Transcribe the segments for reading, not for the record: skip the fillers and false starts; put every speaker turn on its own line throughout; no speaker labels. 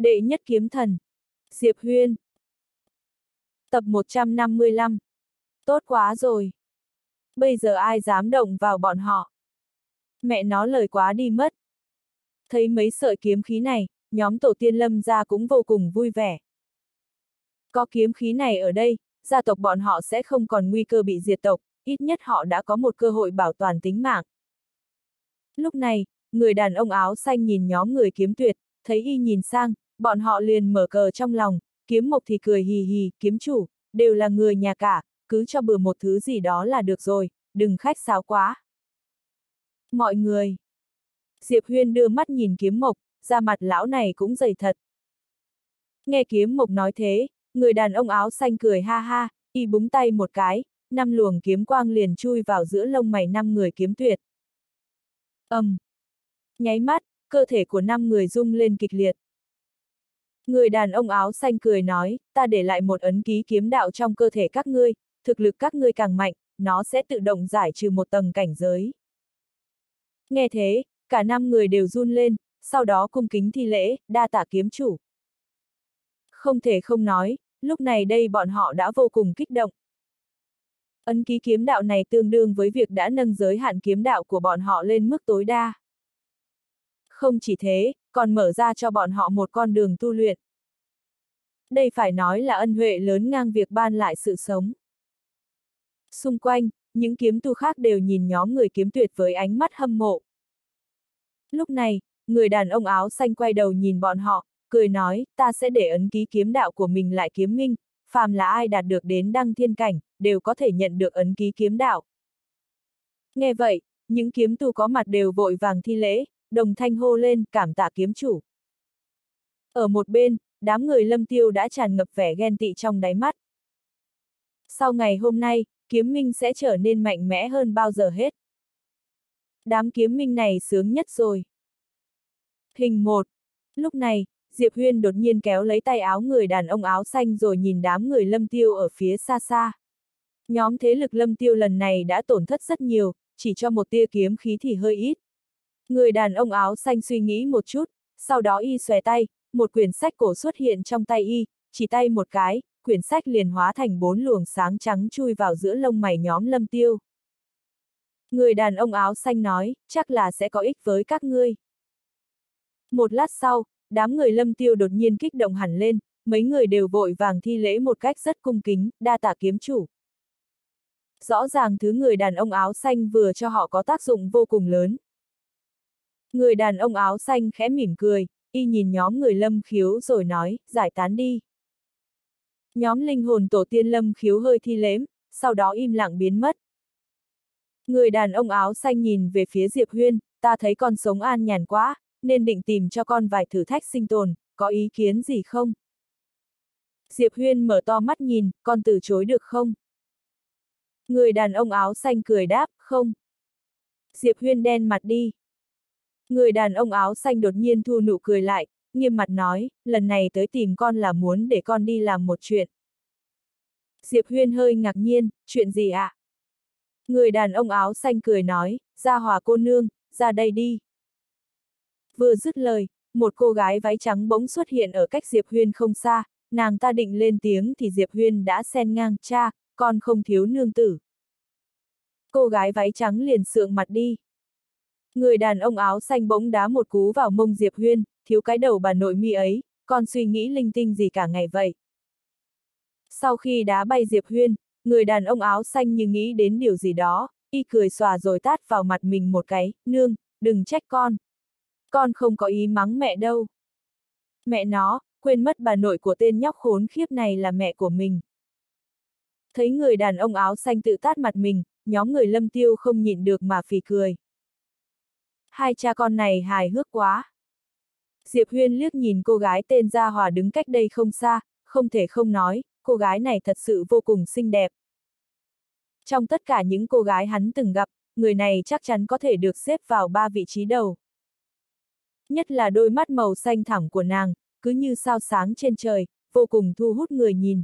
Đệ nhất kiếm thần. Diệp Huyên. Tập 155. Tốt quá rồi. Bây giờ ai dám động vào bọn họ. Mẹ nó lời quá đi mất. Thấy mấy sợi kiếm khí này, nhóm tổ tiên Lâm gia cũng vô cùng vui vẻ. Có kiếm khí này ở đây, gia tộc bọn họ sẽ không còn nguy cơ bị diệt tộc, ít nhất họ đã có một cơ hội bảo toàn tính mạng. Lúc này, người đàn ông áo xanh nhìn nhóm người kiếm tuyệt, thấy y nhìn sang, bọn họ liền mở cờ trong lòng, kiếm mộc thì cười hì hì, kiếm chủ, đều là người nhà cả, cứ cho bừa một thứ gì đó là được rồi, đừng khách sáo quá. Mọi người. Diệp Huyên đưa mắt nhìn kiếm mộc, da mặt lão này cũng dày thật. Nghe kiếm mộc nói thế, người đàn ông áo xanh cười ha ha, y búng tay một cái, 5 luồng kiếm quang liền chui vào giữa lông mày 5 người kiếm tuyệt. Nháy mắt, cơ thể của 5 người rung lên kịch liệt. Người đàn ông áo xanh cười nói, ta để lại một ấn ký kiếm đạo trong cơ thể các ngươi, thực lực các ngươi càng mạnh, nó sẽ tự động giải trừ một tầng cảnh giới. Nghe thế, cả 5 người đều run lên, sau đó cung kính thi lễ, đa tạ kiếm chủ. Không thể không nói, lúc này đây bọn họ đã vô cùng kích động. Ấn ký kiếm đạo này tương đương với việc đã nâng giới hạn kiếm đạo của bọn họ lên mức tối đa. Không chỉ thế, còn mở ra cho bọn họ một con đường tu luyện. Đây phải nói là ân huệ lớn ngang việc ban lại sự sống. Xung quanh, những kiếm tu khác đều nhìn nhóm người kiếm tuyệt với ánh mắt hâm mộ. Lúc này, người đàn ông áo xanh quay đầu nhìn bọn họ, cười nói, ta sẽ để ấn ký kiếm đạo của mình lại kiếm minh, phàm là ai đạt được đến đăng thiên cảnh, đều có thể nhận được ấn ký kiếm đạo. Nghe vậy, những kiếm tu có mặt đều vội vàng thi lễ, đồng thanh hô lên, cảm tạ kiếm chủ. Ở một bên, đám người Lâm Tiêu đã tràn ngập vẻ ghen tị trong đáy mắt. Sau ngày hôm nay, kiếm minh sẽ trở nên mạnh mẽ hơn bao giờ hết. Đám kiếm minh này sướng nhất rồi. Hình 1. Lúc này, Diệp Huyên đột nhiên kéo lấy tay áo người đàn ông áo xanh rồi nhìn đám người Lâm Tiêu ở phía xa xa. Nhóm thế lực Lâm Tiêu lần này đã tổn thất rất nhiều, chỉ cho một tia kiếm khí thì hơi ít. Người đàn ông áo xanh suy nghĩ một chút, sau đó y xòe tay, một quyển sách cổ xuất hiện trong tay y, chỉ tay một cái, quyển sách liền hóa thành 4 luồng sáng trắng chui vào giữa lông mày nhóm Lâm Tiêu. Người đàn ông áo xanh nói, chắc là sẽ có ích với các ngươi. Một lát sau, đám người Lâm Tiêu đột nhiên kích động hẳn lên, mấy người đều vội vàng thi lễ một cách rất cung kính, đa tạ kiếm chủ. Rõ ràng thứ người đàn ông áo xanh vừa cho họ có tác dụng vô cùng lớn. Người đàn ông áo xanh khẽ mỉm cười, y nhìn nhóm người Lâm Khiếu rồi nói, giải tán đi. Nhóm linh hồn tổ tiên Lâm Khiếu hơi thi lễ, sau đó im lặng biến mất. Người đàn ông áo xanh nhìn về phía Diệp Huyên, ta thấy con sống an nhàn quá, nên định tìm cho con vài thử thách sinh tồn, có ý kiến gì không? Diệp Huyên mở to mắt nhìn, con từ chối được không? Người đàn ông áo xanh cười đáp, không. Diệp Huyên đen mặt đi. Người đàn ông áo xanh đột nhiên thu nụ cười lại, nghiêm mặt nói, lần này tới tìm con là muốn để con đi làm một chuyện. Diệp Huyên hơi ngạc nhiên, chuyện gì ạ? Người đàn ông áo xanh cười nói, Gia Hòa cô nương, ra đây đi. Vừa dứt lời, một cô gái váy trắng bỗng xuất hiện ở cách Diệp Huyên không xa, nàng ta định lên tiếng thì Diệp Huyên đã xen ngang, cha, con không thiếu nương tử. Cô gái váy trắng liền sượng mặt đi. Người đàn ông áo xanh bỗng đá một cú vào mông Diệp Huyên, thiếu cái đầu bà nội mi ấy, con suy nghĩ linh tinh gì cả ngày vậy. Sau khi đá bay Diệp Huyên, người đàn ông áo xanh như nghĩ đến điều gì đó, y cười xòa rồi tát vào mặt mình một cái, nương, đừng trách con. Con không có ý mắng mẹ đâu. Mẹ nó, quên mất bà nội của tên nhóc khốn khiếp này là mẹ của mình. Thấy người đàn ông áo xanh tự tát mặt mình, nhóm người Lâm Tiêu không nhịn được mà phì cười. Hai cha con này hài hước quá. Diệp Huyên liếc nhìn cô gái tên Gia Hòa đứng cách đây không xa, không thể không nói, cô gái này thật sự vô cùng xinh đẹp. Trong tất cả những cô gái hắn từng gặp, người này chắc chắn có thể được xếp vào 3 vị trí đầu. Nhất là đôi mắt màu xanh thẳm của nàng, cứ như sao sáng trên trời, vô cùng thu hút người nhìn.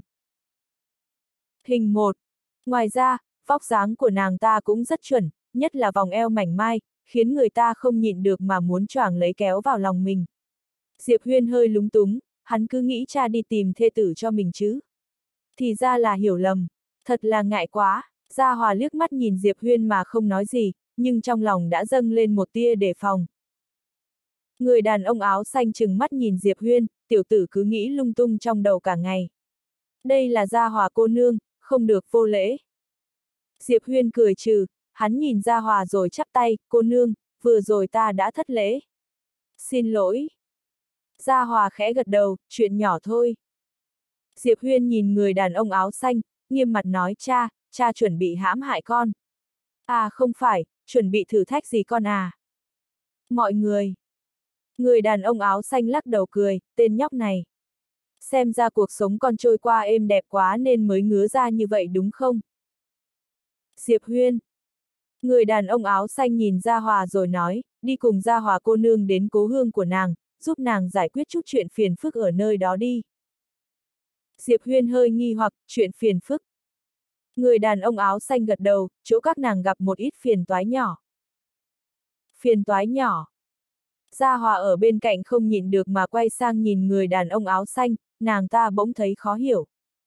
Hình 1. Ngoài ra, vóc dáng của nàng ta cũng rất chuẩn, nhất là vòng eo mảnh mai, khiến người ta không nhịn được mà muốn choàng lấy kéo vào lòng mình. Diệp Huyên hơi lúng túng, hắn cứ nghĩ cha đi tìm thê tử cho mình chứ. Thì ra là hiểu lầm, thật là ngại quá. Gia Hòa liếc mắt nhìn Diệp Huyên mà không nói gì, nhưng trong lòng đã dâng lên một tia đề phòng. Người đàn ông áo xanh trừng mắt nhìn Diệp Huyên, tiểu tử cứ nghĩ lung tung trong đầu cả ngày. Đây là Gia Hòa cô nương, không được vô lễ. Diệp Huyên cười trừ, hắn nhìn Gia Hòa rồi chắp tay, cô nương, vừa rồi ta đã thất lễ. Xin lỗi. Gia Hòa khẽ gật đầu, chuyện nhỏ thôi. Diệp Huyên nhìn người đàn ông áo xanh, nghiêm mặt nói cha chuẩn bị hãm hại con. À không phải, chuẩn bị thử thách gì con à. Mọi người. Người đàn ông áo xanh lắc đầu cười, tên nhóc này. Xem ra cuộc sống con trôi qua êm đẹp quá nên mới ngứa ra như vậy đúng không? Diệp Huyên. Người đàn ông áo xanh nhìn Gia Hòa rồi nói, đi cùng Gia Hòa cô nương đến cố hương của nàng, giúp nàng giải quyết chút chuyện phiền phức ở nơi đó đi. Diệp Huyên hơi nghi hoặc, chuyện phiền phức. Người đàn ông áo xanh gật đầu, chỗ các nàng gặp một ít phiền toái nhỏ. Phiền toái nhỏ. Gia Hòa ở bên cạnh không nhịn được mà quay sang nhìn người đàn ông áo xanh, nàng ta bỗng thấy khó hiểu.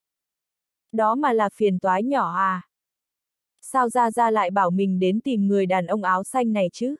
Đó mà là phiền toái nhỏ à? Sao Gia Gia lại bảo mình đến tìm người đàn ông áo xanh này chứ?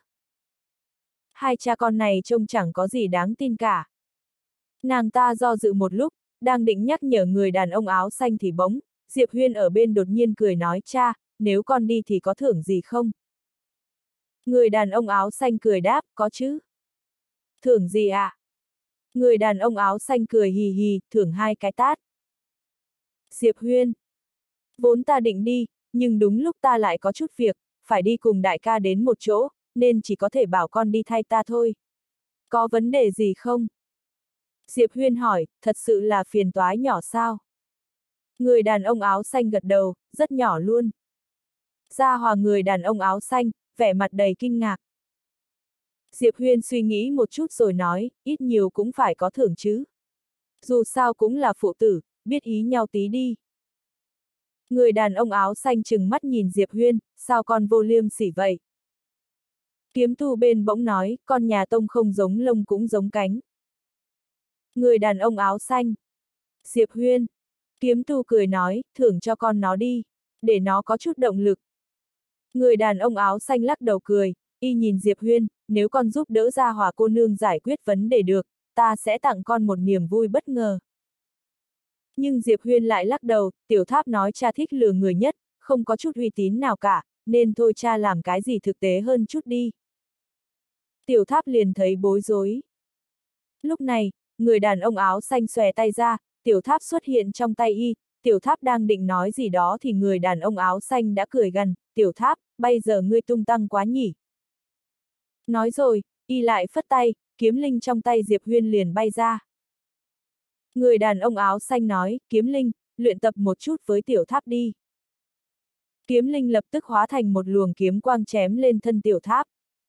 Hai cha con này trông chẳng có gì đáng tin cả. Nàng ta do dự một lúc, đang định nhắc nhở người đàn ông áo xanh thì bỗng, Diệp Huyên ở bên đột nhiên cười nói cha, nếu con đi thì có thưởng gì không? Người đàn ông áo xanh cười đáp, có chứ. Thưởng gì ạ? À? Người đàn ông áo xanh cười hì hì, thưởng 2 cái tát. Diệp Huyên. Vốn ta định đi, nhưng đúng lúc ta lại có chút việc, phải đi cùng đại ca đến một chỗ, nên chỉ có thể bảo con đi thay ta thôi. Có vấn đề gì không? Diệp Huyên hỏi, thật sự là phiền toái nhỏ sao? Người đàn ông áo xanh gật đầu, rất nhỏ luôn. Gia Hòa người đàn ông áo xanh, vẻ mặt đầy kinh ngạc. Diệp Huyên suy nghĩ một chút rồi nói, ít nhiều cũng phải có thưởng chứ. Dù sao cũng là phụ tử, biết ý nhau tí đi. Người đàn ông áo xanh trừng mắt nhìn Diệp Huyên, sao con vô liêm sỉ vậy? Kiếm tu bên bỗng nói, con nhà tông không giống lông cũng giống cánh. Người đàn ông áo xanh. Diệp Huyên. Kiếm tu cười nói, thưởng cho con nó đi, để nó có chút động lực. Người đàn ông áo xanh lắc đầu cười, y nhìn Diệp Huyên, nếu con giúp đỡ Gia Hòa cô nương giải quyết vấn đề được, ta sẽ tặng con một niềm vui bất ngờ. Nhưng Diệp Huyên lại lắc đầu, Tiểu Tháp nói cha thích lừa người nhất, không có chút uy tín nào cả, nên thôi cha làm cái gì thực tế hơn chút đi. Tiểu Tháp liền thấy bối rối. Lúc này, người đàn ông áo xanh xòe tay ra, Tiểu Tháp xuất hiện trong tay y, Tiểu Tháp đang định nói gì đó thì người đàn ông áo xanh đã cười gằn, Tiểu Tháp, bây giờ ngươi tung tăng quá nhỉ. Nói rồi, y lại phất tay, kiếm linh trong tay Diệp Huyên liền bay ra. Người đàn ông áo xanh nói, kiếm linh, luyện tập một chút với Tiểu Tháp đi. Kiếm linh lập tức hóa thành một luồng kiếm quang chém lên thân Tiểu Tháp.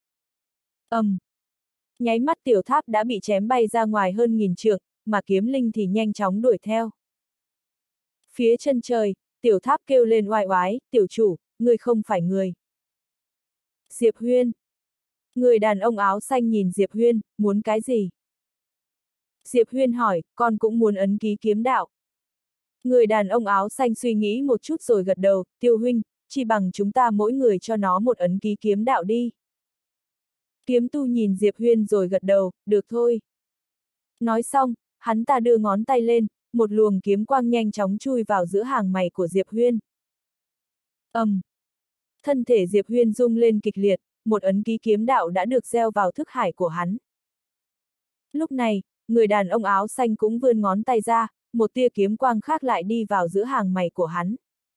Nháy mắt Tiểu Tháp đã bị chém bay ra ngoài hơn 1000 trượng, mà kiếm linh thì nhanh chóng đuổi theo. Phía chân trời, Tiểu Tháp kêu lên oai oái, tiểu chủ, ngươi không phải người. Diệp Huyên. Người đàn ông áo xanh nhìn Diệp Huyên, muốn cái gì? Diệp Huyên hỏi, con cũng muốn ấn ký kiếm đạo. Người đàn ông áo xanh suy nghĩ một chút rồi gật đầu, Tiêu huynh, chỉ bằng chúng ta mỗi người cho nó một ấn ký kiếm đạo đi. Kiếm tu nhìn Diệp Huyên rồi gật đầu, được thôi. Nói xong, hắn ta đưa ngón tay lên, một luồng kiếm quang nhanh chóng chui vào giữa hàng mày của Diệp Huyên. Thân thể Diệp Huyên rung lên kịch liệt, một ấn ký kiếm đạo đã được gieo vào thức hải của hắn. Lúc này, người đàn ông áo xanh cũng vươn ngón tay ra, một tia kiếm quang khác lại đi vào giữa hàng mày của hắn.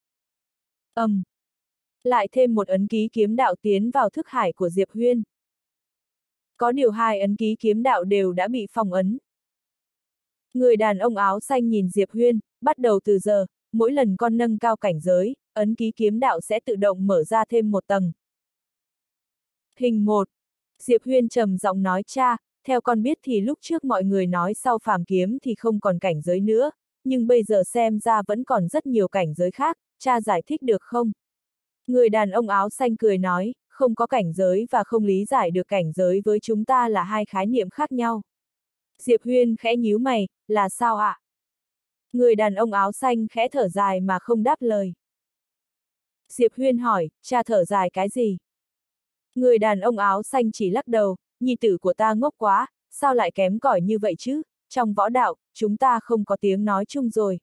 Lại thêm một ấn ký kiếm đạo tiến vào thức hải của Diệp Huyên. Có điều 2 ấn ký kiếm đạo đều đã bị phong ấn. Người đàn ông áo xanh nhìn Diệp Huyên, bắt đầu từ giờ, mỗi lần con nâng cao cảnh giới, ấn ký kiếm đạo sẽ tự động mở ra thêm một tầng. Hình 1. Diệp Huyên trầm giọng nói cha, theo con biết thì lúc trước mọi người nói sau phàm kiếm thì không còn cảnh giới nữa, nhưng bây giờ xem ra vẫn còn rất nhiều cảnh giới khác, cha giải thích được không? Người đàn ông áo xanh cười nói, không có cảnh giới và không lý giải được cảnh giới với chúng ta là 2 khái niệm khác nhau. Diệp Huyên khẽ nhíu mày, là sao ạ? Người đàn ông áo xanh khẽ thở dài mà không đáp lời. Diệp Huyên hỏi, cha thở dài cái gì? Người đàn ông áo xanh chỉ lắc đầu, nhi tử của ta ngốc quá, sao lại kém cỏi như vậy chứ? Trong võ đạo, chúng ta không có tiếng nói chung rồi.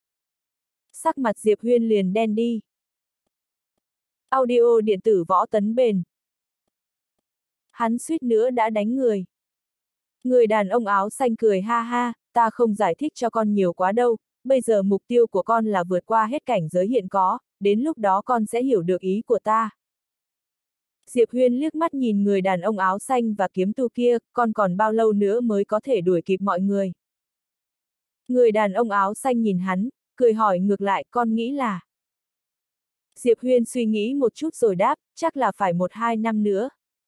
Sắc mặt Diệp Huyên liền đen đi. Audio điện tử võ tấn bền. Hắn suýt nữa đã đánh người. Người đàn ông áo xanh cười ha ha, ta không giải thích cho con nhiều quá đâu, bây giờ mục tiêu của con là vượt qua hết cảnh giới hiện có, đến lúc đó con sẽ hiểu được ý của ta. Diệp Huyên liếc mắt nhìn người đàn ông áo xanh và kiếm tu kia, con còn bao lâu nữa mới có thể đuổi kịp mọi người. Người đàn ông áo xanh nhìn hắn, cười hỏi ngược lại, con nghĩ là. Diệp Huyên suy nghĩ một chút rồi đáp, chắc là phải 1-2 năm nữa.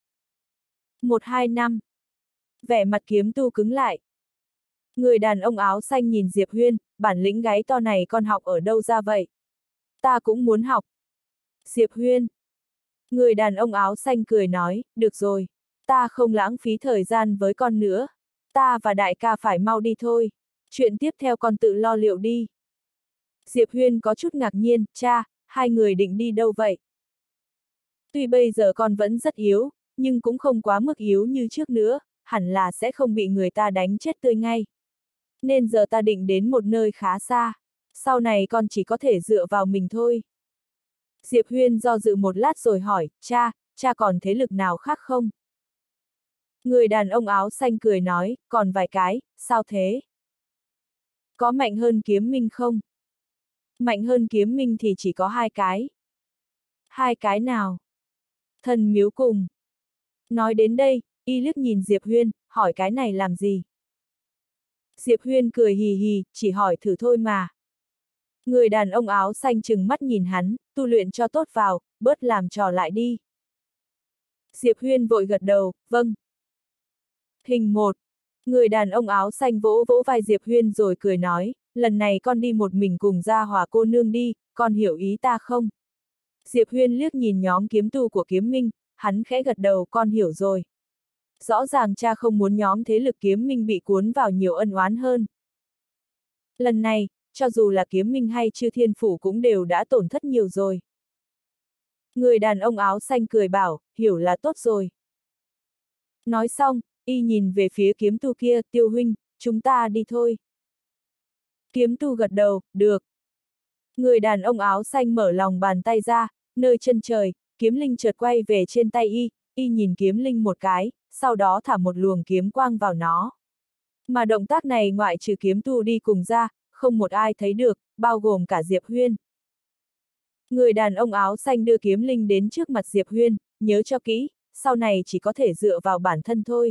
1-2 năm. Vẻ mặt kiếm tu cứng lại. Người đàn ông áo xanh nhìn Diệp Huyên, bản lĩnh gáy to này con học ở đâu ra vậy? Ta cũng muốn học. Diệp Huyên. Người đàn ông áo xanh cười nói, được rồi, ta không lãng phí thời gian với con nữa. Ta và đại ca phải mau đi thôi. Chuyện tiếp theo con tự lo liệu đi. Diệp Huyên có chút ngạc nhiên, cha, hai người định đi đâu vậy? Tuy bây giờ con vẫn rất yếu, nhưng cũng không quá mức yếu như trước nữa, hẳn là sẽ không bị người ta đánh chết tươi ngay. Nên giờ ta định đến một nơi khá xa, sau này con chỉ có thể dựa vào mình thôi. Diệp Huyên do dự một lát rồi hỏi, cha còn thế lực nào khác không? Người đàn ông áo xanh cười nói, còn vài cái, sao thế? Có mạnh hơn kiếm minh không? Mạnh hơn kiếm minh thì chỉ có 2 cái. 2 cái nào? Thần miếu cùng. Nói đến đây, y liếc nhìn Diệp Huyên, hỏi cái này làm gì? Diệp Huyên cười hì hì, chỉ hỏi thử thôi mà. Người đàn ông áo xanh trừng mắt nhìn hắn, tu luyện cho tốt vào, bớt làm trò lại đi. Diệp Huyên vội gật đầu, vâng. Hình 1. Người đàn ông áo xanh vỗ vỗ vai Diệp Huyên rồi cười nói, lần này con đi một mình cùng Gia Hòa cô nương đi, con hiểu ý ta không? Diệp Huyên liếc nhìn nhóm kiếm tu của kiếm minh, hắn khẽ gật đầu, con hiểu rồi. Rõ ràng cha không muốn nhóm thế lực kiếm minh bị cuốn vào nhiều ân oán hơn. Lần này, cho dù là kiếm minh hay Chư Thiên Phủ cũng đều đã tổn thất nhiều rồi. Người đàn ông áo xanh cười bảo, hiểu là tốt rồi. Nói xong, y nhìn về phía kiếm tu kia, Tiêu huynh, chúng ta đi thôi. Kiếm tu gật đầu, được. Người đàn ông áo xanh mở lòng bàn tay ra, nơi chân trời, kiếm linh chợt quay về trên tay y nhìn kiếm linh một cái, sau đó thả một luồng kiếm quang vào nó. Mà động tác này ngoại trừ kiếm tu đi cùng ra, không một ai thấy được, bao gồm cả Diệp Huyên. Người đàn ông áo xanh đưa kiếm linh đến trước mặt Diệp Huyên, nhớ cho kỹ, sau này chỉ có thể dựa vào bản thân thôi.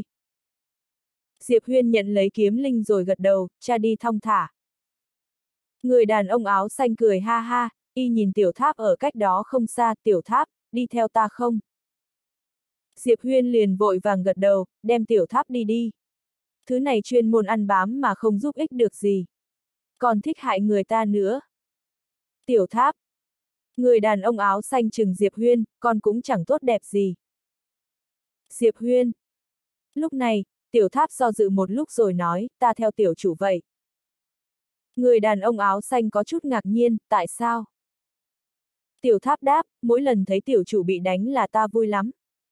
Diệp Huyên nhận lấy kiếm linh rồi gật đầu, cha đi thong thả. Người đàn ông áo xanh cười ha ha, y nhìn tiểu tháp ở cách đó không xa, tiểu tháp, đi theo ta không? Diệp Huyên liền vội vàng gật đầu, đem tiểu tháp đi đi. Thứ này chuyên môn ăn bám mà không giúp ích được gì. Còn thích hại người ta nữa. Tiểu tháp. Người đàn ông áo xanh trừng Diệp Huyên, con cũng chẳng tốt đẹp gì. Diệp Huyên. Lúc này, tiểu tháp do dự một lúc rồi nói, ta theo tiểu chủ vậy. Người đàn ông áo xanh có chút ngạc nhiên, tại sao? Tiểu tháp đáp, mỗi lần thấy tiểu chủ bị đánh là ta vui lắm.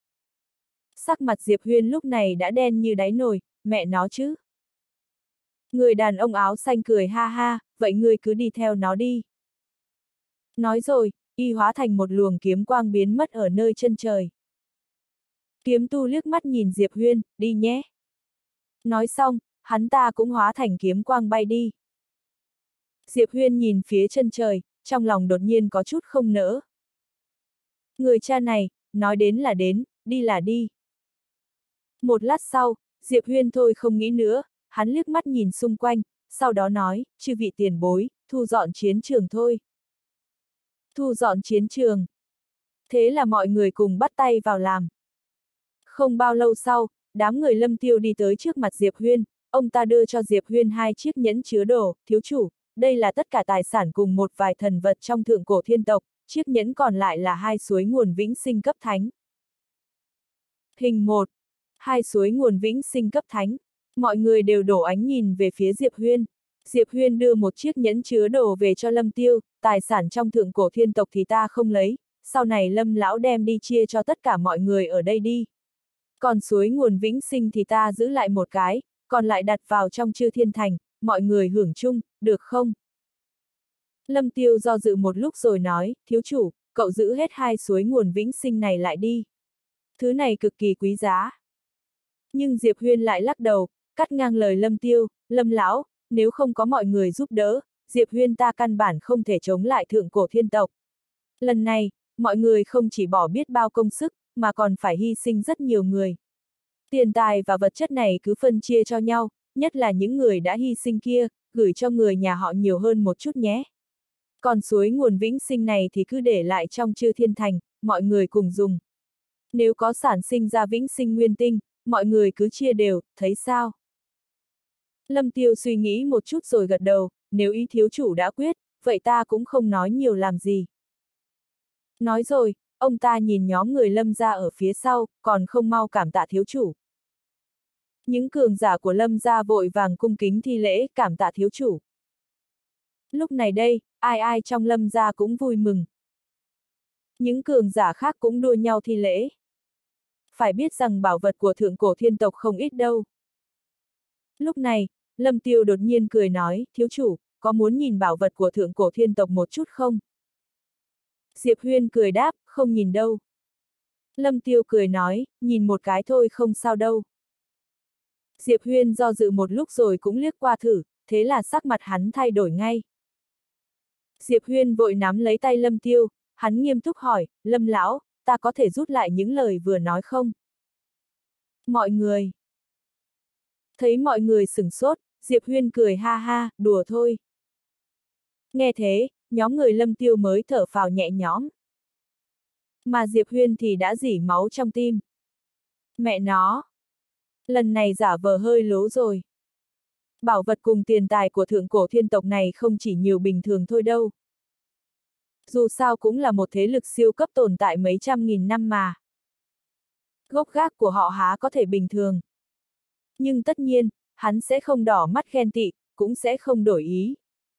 Sắc mặt Diệp Huyên lúc này đã đen như đáy nồi, mẹ nó chứ. Người đàn ông áo xanh cười ha ha, vậy ngươi cứ đi theo nó đi. Nói rồi, y hóa thành một luồng kiếm quang biến mất ở nơi chân trời. Kiếm tu liếc mắt nhìn Diệp Huyên, đi nhé. Nói xong, hắn ta cũng hóa thành kiếm quang bay đi. Diệp Huyên nhìn phía chân trời, trong lòng đột nhiên có chút không nỡ. Người cha này, nói đến là đến, đi là đi. Một lát sau, Diệp Huyên thôi không nghĩ nữa, hắn liếc mắt nhìn xung quanh, sau đó nói, chư vị tiền bối, thu dọn chiến trường thôi. Thu dọn chiến trường. Thế là mọi người cùng bắt tay vào làm. Không bao lâu sau, đám người Lâm Tiêu đi tới trước mặt Diệp Huyên, ông ta đưa cho Diệp Huyên 2 chiếc nhẫn chứa đồ, thiếu chủ, đây là tất cả tài sản cùng một vài thần vật trong thượng cổ thiên tộc, chiếc nhẫn còn lại là 2 suối nguồn vĩnh sinh cấp thánh. Hình 1. 2 suối nguồn vĩnh sinh cấp thánh. Mọi người đều đổ ánh nhìn về phía Diệp Huyên. Diệp Huyên đưa một chiếc nhẫn chứa đồ về cho Lâm Tiêu, tài sản trong thượng cổ thiên tộc thì ta không lấy, sau này Lâm lão đem đi chia cho tất cả mọi người ở đây đi. Còn suối nguồn vĩnh sinh thì ta giữ lại một cái, còn lại đặt vào trong Chư Thiên Thành, mọi người hưởng chung, được không? Lâm Tiêu do dự một lúc rồi nói, thiếu chủ, cậu giữ hết hai suối nguồn vĩnh sinh này lại đi. Thứ này cực kỳ quý giá. Nhưng Diệp Huyên lại lắc đầu, cắt ngang lời Lâm Tiêu, Lâm lão, nếu không có mọi người giúp đỡ, Diệp Huyên ta căn bản không thể chống lại thượng cổ thiên tộc. Lần này, mọi người không chỉ bỏ biết bao công sức, mà còn phải hy sinh rất nhiều người. Tiền tài và vật chất này cứ phân chia cho nhau, nhất là những người đã hy sinh kia, gửi cho người nhà họ nhiều hơn một chút nhé. Còn suối nguồn vĩnh sinh này thì cứ để lại trong Chư Thiên Thành, mọi người cùng dùng. Nếu có sản sinh ra vĩnh sinh nguyên tinh, mọi người cứ chia đều, thấy sao? Lâm Tiêu suy nghĩ một chút rồi gật đầu, nếu ý thiếu chủ đã quyết, vậy ta cũng không nói nhiều làm gì. Nói rồi, ông ta nhìn nhóm người Lâm gia ở phía sau, còn không mau cảm tạ thiếu chủ. Những cường giả của Lâm gia vội vàng cung kính thi lễ, cảm tạ thiếu chủ. Lúc này đây, ai ai trong Lâm gia cũng vui mừng. Những cường giả khác cũng đua nhau thi lễ. Phải biết rằng bảo vật của thượng cổ thiên tộc không ít đâu. Lúc này, Lâm Tiêu đột nhiên cười nói, thiếu chủ, có muốn nhìn bảo vật của thượng cổ thiên tộc một chút không? Diệp Huyên cười đáp, không nhìn đâu. Lâm Tiêu cười nói, nhìn một cái thôi không sao đâu. Diệp Huyên do dự một lúc rồi cũng liếc qua thử, thế là sắc mặt hắn thay đổi ngay. Diệp Huyên vội nắm lấy tay Lâm Tiêu, hắn nghiêm túc hỏi, Lâm lão, ta có thể rút lại những lời vừa nói không? Mọi người. Thấy mọi người sửng sốt, Diệp Huyên cười ha ha, đùa thôi. Nghe thế, nhóm người Lâm Tiêu mới thở phào nhẹ nhõm. Mà Diệp Huyên thì đã rỉ máu trong tim. Mẹ nó! Lần này giả vờ hơi lố rồi. Bảo vật cùng tiền tài của thượng cổ thiên tộc này không chỉ nhiều bình thường thôi đâu. Dù sao cũng là một thế lực siêu cấp tồn tại mấy trăm nghìn năm mà. Gốc gác của họ há có thể bình thường. Nhưng tất nhiên, hắn sẽ không đỏ mắt ghen tị, cũng sẽ không đổi ý.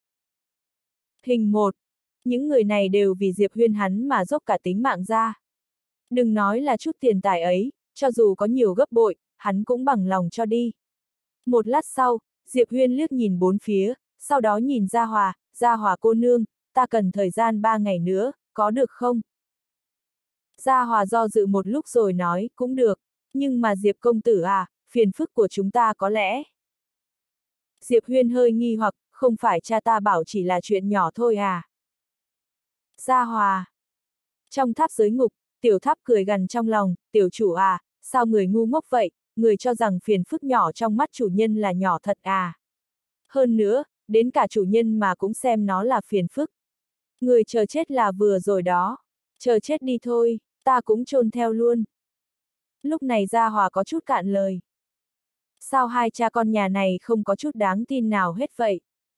Hình 1. Những người này đều vì Diệp Huyên hắn mà dốc cả tính mạng ra. Đừng nói là chút tiền tài ấy, cho dù có nhiều gấp bội, hắn cũng bằng lòng cho đi. Một lát sau, Diệp Huyên liếc nhìn bốn phía, sau đó nhìn Gia Hòa cô nương, ta cần thời gian 3 ngày nữa, có được không? Gia Hòa do dự một lúc rồi nói, cũng được, nhưng mà Diệp công tử à, phiền phức của chúng ta có lẽ. Diệp Huyên hơi nghi hoặc, không phải cha ta bảo chỉ là chuyện nhỏ thôi à? Gia Hòa. Trong tháp giới ngục, tiểu tháp cười gằn trong lòng, tiểu chủ à, sao người ngu ngốc vậy, người cho rằng phiền phức nhỏ trong mắt chủ nhân là nhỏ thật à? Hơn nữa, đến cả chủ nhân mà cũng xem nó là phiền phức. Người chờ chết là vừa rồi đó. Chờ chết đi thôi, ta cũng chôn theo luôn. Lúc này Gia Hòa có chút cạn lời. Sao hai cha con nhà này không có chút đáng tin nào hết vậy?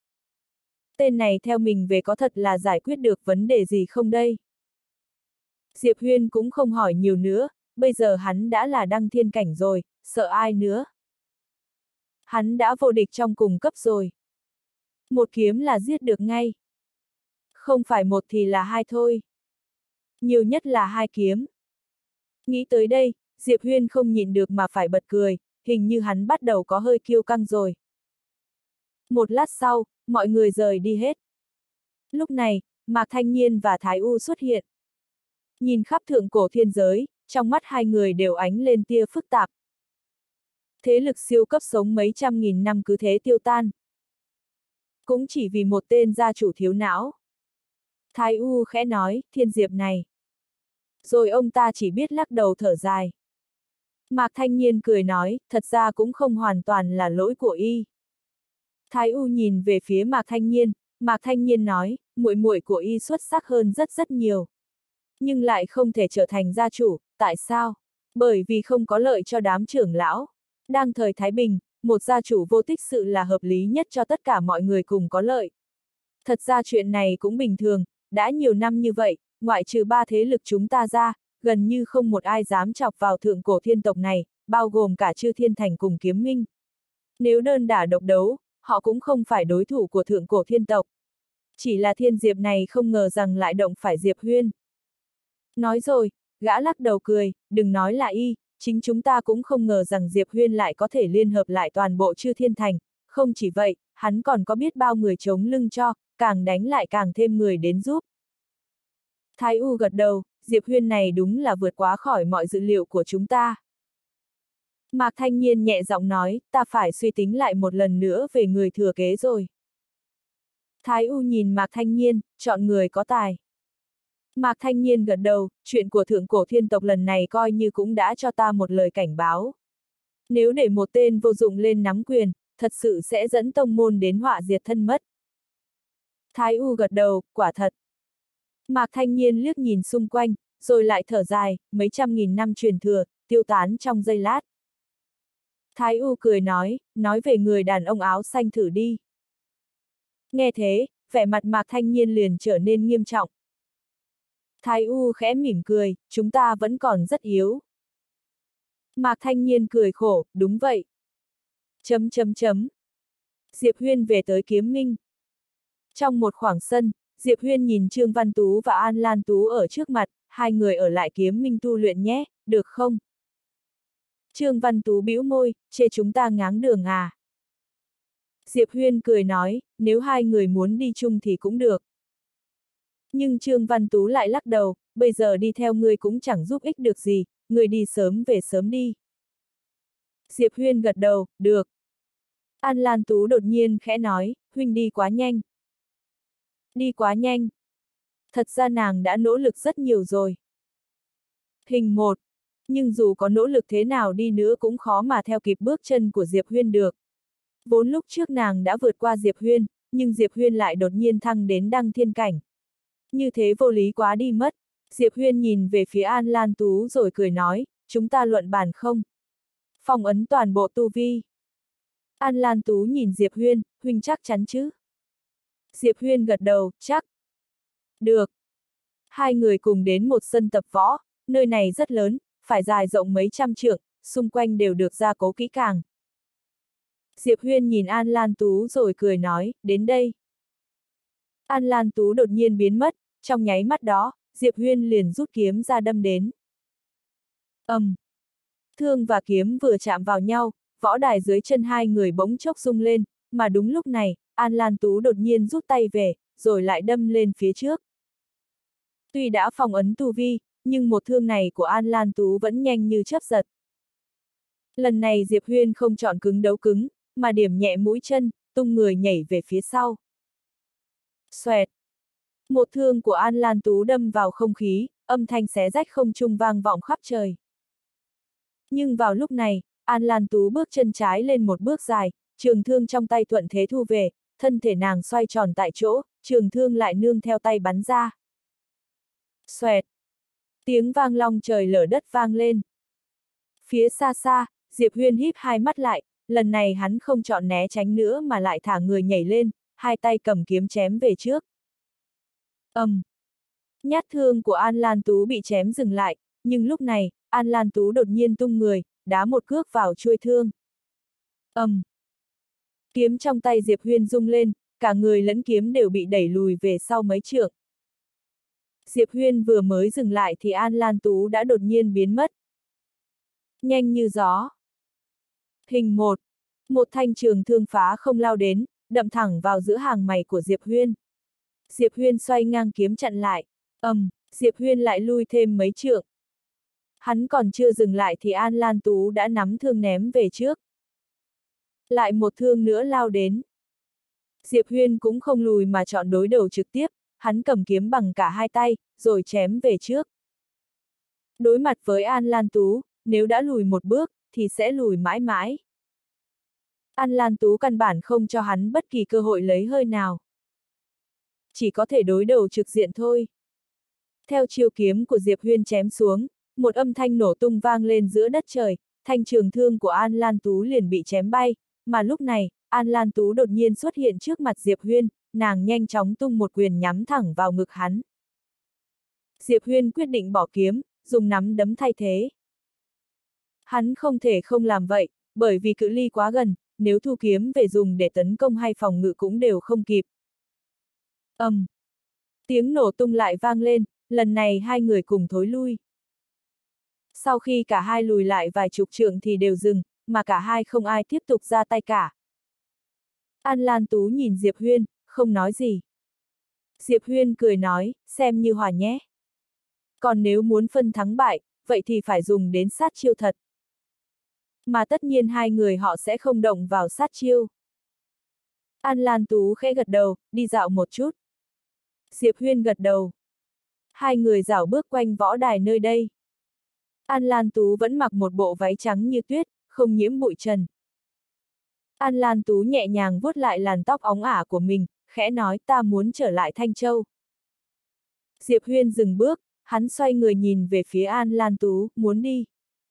Tên này theo mình về có thật là giải quyết được vấn đề gì không đây? Diệp Huyên cũng không hỏi nhiều nữa, bây giờ hắn đã là đăng thiên cảnh rồi, sợ ai nữa? Hắn đã vô địch trong cùng cấp rồi. Một kiếm là giết được ngay. Không phải một thì là hai thôi. Nhiều nhất là hai kiếm. Nghĩ tới đây, Diệp Huyên không nhịn được mà phải bật cười, hình như hắn bắt đầu có hơi kiêu căng rồi. Một lát sau, mọi người rời đi hết. Lúc này, Mạc Thanh Nhiên và Thái U xuất hiện. Nhìn khắp thượng cổ thiên giới, trong mắt hai người đều ánh lên tia phức tạp. Thế lực siêu cấp sống mấy trăm nghìn năm cứ thế tiêu tan. Cũng chỉ vì một tên gia chủ thiếu não. Thái U khẽ nói, Thiên Diệp này. Rồi ông ta chỉ biết lắc đầu thở dài. Mạc Thanh Nhiên cười nói, thật ra cũng không hoàn toàn là lỗi của y. Thái U nhìn về phía Mạc Thanh Nhiên nói, muội muội của y xuất sắc hơn rất rất nhiều. Nhưng lại không thể trở thành gia chủ, tại sao? Bởi vì không có lợi cho đám trưởng lão. Đang thời Thái Bình, một gia chủ vô tích sự là hợp lý nhất cho tất cả mọi người cùng có lợi. Thật ra chuyện này cũng bình thường, đã nhiều năm như vậy, ngoại trừ ba thế lực chúng ta ra, gần như không một ai dám chọc vào thượng cổ thiên tộc này, bao gồm cả Chư Thiên Thành cùng Kiếm Minh. Nếu đơn đả độc đấu, họ cũng không phải đối thủ của thượng cổ thiên tộc. Chỉ là Thiên Diệp này không ngờ rằng lại động phải Diệp Huyên. Nói rồi, gã lắc đầu cười, đừng nói là y, chính chúng ta cũng không ngờ rằng Diệp Huyên lại có thể liên hợp lại toàn bộ Chư Thiên Thành, không chỉ vậy, hắn còn có biết bao người chống lưng cho, càng đánh lại càng thêm người đến giúp. Thái U gật đầu, Diệp Huyên này đúng là vượt quá khỏi mọi dự liệu của chúng ta. Mạc Thanh Nhiên nhẹ giọng nói, ta phải suy tính lại một lần nữa về người thừa kế rồi. Thái U nhìn Mạc Thanh Nhiên, chọn người có tài. Mạc Thanh Nhiên gật đầu, chuyện của thượng cổ thiên tộc lần này coi như cũng đã cho ta một lời cảnh báo. Nếu để một tên vô dụng lên nắm quyền, thật sự sẽ dẫn tông môn đến họa diệt thân mất. Thái U gật đầu, quả thật. Mạc Thanh Nhiên liếc nhìn xung quanh, rồi lại thở dài, mấy trăm nghìn năm truyền thừa, tiêu tán trong giây lát. Thái U cười nói về người đàn ông áo xanh thử đi. Nghe thế, vẻ mặt Mạc Thanh Nhiên liền trở nên nghiêm trọng. Thái U khẽ mỉm cười, chúng ta vẫn còn rất yếu. Mạc Thanh Nhiên cười khổ, đúng vậy. Chấm chấm chấm. Diệp Huyên về tới Kiếm Minh. Trong một khoảng sân, Diệp Huyên nhìn Trương Văn Tú và An Lan Tú ở trước mặt, hai người ở lại Kiếm Minh tu luyện nhé, được không? Trương Văn Tú bĩu môi, chê chúng ta ngáng đường à? Diệp Huyên cười nói, nếu hai người muốn đi chung thì cũng được. Nhưng Trương Văn Tú lại lắc đầu, bây giờ đi theo ngươi cũng chẳng giúp ích được gì, ngươi đi sớm về sớm đi. Diệp Huyên gật đầu, được. An Lan Tú đột nhiên khẽ nói, huynh đi quá nhanh. Đi quá nhanh. Thật ra nàng đã nỗ lực rất nhiều rồi. Hình 1. Nhưng dù có nỗ lực thế nào đi nữa cũng khó mà theo kịp bước chân của Diệp Huyên được. Vốn lúc trước nàng đã vượt qua Diệp Huyên, nhưng Diệp Huyên lại đột nhiên thăng đến đăng thiên cảnh. Như thế vô lý quá đi mất. Diệp Huyên nhìn về phía An Lan Tú rồi cười nói, chúng ta luận bàn không? Phong ấn toàn bộ tu vi. An Lan Tú nhìn Diệp Huyên, huynh chắc chắn chứ? Diệp Huyên gật đầu, chắc. Được. Hai người cùng đến một sân tập võ, nơi này rất lớn, phải dài rộng mấy trăm trượng, xung quanh đều được gia cố kỹ càng. Diệp Huyên nhìn An Lan Tú rồi cười nói, đến đây. An Lan Tú đột nhiên biến mất, trong nháy mắt đó, Diệp Huyên liền rút kiếm ra đâm đến. Thương và kiếm vừa chạm vào nhau, võ đài dưới chân hai người bỗng chốc rung lên, mà đúng lúc này, An Lan Tú đột nhiên rút tay về, rồi lại đâm lên phía trước. Tuy đã phòng ấn tu vi, nhưng một thương này của An Lan Tú vẫn nhanh như chớp giật. Lần này Diệp Huyên không chọn cứng đấu cứng, mà điểm nhẹ mũi chân, tung người nhảy về phía sau. Xoẹt! Một thương của An Lan Tú đâm vào không khí, âm thanh xé rách không trung vang vọng khắp trời. Nhưng vào lúc này, An Lan Tú bước chân trái lên một bước dài, trường thương trong tay thuận thế thu về, thân thể nàng xoay tròn tại chỗ, trường thương lại nương theo tay bắn ra. Xoẹt! Tiếng vang long trời lở đất vang lên. Phía xa xa, Diệp Huyên híp hai mắt lại, lần này hắn không chọn né tránh nữa mà lại thả người nhảy lên, hai tay cầm kiếm chém về trước. Nhát thương của An Lan Tú bị chém dừng lại, nhưng lúc này, An Lan Tú đột nhiên tung người, đá một cước vào chuôi thương. Kiếm trong tay Diệp Huyên rung lên, cả người lẫn kiếm đều bị đẩy lùi về sau mấy trượng. Diệp Huyên vừa mới dừng lại thì An Lan Tú đã đột nhiên biến mất. Nhanh như gió. Hình 1. Một thanh trường thương phá không lao đến, đâm thẳng vào giữa hàng mày của Diệp Huyên. Diệp Huyên xoay ngang kiếm chặn lại. Diệp Huyên lại lui thêm mấy trượng. Hắn còn chưa dừng lại thì An Lan Tú đã nắm thương ném về trước. Lại một thương nữa lao đến. Diệp Huyên cũng không lùi mà chọn đối đầu trực tiếp, hắn cầm kiếm bằng cả hai tay, rồi chém về trước. Đối mặt với An Lan Tú, nếu đã lùi một bước, thì sẽ lùi mãi mãi. An Lan Tú căn bản không cho hắn bất kỳ cơ hội lấy hơi nào. Chỉ có thể đối đầu trực diện thôi. Theo chiêu kiếm của Diệp Huyên chém xuống, một âm thanh nổ tung vang lên giữa đất trời, thanh trường thương của An Lan Tú liền bị chém bay, mà lúc này, An Lan Tú đột nhiên xuất hiện trước mặt Diệp Huyên, nàng nhanh chóng tung một quyền nhắm thẳng vào ngực hắn. Diệp Huyên quyết định bỏ kiếm, dùng nắm đấm thay thế. Hắn không thể không làm vậy, bởi vì cự ly quá gần, nếu thu kiếm về dùng để tấn công hay phòng ngự cũng đều không kịp. Tiếng nổ tung lại vang lên, lần này hai người cùng thối lui. Sau khi cả hai lùi lại vài chục trượng thì đều dừng, mà cả hai không ai tiếp tục ra tay cả. An Lan Tú nhìn Diệp Huyên, không nói gì. Diệp Huyên cười nói, xem như hòa nhé. Còn nếu muốn phân thắng bại, vậy thì phải dùng đến sát chiêu thật. Mà tất nhiên hai người họ sẽ không động vào sát chiêu. An Lan Tú khẽ gật đầu, đi dạo một chút. Diệp Huyên gật đầu. Hai người dạo bước quanh võ đài nơi đây. An Lan Tú vẫn mặc một bộ váy trắng như tuyết, không nhiễm bụi trần. An Lan Tú nhẹ nhàng vuốt lại làn tóc óng ả của mình, khẽ nói ta muốn trở lại Thanh Châu. Diệp Huyên dừng bước, hắn xoay người nhìn về phía An Lan Tú, muốn đi.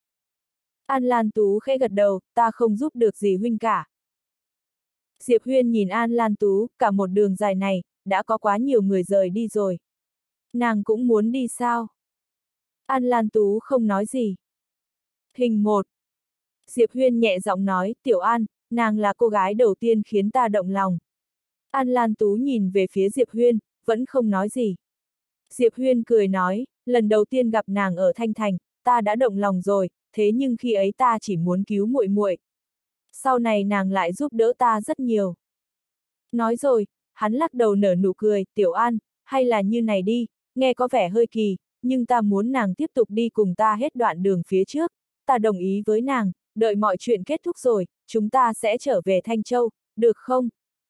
An Lan Tú khẽ gật đầu, ta không giúp được gì huynh cả. Diệp Huyên nhìn An Lan Tú, cả một đường dài này, đã có quá nhiều người rời đi rồi. Nàng cũng muốn đi sao? An Lan Tú không nói gì. Hình 1. Diệp Huyên nhẹ giọng nói, Tiểu An, nàng là cô gái đầu tiên khiến ta động lòng. An Lan Tú nhìn về phía Diệp Huyên, vẫn không nói gì. Diệp Huyên cười nói, lần đầu tiên gặp nàng ở Thanh Thành, ta đã động lòng rồi, thế nhưng khi ấy ta chỉ muốn cứu muội muội. Sau này nàng lại giúp đỡ ta rất nhiều. Nói rồi, hắn lắc đầu nở nụ cười, Tiểu An, hay là như này đi, nghe có vẻ hơi kỳ, nhưng ta muốn nàng tiếp tục đi cùng ta hết đoạn đường phía trước, ta đồng ý với nàng, đợi mọi chuyện kết thúc rồi, chúng ta sẽ trở về Thanh Châu, được không?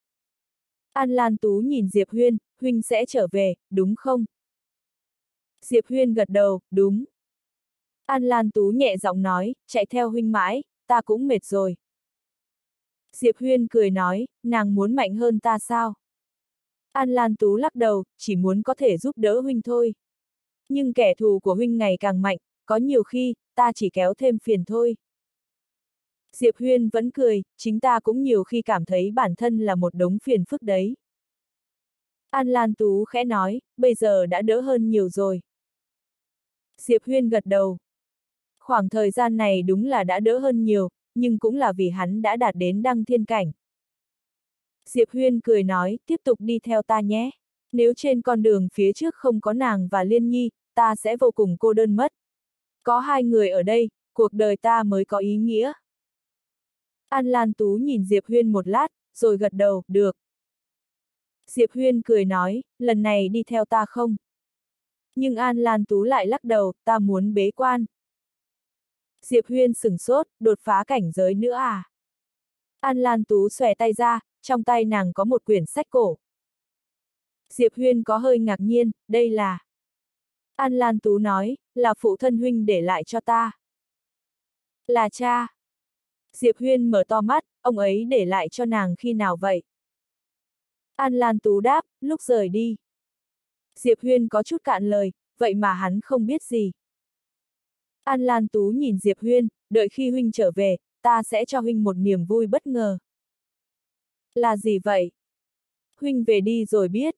An Lan Tú nhìn Diệp Huyên, huynh sẽ trở về, đúng không? Diệp Huyên gật đầu, đúng. An Lan Tú nhẹ giọng nói, chạy theo huynh mãi, ta cũng mệt rồi. Diệp Huyên cười nói, nàng muốn mạnh hơn ta sao? An Lan Tú lắc đầu, chỉ muốn có thể giúp đỡ huynh thôi. Nhưng kẻ thù của huynh ngày càng mạnh, có nhiều khi, ta chỉ kéo thêm phiền thôi. Diệp Huyên vẫn cười, chính ta cũng nhiều khi cảm thấy bản thân là một đống phiền phức đấy. An Lan Tú khẽ nói, bây giờ đã đỡ hơn nhiều rồi. Diệp Huyên gật đầu. Khoảng thời gian này đúng là đã đỡ hơn nhiều, nhưng cũng là vì hắn đã đạt đến đăng thiên cảnh. Diệp Huyên cười nói, tiếp tục đi theo ta nhé. Nếu trên con đường phía trước không có nàng và Liên Nhi, ta sẽ vô cùng cô đơn mất. Có hai người ở đây, cuộc đời ta mới có ý nghĩa. An Lan Tú nhìn Diệp Huyên một lát, rồi gật đầu, được. Diệp Huyên cười nói, lần này đi theo ta không? Nhưng An Lan Tú lại lắc đầu, ta muốn bế quan. Diệp Huyên sửng sốt, đột phá cảnh giới nữa à? An Lan Tú xòe tay ra, trong tay nàng có một quyển sách cổ. Diệp Huyên có hơi ngạc nhiên, đây là... An Lan Tú nói, là phụ thân huynh để lại cho ta. Là cha. Diệp Huyên mở to mắt, ông ấy để lại cho nàng khi nào vậy? An Lan Tú đáp, lúc rời đi. Diệp Huyên có chút cạn lời, vậy mà hắn không biết gì. An Lan Tú nhìn Diệp Huyên, đợi khi huynh trở về, ta sẽ cho huynh một niềm vui bất ngờ. Là gì vậy? Huynh về đi rồi biết.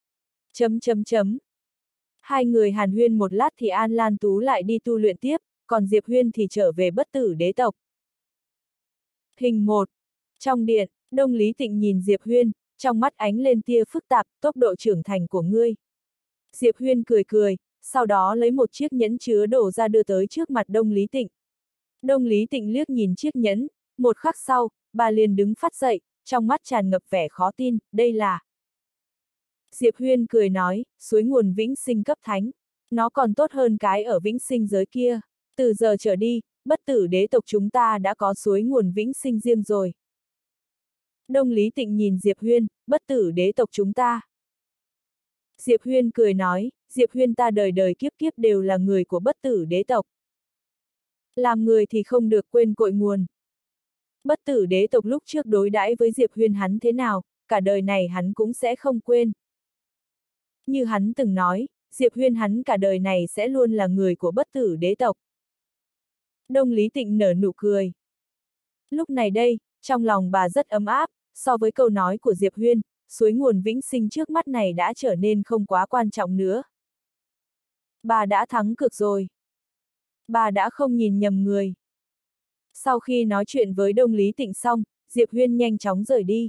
Hai người hàn huyên một lát thì An Lan Tú lại đi tu luyện tiếp, còn Diệp Huyên thì trở về Bất Tử Đế tộc. Hình 1. Trong điện, Đông Lý Tịnh nhìn Diệp Huyên, trong mắt ánh lên tia phức tạp, tốc độ trưởng thành của ngươi. Diệp Huyên cười cười, sau đó lấy một chiếc nhẫn chứa đồ ra đưa tới trước mặt Đông Lý Tịnh. Đông Lý Tịnh liếc nhìn chiếc nhẫn, một khắc sau, bà liền đứng phắt dậy, trong mắt tràn ngập vẻ khó tin, đây là... Diệp Huyên cười nói, suối nguồn vĩnh sinh cấp thánh. Nó còn tốt hơn cái ở vĩnh sinh giới kia. Từ giờ trở đi, Bất Tử Đế tộc chúng ta đã có suối nguồn vĩnh sinh riêng rồi. Đông Lý Tịnh nhìn Diệp Huyên, Bất Tử Đế tộc chúng ta. Diệp Huyên cười nói, Diệp Huyên ta đời đời kiếp kiếp đều là người của Bất Tử Đế tộc. Làm người thì không được quên cội nguồn. Bất Tử Đế tộc lúc trước đối đãi với Diệp Huyên hắn thế nào, cả đời này hắn cũng sẽ không quên. Như hắn từng nói, Diệp Huyên hắn cả đời này sẽ luôn là người của Bất Tử Đế tộc. Đông Lý Tịnh nở nụ cười. Lúc này đây, trong lòng bà rất ấm áp, so với câu nói của Diệp Huyên, suối nguồn vĩnh sinh trước mắt này đã trở nên không quá quan trọng nữa. Bà đã thắng cược rồi. Bà đã không nhìn nhầm người. Sau khi nói chuyện với Đông Lý Tịnh xong, Diệp Huyên nhanh chóng rời đi.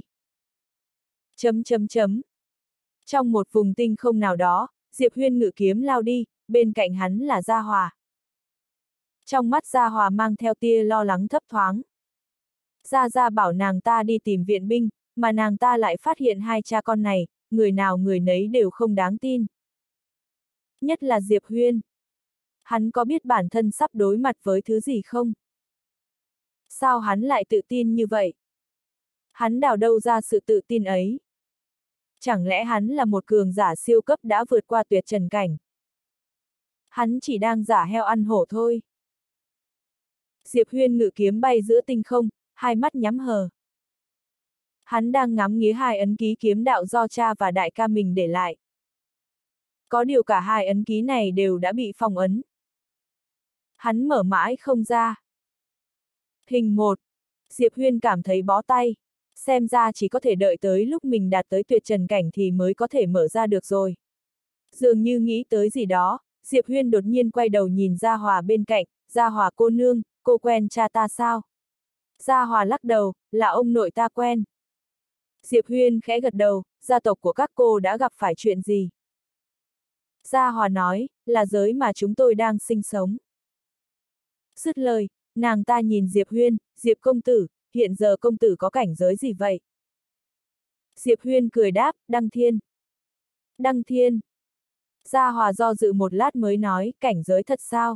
Trong một vùng tinh không nào đó, Diệp Huyên ngự kiếm lao đi, bên cạnh hắn là Gia Hòa. Trong mắt Gia Hòa mang theo tia lo lắng thấp thoáng. Gia Gia bảo nàng ta đi tìm viện binh, mà nàng ta lại phát hiện hai cha con này, người nào người nấy đều không đáng tin. Nhất là Diệp Huyên. Hắn có biết bản thân sắp đối mặt với thứ gì không? Sao hắn lại tự tin như vậy? Hắn đào đâu ra sự tự tin ấy? Chẳng lẽ hắn là một cường giả siêu cấp đã vượt qua tuyệt trần cảnh? Hắn chỉ đang giả heo ăn hổ thôi. Diệp Huyên ngự kiếm bay giữa tinh không, hai mắt nhắm hờ. Hắn đang ngắm nghía hai ấn ký kiếm đạo do cha và đại ca mình để lại. Có điều cả hai ấn ký này đều đã bị phong ấn. Hắn mở mãi không ra. Hình 1. Diệp Huyên cảm thấy bó tay. Xem ra chỉ có thể đợi tới lúc mình đạt tới tuyệt trần cảnh thì mới có thể mở ra được rồi. Dường như nghĩ tới gì đó, Diệp Huyên đột nhiên quay đầu nhìn Gia Hòa bên cạnh. Gia Hòa cô nương, cô quen cha ta sao? Gia Hòa lắc đầu, là ông nội ta quen. Diệp Huyên khẽ gật đầu, gia tộc của các cô đã gặp phải chuyện gì? Gia Hòa nói, là giới mà chúng tôi đang sinh sống. Dứt lời, nàng ta nhìn Diệp Huyên, Diệp công tử, hiện giờ công tử có cảnh giới gì vậy? Diệp Huyên cười đáp, Đăng Thiên. Đăng Thiên. Gia Hòa do dự một lát mới nói, cảnh giới thật sao?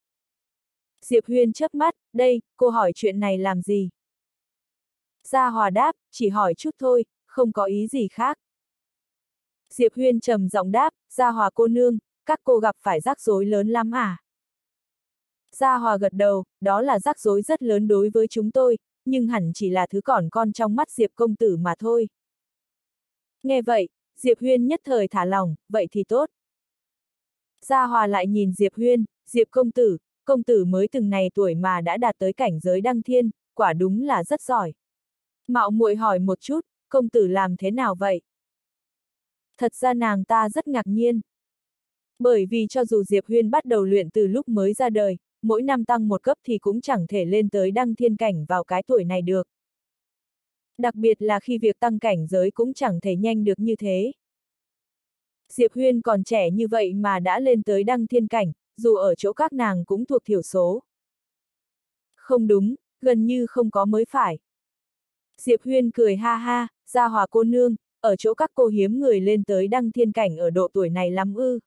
Diệp Huyên chớp mắt, đây, cô hỏi chuyện này làm gì? Gia Hòa đáp, chỉ hỏi chút thôi, không có ý gì khác. Diệp Huyên trầm giọng đáp, Gia Hòa cô nương, các cô gặp phải rắc rối lớn lắm à? Gia Hòa gật đầu, đó là rắc rối rất lớn đối với chúng tôi, nhưng hẳn chỉ là thứ còn con trong mắt Diệp công tử mà thôi. Nghe vậy, Diệp Huyên nhất thời thả lỏng, vậy thì tốt. Gia Hòa lại nhìn Diệp Huyên, Diệp công tử mới từng này tuổi mà đã đạt tới cảnh giới đăng thiên, quả đúng là rất giỏi. Mạo muội hỏi một chút, công tử làm thế nào vậy? Thật ra nàng ta rất ngạc nhiên. Bởi vì cho dù Diệp Huyên bắt đầu luyện từ lúc mới ra đời, mỗi năm tăng một cấp thì cũng chẳng thể lên tới đăng thiên cảnh vào cái tuổi này được. Đặc biệt là khi việc tăng cảnh giới cũng chẳng thể nhanh được như thế. Diệp Huyên còn trẻ như vậy mà đã lên tới đăng thiên cảnh, dù ở chỗ các nàng cũng thuộc thiểu số. Không đúng, gần như không có mới phải. Diệp Huyên cười ha ha, Gia Hòa cô nương, ở chỗ các cô hiếm người lên tới đăng thiên cảnh ở độ tuổi này lắm ư.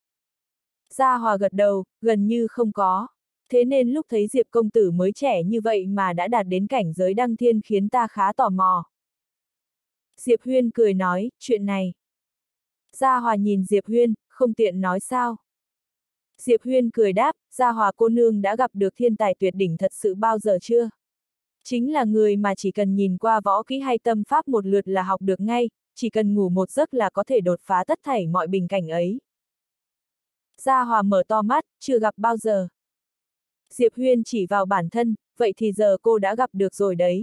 Gia Hòa gật đầu, gần như không có. Thế nên lúc thấy Diệp công tử mới trẻ như vậy mà đã đạt đến cảnh giới đăng thiên khiến ta khá tò mò. Diệp Huyên cười nói, chuyện này. Gia Hòa nhìn Diệp Huyên, không tiện nói sao. Diệp Huyên cười đáp, Gia Hòa cô nương đã gặp được thiên tài tuyệt đỉnh thật sự bao giờ chưa? Chính là người mà chỉ cần nhìn qua võ kỹ hay tâm pháp một lượt là học được ngay, chỉ cần ngủ một giấc là có thể đột phá tất thảy mọi bình cảnh ấy. Gia Hòa mở to mắt, chưa gặp bao giờ. Diệp Huyên chỉ vào bản thân, vậy thì giờ cô đã gặp được rồi đấy.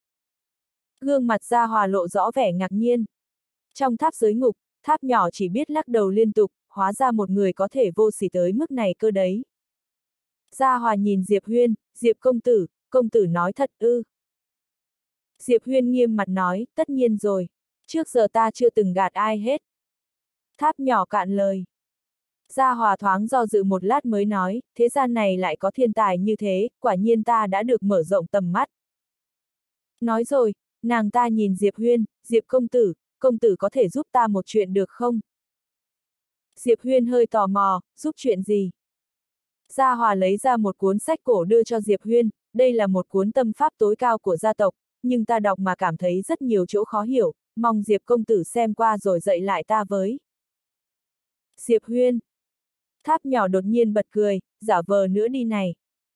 Gương mặt Gia Hòa lộ rõ vẻ ngạc nhiên. Trong tháp giới ngục, tháp nhỏ chỉ biết lắc đầu liên tục, hóa ra một người có thể vô sỉ tới mức này cơ đấy. Gia Hòa nhìn Diệp Huyên, Diệp công tử nói thật ư? Diệp Huyên nghiêm mặt nói, tất nhiên rồi, trước giờ ta chưa từng gạt ai hết. Tháp nhỏ cạn lời. Gia Hòa thoáng do dự một lát mới nói, thế gian này lại có thiên tài như thế, quả nhiên ta đã được mở rộng tầm mắt. Nói rồi, nàng ta nhìn Diệp Huyên, Diệp công tử có thể giúp ta một chuyện được không? Diệp Huyên hơi tò mò, giúp chuyện gì? Gia Hòa lấy ra một cuốn sách cổ đưa cho Diệp Huyên, đây là một cuốn tâm pháp tối cao của gia tộc, nhưng ta đọc mà cảm thấy rất nhiều chỗ khó hiểu, mong Diệp công tử xem qua rồi dạy lại ta với. Diệp Huyên. Tháp nhỏ đột nhiên bật cười, giả vờ nữa đi này.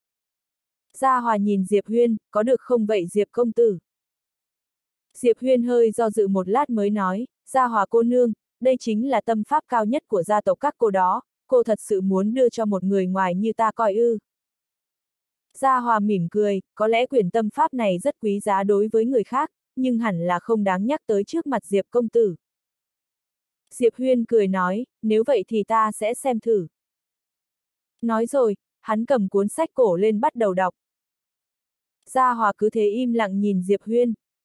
Gia Hòa nhìn Diệp Huyên, có được không vậy Diệp công tử? Diệp Huyên hơi do dự một lát mới nói, Gia Hòa cô nương, đây chính là tâm pháp cao nhất của gia tộc các cô đó, cô thật sự muốn đưa cho một người ngoài như ta coi ư. Gia Hòa mỉm cười, có lẽ quyển tâm pháp này rất quý giá đối với người khác, nhưng hẳn là không đáng nhắc tới trước mặt Diệp công tử. Diệp Huyên cười nói, nếu vậy thì ta sẽ xem thử. Nói rồi, hắn cầm cuốn sách cổ lên bắt đầu đọc. Gia Hòa cứ thế im lặng nhìn Diệp Huyên.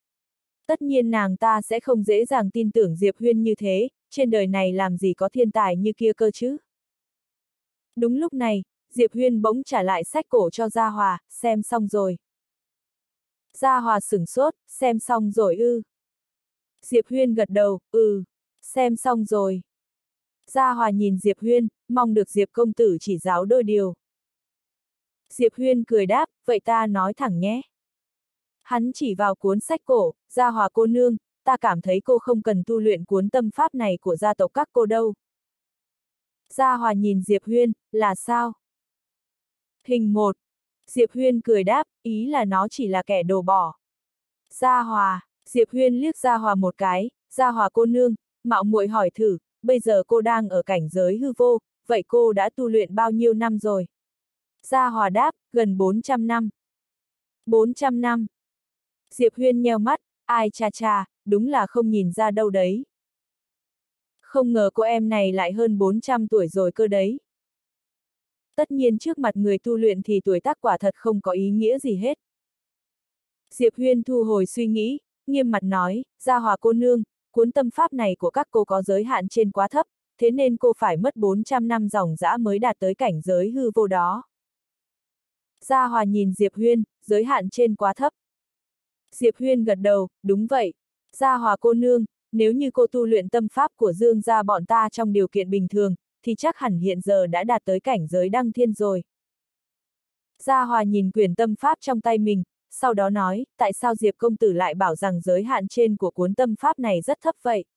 Tất nhiên nàng ta sẽ không dễ dàng tin tưởng Diệp Huyên như thế, trên đời này làm gì có thiên tài như kia cơ chứ. Đúng lúc này, Diệp Huyên bỗng trả lại sách cổ cho Gia Hòa, xem xong rồi. Gia Hòa sửng sốt, xem xong rồi ư. Diệp Huyên gật đầu, xem xong rồi. Gia Hòa nhìn Diệp Huyên, mong được Diệp công tử chỉ giáo đôi điều. Diệp Huyên cười đáp, vậy ta nói thẳng nhé. Hắn chỉ vào cuốn sách cổ, Gia Hòa cô nương, ta cảm thấy cô không cần tu luyện cuốn tâm pháp này của gia tộc các cô đâu. Gia Hòa nhìn Diệp Huyên, là sao? Hình 1. Diệp Huyên cười đáp, ý là nó chỉ là kẻ đồ bỏ. Gia Hòa, Diệp Huyên liếc Gia Hòa một cái, Gia Hòa cô nương, mạo muội hỏi thử, bây giờ cô đang ở cảnh giới hư vô, vậy cô đã tu luyện bao nhiêu năm rồi? Gia Hòa đáp, gần 400 năm. 400 năm. Diệp Huyên nheo mắt, ai cha cha, đúng là không nhìn ra đâu đấy. Không ngờ cô em này lại hơn 400 tuổi rồi cơ đấy. Tất nhiên trước mặt người tu luyện thì tuổi tác quả thật không có ý nghĩa gì hết. Diệp Huyên thu hồi suy nghĩ, nghiêm mặt nói, Gia Hòa cô nương, cuốn tâm pháp này của các cô có giới hạn trên quá thấp, thế nên cô phải mất 400 năm dòng dã mới đạt tới cảnh giới hư vô đó. Gia Hòa nhìn Diệp Huyên, giới hạn trên quá thấp. Diệp Huyên gật đầu, đúng vậy. Gia Hòa cô nương, nếu như cô tu luyện tâm pháp của Dương gia bọn ta trong điều kiện bình thường, thì chắc hẳn hiện giờ đã đạt tới cảnh giới đăng thiên rồi. Gia Hòa nhìn quyển tâm pháp trong tay mình, sau đó nói, tại sao Diệp công tử lại bảo rằng giới hạn trên của cuốn tâm pháp này rất thấp vậy?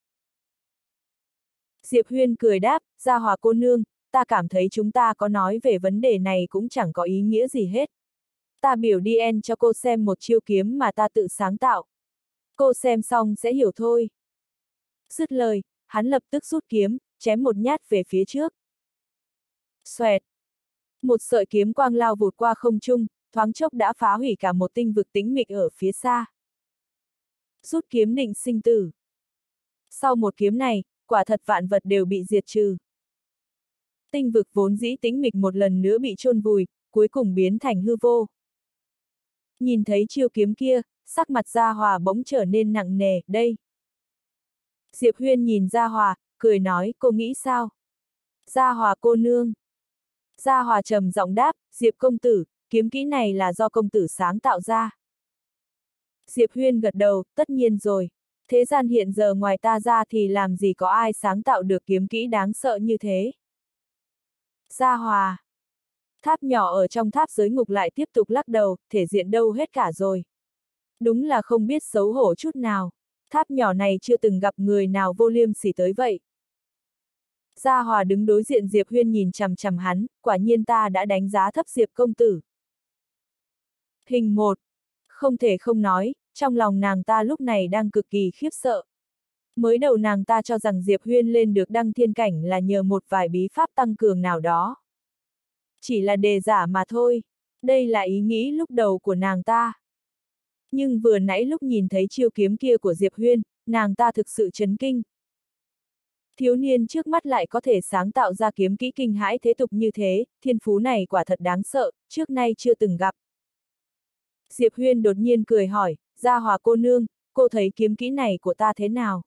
Diệp Huyên cười đáp, Gia Hòa cô nương, ta cảm thấy chúng ta có nói về vấn đề này cũng chẳng có ý nghĩa gì hết. Ta biểu DN cho cô xem một chiêu kiếm mà ta tự sáng tạo. Cô xem xong sẽ hiểu thôi. Dứt lời, hắn lập tức rút kiếm, chém một nhát về phía trước. Xoẹt. Một sợi kiếm quang lao vụt qua không trung, thoáng chốc đã phá hủy cả một tinh vực tĩnh mịch ở phía xa. Rút kiếm định sinh tử. Sau một kiếm này, quả thật vạn vật đều bị diệt trừ. Tinh vực vốn dĩ tĩnh mịch một lần nữa bị chôn vùi, cuối cùng biến thành hư vô. Nhìn thấy chiêu kiếm kia, sắc mặt Gia Hòa bỗng trở nên nặng nề, đây. Diệp Huyên nhìn Gia Hòa, cười nói, cô nghĩ sao? Gia Hòa cô nương. Gia Hòa trầm giọng đáp, Diệp công tử, kiếm kỹ này là do công tử sáng tạo ra. Diệp Huyên gật đầu, tất nhiên rồi. Thế gian hiện giờ ngoài ta ra thì làm gì có ai sáng tạo được kiếm kỹ đáng sợ như thế. Gia Hòa. Tháp nhỏ ở trong tháp giới ngục lại tiếp tục lắc đầu, thể diện đâu hết cả rồi. Đúng là không biết xấu hổ chút nào. Tháp nhỏ này chưa từng gặp người nào vô liêm sỉ tới vậy. Gia Hòa đứng đối diện Diệp Huyên nhìn chằm chằm hắn, quả nhiên ta đã đánh giá thấp Diệp công tử. Hình 1. Không thể không nói, trong lòng nàng ta lúc này đang cực kỳ khiếp sợ. Mới đầu nàng ta cho rằng Diệp Huyên lên được đăng thiên cảnh là nhờ một vài bí pháp tăng cường nào đó. Chỉ là đề giả mà thôi. Đây là ý nghĩ lúc đầu của nàng ta. Nhưng vừa nãy lúc nhìn thấy chiêu kiếm kia của Diệp Huyên, nàng ta thực sự chấn kinh. Thiếu niên trước mắt lại có thể sáng tạo ra kiếm kỹ kinh hãi thế tục như thế, thiên phú này quả thật đáng sợ, trước nay chưa từng gặp. Diệp Huyên đột nhiên cười hỏi, Gia Hòa cô nương, cô thấy kiếm kỹ này của ta thế nào?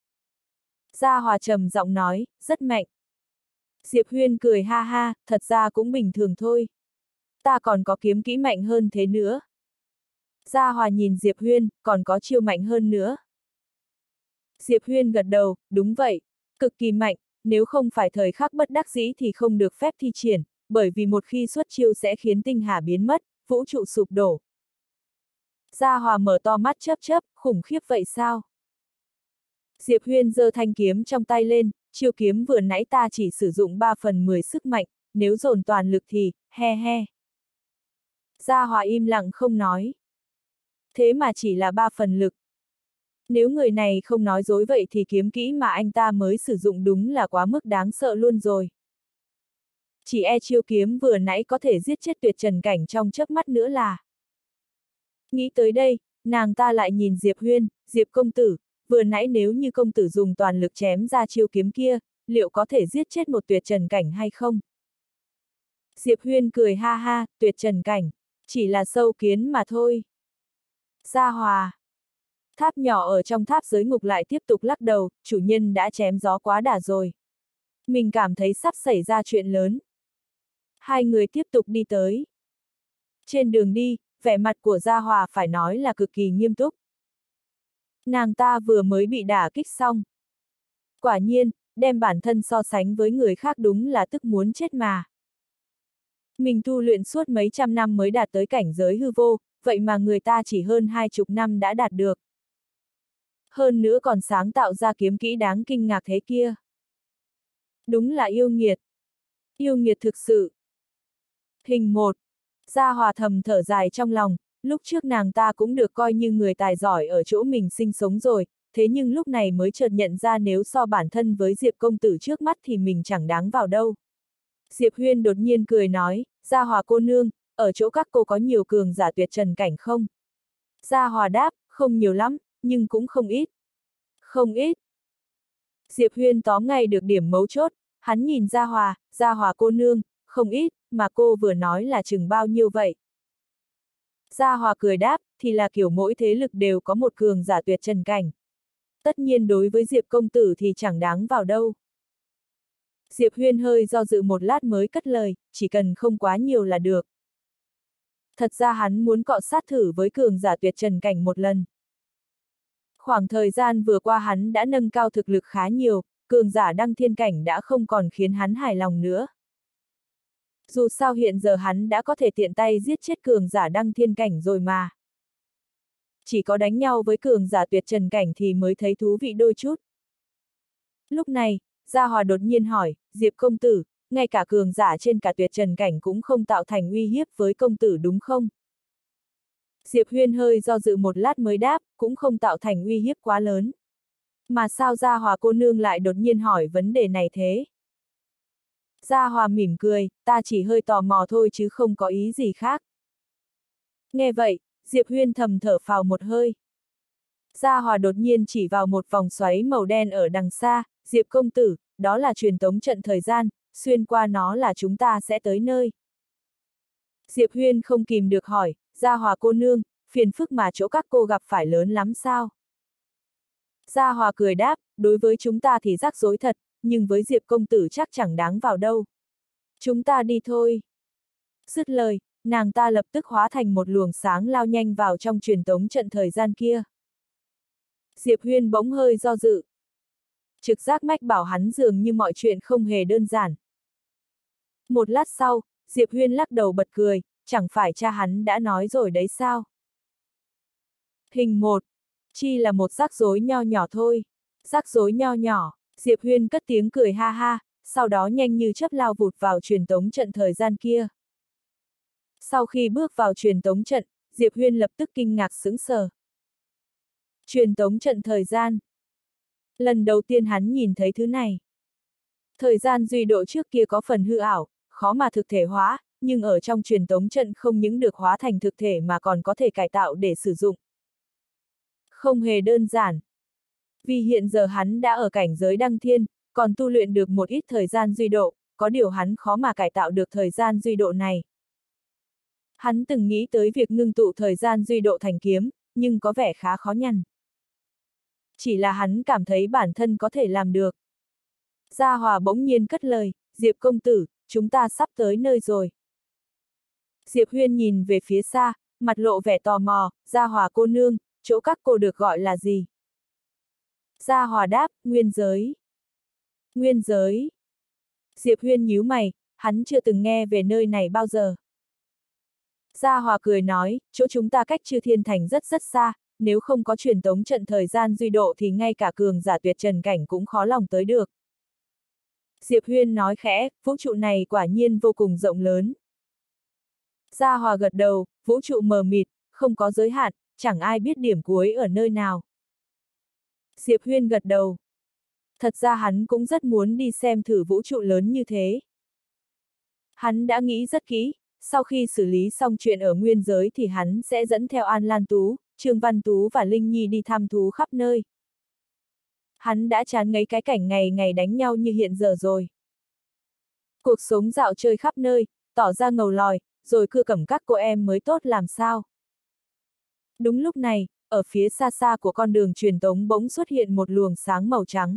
Gia Hòa trầm giọng nói, rất mạnh. Diệp Huyên cười ha ha, thật ra cũng bình thường thôi. Ta còn có kiếm kỹ mạnh hơn thế nữa. Gia Hòa nhìn Diệp Huyên, còn có chiêu mạnh hơn nữa. Diệp Huyên gật đầu, đúng vậy, cực kỳ mạnh, nếu không phải thời khắc bất đắc dĩ thì không được phép thi triển, bởi vì một khi xuất chiêu sẽ khiến tinh hà biến mất, vũ trụ sụp đổ. Gia Hòa mở to mắt chớp chớp, khủng khiếp vậy sao? Diệp Huyên giơ thanh kiếm trong tay lên, chiêu kiếm vừa nãy ta chỉ sử dụng 3/10 sức mạnh, nếu dồn toàn lực thì, he he. Gia Hòa im lặng không nói. Thế mà chỉ là 3 phần lực. Nếu người này không nói dối vậy thì kiếm kỹ mà anh ta mới sử dụng đúng là quá mức đáng sợ luôn rồi. Chỉ e chiêu kiếm vừa nãy có thể giết chết tuyệt trần cảnh trong chớp mắt nữa là. Nghĩ tới đây, nàng ta lại nhìn Diệp Huyên, Diệp công tử, vừa nãy nếu như công tử dùng toàn lực chém ra chiêu kiếm kia, liệu có thể giết chết một tuyệt trần cảnh hay không? Diệp Huyên cười ha ha, tuyệt trần cảnh, chỉ là sâu kiến mà thôi. Gia Hòa. Tháp nhỏ ở trong tháp giới ngục lại tiếp tục lắc đầu, chủ nhân đã chém gió quá đà rồi. Mình cảm thấy sắp xảy ra chuyện lớn. Hai người tiếp tục đi tới. Trên đường đi, vẻ mặt của Gia Hòa phải nói là cực kỳ nghiêm túc. Nàng ta vừa mới bị đả kích xong. Quả nhiên, đem bản thân so sánh với người khác đúng là tức muốn chết mà. Mình tu luyện suốt mấy trăm năm mới đạt tới cảnh giới hư vô, vậy mà người ta chỉ hơn 20 năm đã đạt được. Hơn nữa còn sáng tạo ra kiếm kỹ đáng kinh ngạc thế kia. Đúng là yêu nghiệt. Yêu nghiệt thực sự. Hình 1. Gia Hòa thầm thở dài trong lòng, lúc trước nàng ta cũng được coi như người tài giỏi ở chỗ mình sinh sống rồi, thế nhưng lúc này mới chợt nhận ra nếu so bản thân với Diệp công tử trước mắt thì mình chẳng đáng vào đâu. Diệp Huyên đột nhiên cười nói, Gia Hòa cô nương, ở chỗ các cô có nhiều cường giả tuyệt trần cảnh không? Gia Hòa đáp, không nhiều lắm, nhưng cũng không ít. Không ít. Diệp Huyên tóm ngay được điểm mấu chốt, hắn nhìn Gia Hòa cô nương, không ít, mà cô vừa nói là chừng bao nhiêu vậy? Gia Hòa cười đáp, thì là kiểu mỗi thế lực đều có một cường giả tuyệt trần cảnh. Tất nhiên đối với Diệp công tử thì chẳng đáng vào đâu. Diệp Huyên hơi do dự một lát mới cất lời, chỉ cần không quá nhiều là được. Thật ra hắn muốn cọ sát thử với cường giả tuyệt trần cảnh một lần. Khoảng thời gian vừa qua hắn đã nâng cao thực lực khá nhiều, cường giả đăng thiên cảnh đã không còn khiến hắn hài lòng nữa. Dù sao hiện giờ hắn đã có thể tiện tay giết chết cường giả đăng thiên cảnh rồi mà. Chỉ có đánh nhau với cường giả tuyệt trần cảnh thì mới thấy thú vị đôi chút. Lúc này, Gia Hòa đột nhiên hỏi, Diệp công tử, ngay cả cường giả trên cả tuyệt trần cảnh cũng không tạo thành uy hiếp với công tử đúng không? Diệp Huyên hơi do dự một lát mới đáp, cũng không tạo thành uy hiếp quá lớn. Mà sao Gia Hòa cô nương lại đột nhiên hỏi vấn đề này thế? Gia Hòa mỉm cười, ta chỉ hơi tò mò thôi chứ không có ý gì khác. Nghe vậy, Diệp Huyên thầm thở phào một hơi. Gia Hòa đột nhiên chỉ vào một vòng xoáy màu đen ở đằng xa, Diệp công tử, đó là truyền tống trận thời gian, xuyên qua nó là chúng ta sẽ tới nơi. Diệp Huyên không kìm được hỏi, Gia Hòa cô nương, phiền phức mà chỗ các cô gặp phải lớn lắm sao? Gia Hòa cười đáp, đối với chúng ta thì rắc rối thật, nhưng với Diệp công tử chắc chẳng đáng vào đâu. Chúng ta đi thôi. Dứt lời, nàng ta lập tức hóa thành một luồng sáng lao nhanh vào trong truyền tống trận thời gian kia. Diệp Huyên bỗng hơi do dự. Trực giác mách bảo hắn dường như mọi chuyện không hề đơn giản. Một lát sau, Diệp Huyên lắc đầu bật cười, chẳng phải cha hắn đã nói rồi đấy sao? Hình 1. Chi là một rắc rối nho nhỏ thôi. Rắc rối nho nhỏ, Diệp Huyên cất tiếng cười ha ha, sau đó nhanh như chớp lao vụt vào truyền tống trận thời gian kia. Sau khi bước vào truyền tống trận, Diệp Huyên lập tức kinh ngạc sững sờ. Truyền tống trận thời gian. Lần đầu tiên hắn nhìn thấy thứ này. Thời gian duy độ trước kia có phần hư ảo, khó mà thực thể hóa, nhưng ở trong truyền tống trận không những được hóa thành thực thể mà còn có thể cải tạo để sử dụng. Không hề đơn giản. Vì hiện giờ hắn đã ở cảnh giới đăng thiên, còn tu luyện được một ít thời gian duy độ, có điều hắn khó mà cải tạo được thời gian duy độ này. Hắn từng nghĩ tới việc ngưng tụ thời gian duy độ thành kiếm, nhưng có vẻ khá khó nhằn. Chỉ là hắn cảm thấy bản thân có thể làm được. Gia Hòa bỗng nhiên cất lời, Diệp công tử, chúng ta sắp tới nơi rồi. Diệp Huyên nhìn về phía xa, mặt lộ vẻ tò mò, Gia Hòa cô nương, chỗ các cô được gọi là gì? Gia Hòa đáp, nguyên giới. Nguyên giới. Diệp Huyên nhíu mày, hắn chưa từng nghe về nơi này bao giờ. Gia Hòa cười nói, chỗ chúng ta cách Chư Thiên Thành rất rất xa, nếu không có truyền tống trận thời gian duy độ thì ngay cả cường giả tuyệt trần cảnh cũng khó lòng tới được. Diệp Huyên nói khẽ, vũ trụ này quả nhiên vô cùng rộng lớn. Gia Hòa gật đầu, vũ trụ mờ mịt, không có giới hạn, chẳng ai biết điểm cuối ở nơi nào. Diệp Huyên gật đầu. Thật ra hắn cũng rất muốn đi xem thử vũ trụ lớn như thế. Hắn đã nghĩ rất kỹ, sau khi xử lý xong chuyện ở nguyên giới thì hắn sẽ dẫn theo An Lan Tú, Trương Văn Tú và Linh Nhi đi thăm thú khắp nơi. Hắn đã chán ngấy cái cảnh ngày ngày đánh nhau như hiện giờ rồi. Cuộc sống dạo chơi khắp nơi, tỏ ra ngầu lòi, rồi cưa cẩm các cô em mới tốt làm sao. Đúng lúc này, ở phía xa xa của con đường truyền tống bỗng xuất hiện một luồng sáng màu trắng.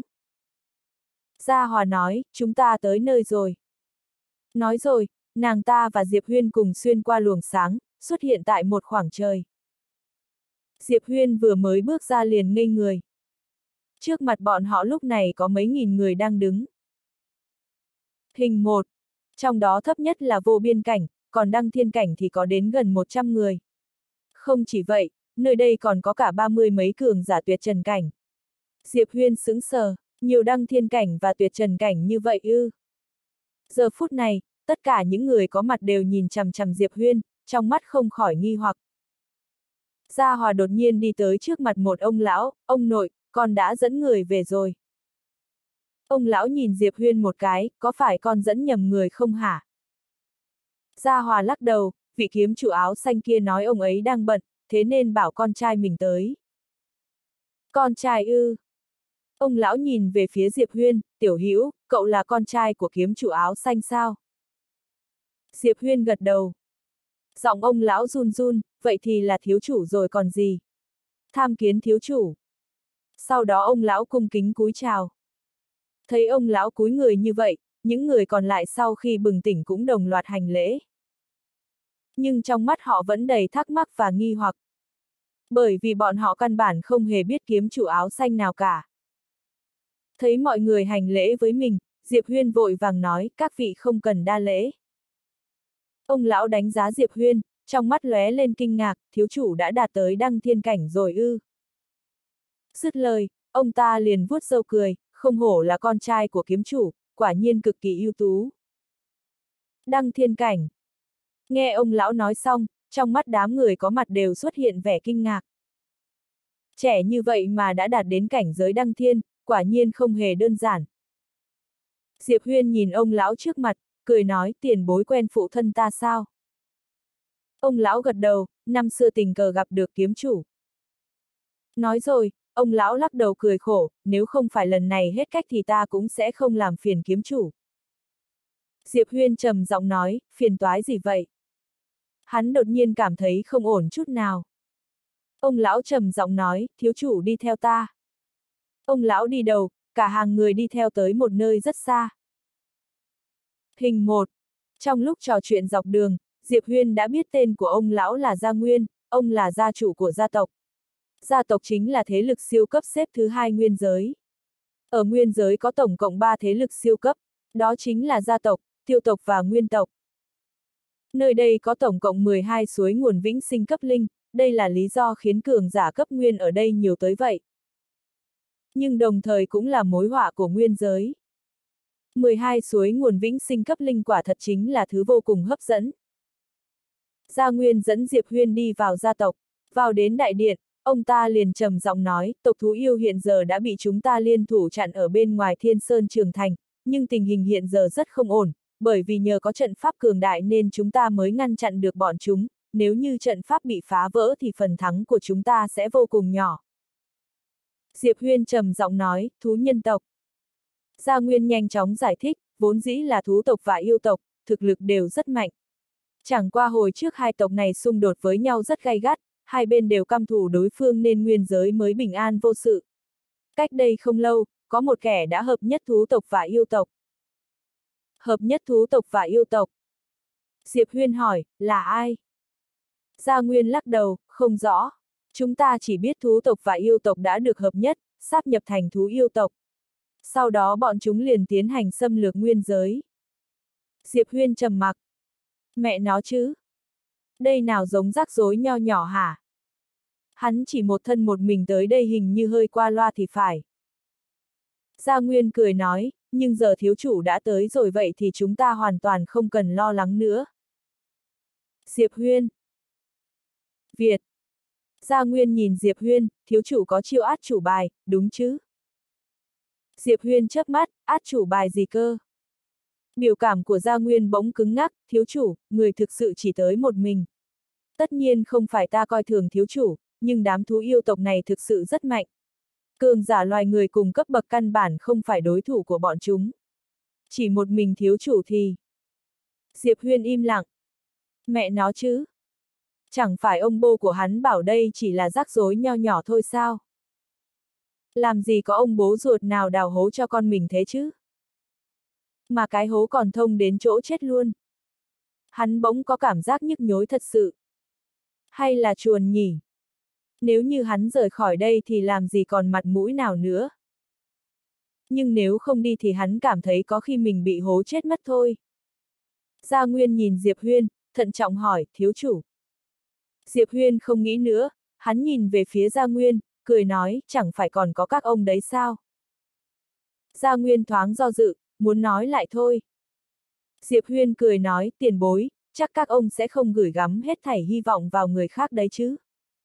Gia Hòa nói, chúng ta tới nơi rồi. Nói rồi, nàng ta và Diệp Huyên cùng xuyên qua luồng sáng, xuất hiện tại một khoảng trời. Diệp Huyên vừa mới bước ra liền ngây người. Trước mặt bọn họ lúc này có mấy nghìn người đang đứng. Hình 1. Trong đó thấp nhất là vô biên cảnh, còn đăng thiên cảnh thì có đến gần 100 người. Không chỉ vậy, nơi đây còn có cả 30 mấy cường giả tuyệt trần cảnh. Diệp Huyên sững sờ, nhiều đăng thiên cảnh và tuyệt trần cảnh như vậy ư. Giờ phút này, tất cả những người có mặt đều nhìn chằm chằm Diệp Huyên, trong mắt không khỏi nghi hoặc. Gia Hòa đột nhiên đi tới trước mặt một ông lão, ông nội, con đã dẫn người về rồi. Ông lão nhìn Diệp Huyên một cái, có phải con dẫn nhầm người không hả? Gia Hòa lắc đầu, vị kiếm chủ áo xanh kia nói ông ấy đang bận, thế nên bảo con trai mình tới. Con trai ư? Ông lão nhìn về phía Diệp Huyên, Tiểu Hữu, cậu là con trai của kiếm chủ áo xanh sao? Diệp Huyên gật đầu. Giọng ông lão run run, vậy thì là thiếu chủ rồi còn gì? Tham kiến thiếu chủ. Sau đó ông lão cung kính cúi chào. Thấy ông lão cúi người như vậy, những người còn lại sau khi bừng tỉnh cũng đồng loạt hành lễ. Nhưng trong mắt họ vẫn đầy thắc mắc và nghi hoặc. Bởi vì bọn họ căn bản không hề biết kiếm chủ áo xanh nào cả. Thấy mọi người hành lễ với mình, Diệp Huyên vội vàng nói, các vị không cần đa lễ. Ông lão đánh giá Diệp Huyên, trong mắt lóe lên kinh ngạc, thiếu chủ đã đạt tới đăng thiên cảnh rồi ư. Dứt lời, ông ta liền vuốt râu cười, không hổ là con trai của kiếm chủ, quả nhiên cực kỳ ưu tú. Đăng thiên cảnh. Nghe ông lão nói xong, trong mắt đám người có mặt đều xuất hiện vẻ kinh ngạc. Trẻ như vậy mà đã đạt đến cảnh giới đăng thiên, quả nhiên không hề đơn giản. Diệp Huyên nhìn ông lão trước mặt, cười nói, tiền bối quen phụ thân ta sao? Ông lão gật đầu, năm xưa tình cờ gặp được kiếm chủ. Nói rồi, ông lão lắc đầu cười khổ, nếu không phải lần này hết cách thì ta cũng sẽ không làm phiền kiếm chủ. Diệp Huyên trầm giọng nói, phiền toái gì vậy? Hắn đột nhiên cảm thấy không ổn chút nào. Ông lão trầm giọng nói, thiếu chủ đi theo ta. Ông lão đi đầu, cả hàng người đi theo tới một nơi rất xa. Hình 1. Trong lúc trò chuyện dọc đường, Diệp Huyên đã biết tên của ông lão là Gia Nguyên, ông là gia chủ của gia tộc. Gia tộc chính là thế lực siêu cấp xếp thứ hai nguyên giới. Ở nguyên giới có tổng cộng 3 thế lực siêu cấp, đó chính là gia tộc, tiêu tộc và nguyên tộc. Nơi đây có tổng cộng 12 suối nguồn vĩnh sinh cấp linh, đây là lý do khiến cường giả cấp nguyên ở đây nhiều tới vậy. Nhưng đồng thời cũng là mối họa của nguyên giới. 12 suối nguồn vĩnh sinh cấp linh quả thật chính là thứ vô cùng hấp dẫn. Gia Nguyên dẫn Diệp Huyên đi vào gia tộc, vào đến đại điện, ông ta liền trầm giọng nói, tộc thú yêu hiện giờ đã bị chúng ta liên thủ chặn ở bên ngoài Thiên Sơn Trường Thành, nhưng tình hình hiện giờ rất không ổn, bởi vì nhờ có trận pháp cường đại nên chúng ta mới ngăn chặn được bọn chúng, nếu như trận pháp bị phá vỡ thì phần thắng của chúng ta sẽ vô cùng nhỏ. Diệp Huyên trầm giọng nói, thú nhân tộc. Gia Nguyên nhanh chóng giải thích, vốn dĩ là thú tộc và yêu tộc, thực lực đều rất mạnh. Chẳng qua hồi trước hai tộc này xung đột với nhau rất gay gắt, hai bên đều căm thù đối phương nên nguyên giới mới bình an vô sự. Cách đây không lâu, có một kẻ đã hợp nhất thú tộc và yêu tộc. Hợp nhất thú tộc và yêu tộc. Diệp Huyên hỏi, là ai? Gia Nguyên lắc đầu, không rõ. Chúng ta chỉ biết thú tộc và yêu tộc đã được hợp nhất, sáp nhập thành thú yêu tộc. Sau đó bọn chúng liền tiến hành xâm lược nguyên giới. Diệp Huyên trầm mặc. Mẹ nó chứ. Đây nào giống rắc rối nho nhỏ hả? Hắn chỉ một thân một mình tới đây hình như hơi qua loa thì phải. Gia Nguyên cười nói, nhưng giờ thiếu chủ đã tới rồi vậy thì chúng ta hoàn toàn không cần lo lắng nữa. Diệp Huyên. Việt. Gia Nguyên nhìn Diệp Huyên, thiếu chủ có chiêu át chủ bài, đúng chứ? Diệp Huyên chớp mắt, át chủ bài gì cơ? Biểu cảm của Gia Nguyên bỗng cứng ngắc, thiếu chủ, người thực sự chỉ tới một mình. Tất nhiên không phải ta coi thường thiếu chủ, nhưng đám thú yêu tộc này thực sự rất mạnh. Cường giả loài người cùng cấp bậc căn bản không phải đối thủ của bọn chúng. Chỉ một mình thiếu chủ thì... Diệp Huyên im lặng. Mẹ nó chứ. Chẳng phải ông bố của hắn bảo đây chỉ là rắc rối nho nhỏ thôi sao? Làm gì có ông bố ruột nào đào hố cho con mình thế chứ? Mà cái hố còn thông đến chỗ chết luôn. Hắn bỗng có cảm giác nhức nhối thật sự. Hay là chuồn nhỉ? Nếu như hắn rời khỏi đây thì làm gì còn mặt mũi nào nữa? Nhưng nếu không đi thì hắn cảm thấy có khi mình bị hố chết mất thôi. Gia Nguyên nhìn Diệp Huyên, thận trọng hỏi, thiếu chủ. Diệp Huyên không nghĩ nữa, hắn nhìn về phía Gia Nguyên, cười nói, chẳng phải còn có các ông đấy sao? Gia Nguyên thoáng do dự, muốn nói lại thôi. Diệp Huyên cười nói, tiền bối, chắc các ông sẽ không gửi gắm hết thảy hy vọng vào người khác đấy chứ.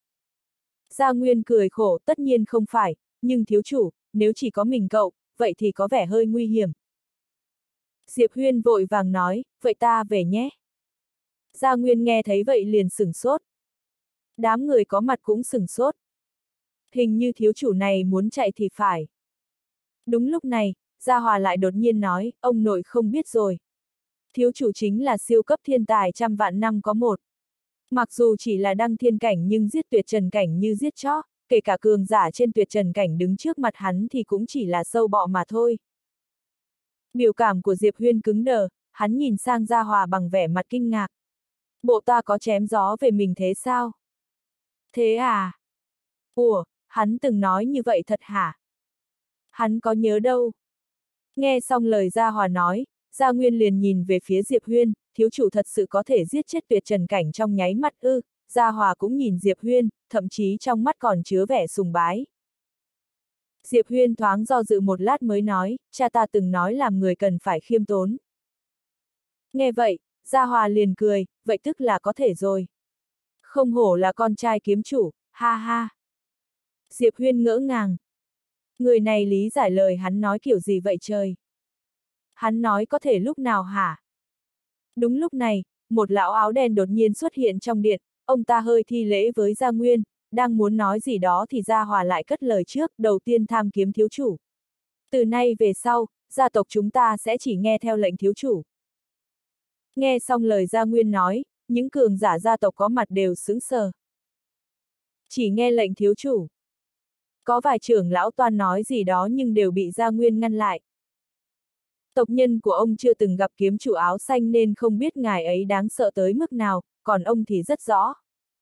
Gia Nguyên cười khổ, tất nhiên không phải, nhưng thiếu chủ, nếu chỉ có mình cậu, vậy thì có vẻ hơi nguy hiểm. Diệp Huyên vội vàng nói, vậy ta về nhé. Gia Nguyên nghe thấy vậy liền sửng sốt. Đám người có mặt cũng sửng sốt. Hình như thiếu chủ này muốn chạy thì phải. Đúng lúc này, Gia Hòa lại đột nhiên nói, ông nội không biết rồi. Thiếu chủ chính là siêu cấp thiên tài trăm vạn năm có một. Mặc dù chỉ là đăng thiên cảnh nhưng giết tuyệt trần cảnh như giết chó, kể cả cường giả trên tuyệt trần cảnh đứng trước mặt hắn thì cũng chỉ là sâu bọ mà thôi. Biểu cảm của Diệp Huyên cứng đờ, hắn nhìn sang Gia Hòa bằng vẻ mặt kinh ngạc. Bộ ta có chém gió về mình thế sao? Thế à? Ủa, hắn từng nói như vậy thật hả? Hắn có nhớ đâu. Nghe xong lời Gia Hòa nói, Gia Nguyên liền nhìn về phía Diệp Huyên, thiếu chủ thật sự có thể giết chết tuyệt trần cảnh trong nháy mắt ư? Gia Hòa cũng nhìn Diệp Huyên, thậm chí trong mắt còn chứa vẻ sùng bái. Diệp Huyên thoáng do dự một lát mới nói, cha ta từng nói làm người cần phải khiêm tốn. Nghe vậy, Gia Hòa liền cười, vậy tức là có thể rồi. Không hổ là con trai kiếm chủ, ha ha. Diệp Huyên ngỡ ngàng. Người này lý giải lời hắn nói kiểu gì vậy trời? Hắn nói có thể lúc nào hả? Đúng lúc này, một lão áo đen đột nhiên xuất hiện trong điện, ông ta hơi thi lễ với Gia Nguyên, đang muốn nói gì đó thì Gia Hòa lại cất lời trước, đầu tiên tham kiếm thiếu chủ. Từ nay về sau, gia tộc chúng ta sẽ chỉ nghe theo lệnh thiếu chủ. Nghe xong lời Gia Nguyên nói, những cường giả gia tộc có mặt đều sững sờ. Chỉ nghe lệnh thiếu chủ. Có vài trưởng lão toan nói gì đó nhưng đều bị Gia Nguyên ngăn lại. Tộc nhân của ông chưa từng gặp kiếm chủ áo xanh nên không biết ngài ấy đáng sợ tới mức nào, còn ông thì rất rõ.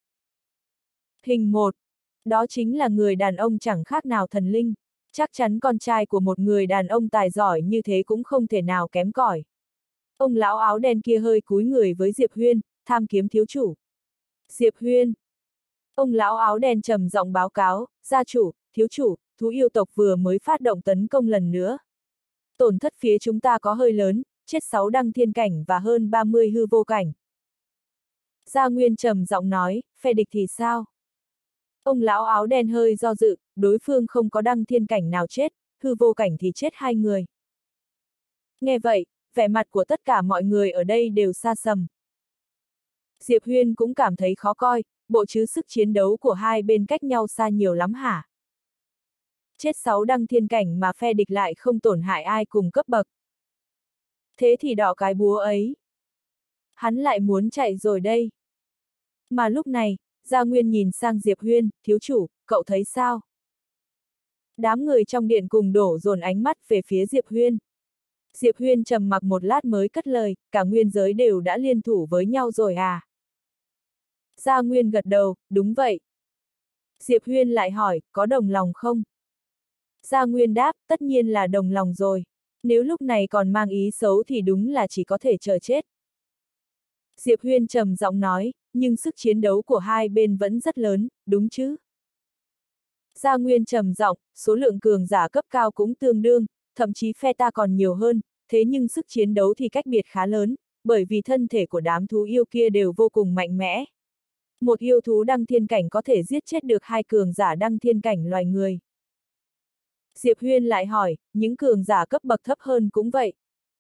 Hình 1. Đó chính là người đàn ông chẳng khác nào thần linh. Chắc chắn con trai của một người đàn ông tài giỏi như thế cũng không thể nào kém cỏi. Ông lão áo đen kia hơi cúi người với Diệp Huyên, tham kiếm thiếu chủ. Diệp Huyên. Ông lão áo đen trầm giọng báo cáo, gia chủ, thiếu chủ, thú yêu tộc vừa mới phát động tấn công lần nữa. Tổn thất phía chúng ta có hơi lớn, chết 6 đăng thiên cảnh và hơn 30 hư vô cảnh. Gia Nguyên trầm giọng nói, phe địch thì sao? Ông lão áo đen hơi do dự, đối phương không có đăng thiên cảnh nào chết, hư vô cảnh thì chết 2 người. Nghe vậy, vẻ mặt của tất cả mọi người ở đây đều xa sầm. Diệp Huyên cũng cảm thấy khó coi, bộ chứ sức chiến đấu của hai bên cách nhau xa nhiều lắm hả? Chết 6 đăng thiên cảnh mà phe địch lại không tổn hại ai cùng cấp bậc. Thế thì đỏ cái búa ấy. Hắn lại muốn chạy rồi đây. Mà lúc này, Gia Nguyên nhìn sang Diệp Huyên, thiếu chủ, cậu thấy sao? Đám người trong điện cùng đổ dồn ánh mắt về phía Diệp Huyên. Diệp Huyên trầm mặc một lát mới cất lời, cả nguyên giới đều đã liên thủ với nhau rồi à? Gia Nguyên gật đầu, đúng vậy. Diệp Huyên lại hỏi, có đồng lòng không? Gia Nguyên đáp, tất nhiên là đồng lòng rồi. Nếu lúc này còn mang ý xấu thì đúng là chỉ có thể chờ chết. Diệp Huyên trầm giọng nói, nhưng sức chiến đấu của hai bên vẫn rất lớn, đúng chứ? Gia Nguyên trầm giọng, số lượng cường giả cấp cao cũng tương đương, thậm chí phe ta còn nhiều hơn, thế nhưng sức chiến đấu thì cách biệt khá lớn, bởi vì thân thể của đám thú yêu kia đều vô cùng mạnh mẽ. Một yêu thú đăng thiên cảnh có thể giết chết được 2 cường giả đăng thiên cảnh loài người. Diệp Huyên lại hỏi, những cường giả cấp bậc thấp hơn cũng vậy.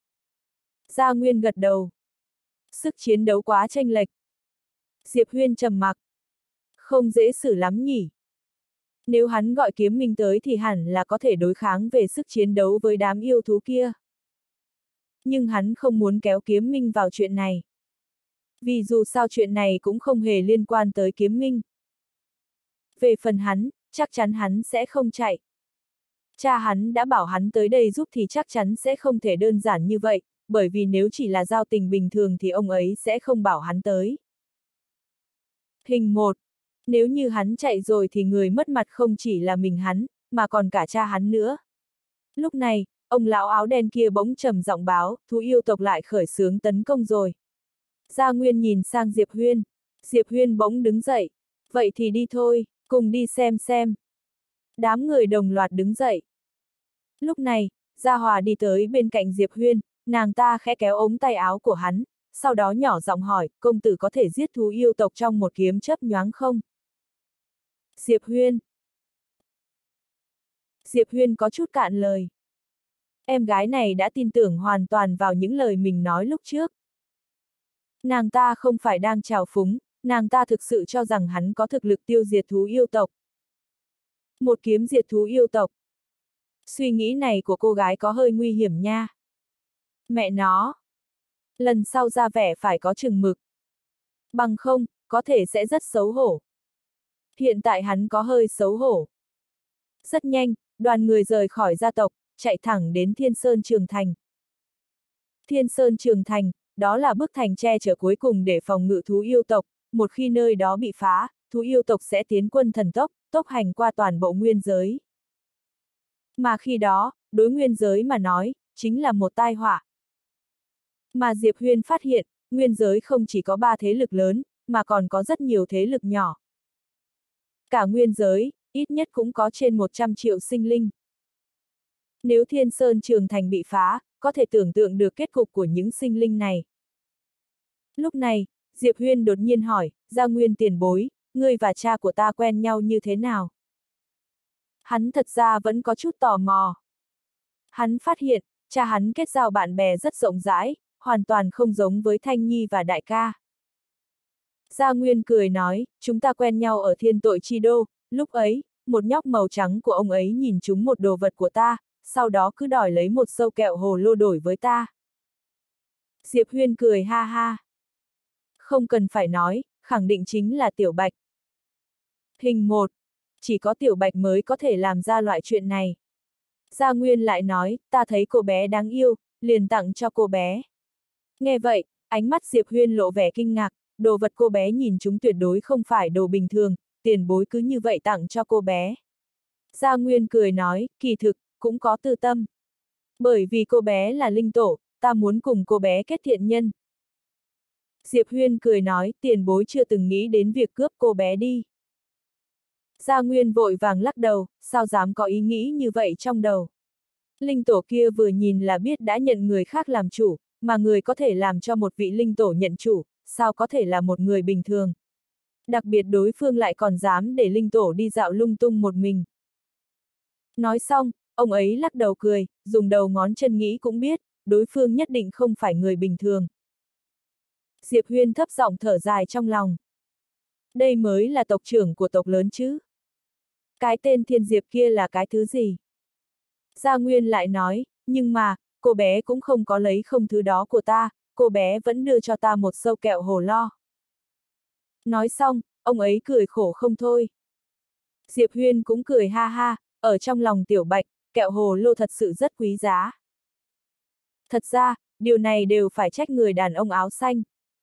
Gia Nguyên gật đầu. Sức chiến đấu quá chênh lệch. Diệp Huyên trầm mặc. Không dễ xử lắm nhỉ. Nếu hắn gọi kiếm minh tới thì hẳn là có thể đối kháng về sức chiến đấu với đám yêu thú kia. Nhưng hắn không muốn kéo kiếm minh vào chuyện này. Vì dù sao chuyện này cũng không hề liên quan tới Kiếm Minh. Về phần hắn, chắc chắn hắn sẽ không chạy. Cha hắn đã bảo hắn tới đây giúp thì chắc chắn sẽ không thể đơn giản như vậy, bởi vì nếu chỉ là giao tình bình thường thì ông ấy sẽ không bảo hắn tới. Hình 1. Nếu như hắn chạy rồi thì người mất mặt không chỉ là mình hắn, mà còn cả cha hắn nữa. Lúc này, ông lão áo đen kia bỗng trầm giọng báo, thú yêu tộc lại khởi xướng tấn công rồi. Gia Nguyên nhìn sang Diệp Huyên. Diệp Huyên bỗng đứng dậy. Vậy thì đi thôi, cùng đi xem. Đám người đồng loạt đứng dậy. Lúc này, Gia Hòa đi tới bên cạnh Diệp Huyên, nàng ta khẽ kéo ống tay áo của hắn, sau đó nhỏ giọng hỏi, công tử có thể giết thú yêu tộc trong một kiếm chớp nhoáng không? Diệp Huyên. Diệp Huyên có chút cạn lời. Em gái này đã tin tưởng hoàn toàn vào những lời mình nói lúc trước. Nàng ta không phải đang trào phúng, nàng ta thực sự cho rằng hắn có thực lực tiêu diệt thú yêu tộc. Một kiếm diệt thú yêu tộc. Suy nghĩ này của cô gái có hơi nguy hiểm nha. Mẹ nó. Lần sau ra vẻ phải có chừng mực. Bằng không, có thể sẽ rất xấu hổ. Hiện tại hắn có hơi xấu hổ. Rất nhanh, đoàn người rời khỏi gia tộc, chạy thẳng đến Thiên Sơn Trường Thành. Thiên Sơn Trường Thành, đó là bức thành che chở cuối cùng để phòng ngự thú yêu tộc, một khi nơi đó bị phá, thú yêu tộc sẽ tiến quân thần tốc, tốc hành qua toàn bộ nguyên giới. Mà khi đó, đối nguyên giới mà nói, chính là một tai họa. Mà Diệp Huyên phát hiện, nguyên giới không chỉ có 3 thế lực lớn, mà còn có rất nhiều thế lực nhỏ. Cả nguyên giới, ít nhất cũng có trên 100 triệu sinh linh. Nếu Thiên Sơn Trường Thành bị phá, có thể tưởng tượng được kết cục của những sinh linh này. Lúc này, Diệp Huyên đột nhiên hỏi, Gia Nguyên tiền bối, ngươi và cha của ta quen nhau như thế nào? Hắn thật ra vẫn có chút tò mò. Hắn phát hiện, cha hắn kết giao bạn bè rất rộng rãi, hoàn toàn không giống với Thanh Nhi và đại ca. Gia Nguyên cười nói, chúng ta quen nhau ở Thiên Tội Chi Đô, lúc ấy, một nhóc màu trắng của ông ấy nhìn trúng một đồ vật của ta, sau đó cứ đòi lấy một sâu kẹo hồ lô đổi với ta. Diệp Huyên cười ha ha. Không cần phải nói, khẳng định chính là Tiểu Bạch. Hình 1. Chỉ có Tiểu Bạch mới có thể làm ra loại chuyện này. Gia Nguyên lại nói, ta thấy cô bé đáng yêu, liền tặng cho cô bé. Nghe vậy, ánh mắt Diệp Huyên lộ vẻ kinh ngạc, đồ vật cô bé nhìn chúng tuyệt đối không phải đồ bình thường, tiền bối cứ như vậy tặng cho cô bé. Gia Nguyên cười nói, kỳ thực, cũng có tư tâm. Bởi vì cô bé là linh tổ, ta muốn cùng cô bé kết thiện nhân. Diệp Huyên cười nói, tiền bối chưa từng nghĩ đến việc cướp cô bé đi. Gia Nguyên vội vàng lắc đầu, sao dám có ý nghĩ như vậy trong đầu. Linh tổ kia vừa nhìn là biết đã nhận người khác làm chủ, mà người có thể làm cho một vị linh tổ nhận chủ, sao có thể là một người bình thường. Đặc biệt đối phương lại còn dám để linh tổ đi dạo lung tung một mình. Nói xong, ông ấy lắc đầu cười, dùng đầu ngón chân nghĩ cũng biết, đối phương nhất định không phải người bình thường. Diệp Huyên thấp giọng thở dài trong lòng. Đây mới là tộc trưởng của tộc lớn chứ. Cái tên Thiên Diệp kia là cái thứ gì? Gia Nguyên lại nói, nhưng mà, cô bé cũng không có lấy không thứ đó của ta, cô bé vẫn đưa cho ta một sâu kẹo hồ lo. Nói xong, ông ấy cười khổ không thôi. Diệp Huyên cũng cười ha ha, ở trong lòng Tiểu Bạch, kẹo hồ lô thật sự rất quý giá. Thật ra, điều này đều phải trách người đàn ông áo xanh.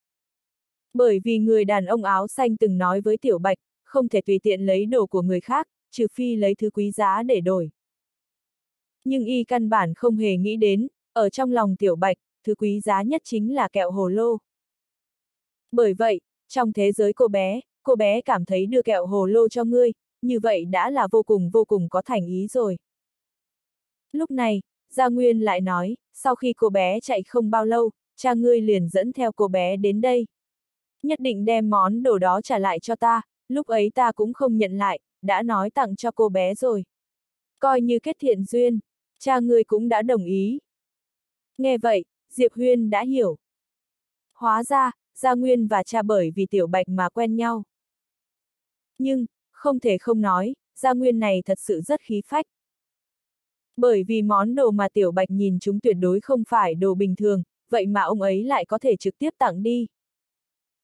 Bởi vì người đàn ông áo xanh từng nói với Tiểu Bạch, không thể tùy tiện lấy đồ của người khác, trừ phi lấy thứ quý giá để đổi. Nhưng y căn bản không hề nghĩ đến, ở trong lòng Tiểu Bạch, thứ quý giá nhất chính là kẹo hồ lô. Bởi vậy, trong thế giới cô bé cảm thấy đưa kẹo hồ lô cho ngươi, như vậy đã là vô cùng có thành ý rồi. Lúc này, Gia Nguyên lại nói, sau khi cô bé chạy không bao lâu, cha ngươi liền dẫn theo cô bé đến đây. Nhất định đem món đồ đó trả lại cho ta, lúc ấy ta cũng không nhận lại, đã nói tặng cho cô bé rồi. Coi như kết thiện duyên, cha ngươi cũng đã đồng ý. Nghe vậy, Diệp Huyên đã hiểu. Hóa ra, Gia Nguyên và cha bởi vì Tiểu Bạch mà quen nhau. Nhưng, không thể không nói, Gia Nguyên này thật sự rất khí phách. Bởi vì món đồ mà Tiểu Bạch nhìn chúng tuyệt đối không phải đồ bình thường, vậy mà ông ấy lại có thể trực tiếp tặng đi.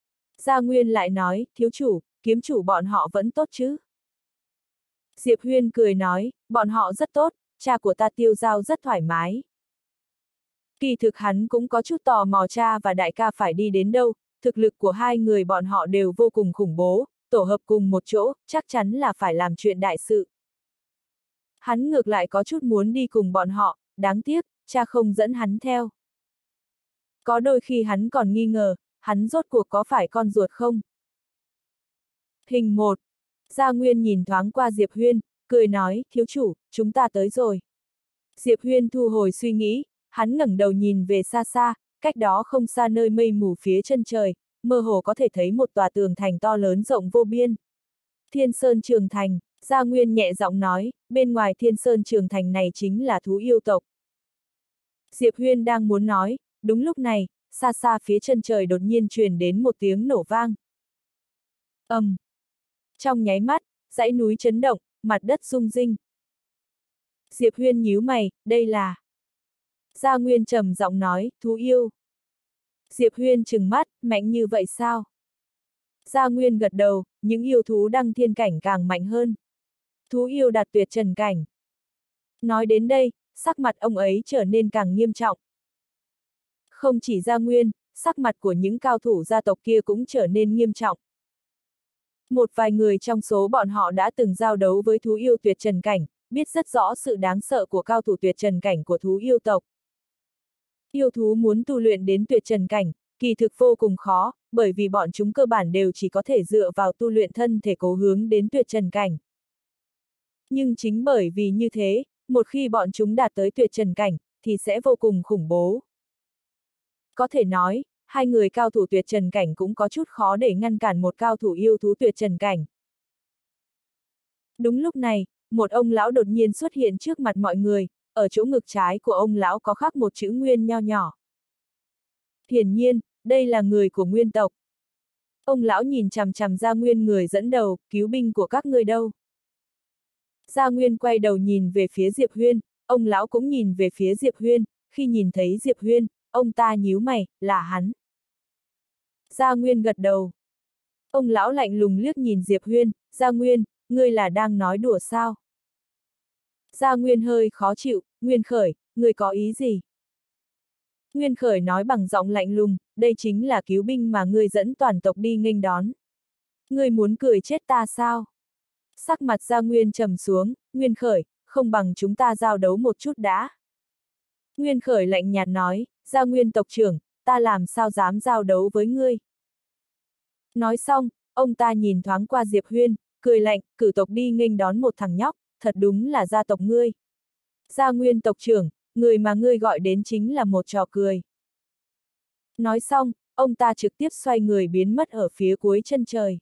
Gia Nguyên lại nói, thiếu chủ, kiếm chủ bọn họ vẫn tốt chứ? Diệp Huyên cười nói, bọn họ rất tốt, cha của ta Tiêu Giao rất thoải mái. Kỳ thực hắn cũng có chút tò mò cha và đại ca phải đi đến đâu, thực lực của hai người bọn họ đều vô cùng khủng bố, tổ hợp cùng một chỗ, chắc chắn là phải làm chuyện đại sự. Hắn ngược lại có chút muốn đi cùng bọn họ, đáng tiếc, cha không dẫn hắn theo. Có đôi khi hắn còn nghi ngờ, hắn rốt cuộc có phải con ruột không? Hình 1. Gia Nguyên nhìn thoáng qua Diệp Huyên, cười nói, thiếu chủ, chúng ta tới rồi. Diệp Huyên thu hồi suy nghĩ, hắn ngẩng đầu nhìn về xa xa, cách đó không xa nơi mây mù phía chân trời, mơ hồ có thể thấy một tòa tường thành to lớn rộng vô biên. Thiên Sơn Trường Thành, Gia Nguyên nhẹ giọng nói, bên ngoài Thiên Sơn Trường Thành này chính là thú yêu tộc. Diệp Huyên đang muốn nói, đúng lúc này, xa xa phía chân trời đột nhiên truyền đến một tiếng nổ vang. Trong nháy mắt, dãy núi chấn động, mặt đất rung rinh. Diệp Huyên nhíu mày, đây là... Gia Nguyên trầm giọng nói, thú yêu. Diệp Huyên trừng mắt, mạnh như vậy sao? Gia Nguyên gật đầu, những yêu thú đăng thiên cảnh càng mạnh hơn. Thú yêu đạt tuyệt trần cảnh. Nói đến đây, sắc mặt ông ấy trở nên càng nghiêm trọng. Không chỉ Gia Nguyên, sắc mặt của những cao thủ gia tộc kia cũng trở nên nghiêm trọng. Một vài người trong số bọn họ đã từng giao đấu với thú yêu tuyệt trần cảnh, biết rất rõ sự đáng sợ của cao thủ tuyệt trần cảnh của thú yêu tộc. Yêu thú muốn tu luyện đến tuyệt trần cảnh, kỳ thực vô cùng khó, bởi vì bọn chúng cơ bản đều chỉ có thể dựa vào tu luyện thân thể cố hướng đến tuyệt trần cảnh. Nhưng chính bởi vì như thế, một khi bọn chúng đạt tới tuyệt trần cảnh, thì sẽ vô cùng khủng bố. Có thể nói, hai người cao thủ tuyệt trần cảnh cũng có chút khó để ngăn cản một cao thủ yêu thú tuyệt trần cảnh. Đúng lúc này, một ông lão đột nhiên xuất hiện trước mặt mọi người, ở chỗ ngực trái của ông lão có khắc một chữ Nguyên nho nhỏ. Hiển nhiên, đây là người của Nguyên tộc. Ông lão nhìn chằm chằm Gia Nguyên người dẫn đầu, cứu binh của các ngươi đâu? Gia Nguyên quay đầu nhìn về phía Diệp Huyên, ông lão cũng nhìn về phía Diệp Huyên, khi nhìn thấy Diệp Huyên, ông ta nhíu mày, là hắn. Gia Nguyên gật đầu. Ông lão lạnh lùng liếc nhìn Diệp Huyên, Gia Nguyên, ngươi là đang nói đùa sao? Gia Nguyên hơi khó chịu, Nguyên Khởi, ngươi có ý gì? Nguyên Khởi nói bằng giọng lạnh lùng, đây chính là cứu binh mà ngươi dẫn toàn tộc đi nghênh đón. Ngươi muốn cười chết ta sao? Sắc mặt Gia Nguyên trầm xuống, Nguyên Khởi, không bằng chúng ta giao đấu một chút đã. Nguyên Khởi lạnh nhạt nói, Gia Nguyên tộc trưởng, ta làm sao dám giao đấu với ngươi? Nói xong, ông ta nhìn thoáng qua Diệp Huyên, cười lạnh, cử tộc đi nghênh đón một thằng nhóc, thật đúng là gia tộc ngươi. Gia Nguyên tộc trưởng, người mà ngươi gọi đến chính là một trò cười. Nói xong, ông ta trực tiếp xoay người biến mất ở phía cuối chân trời.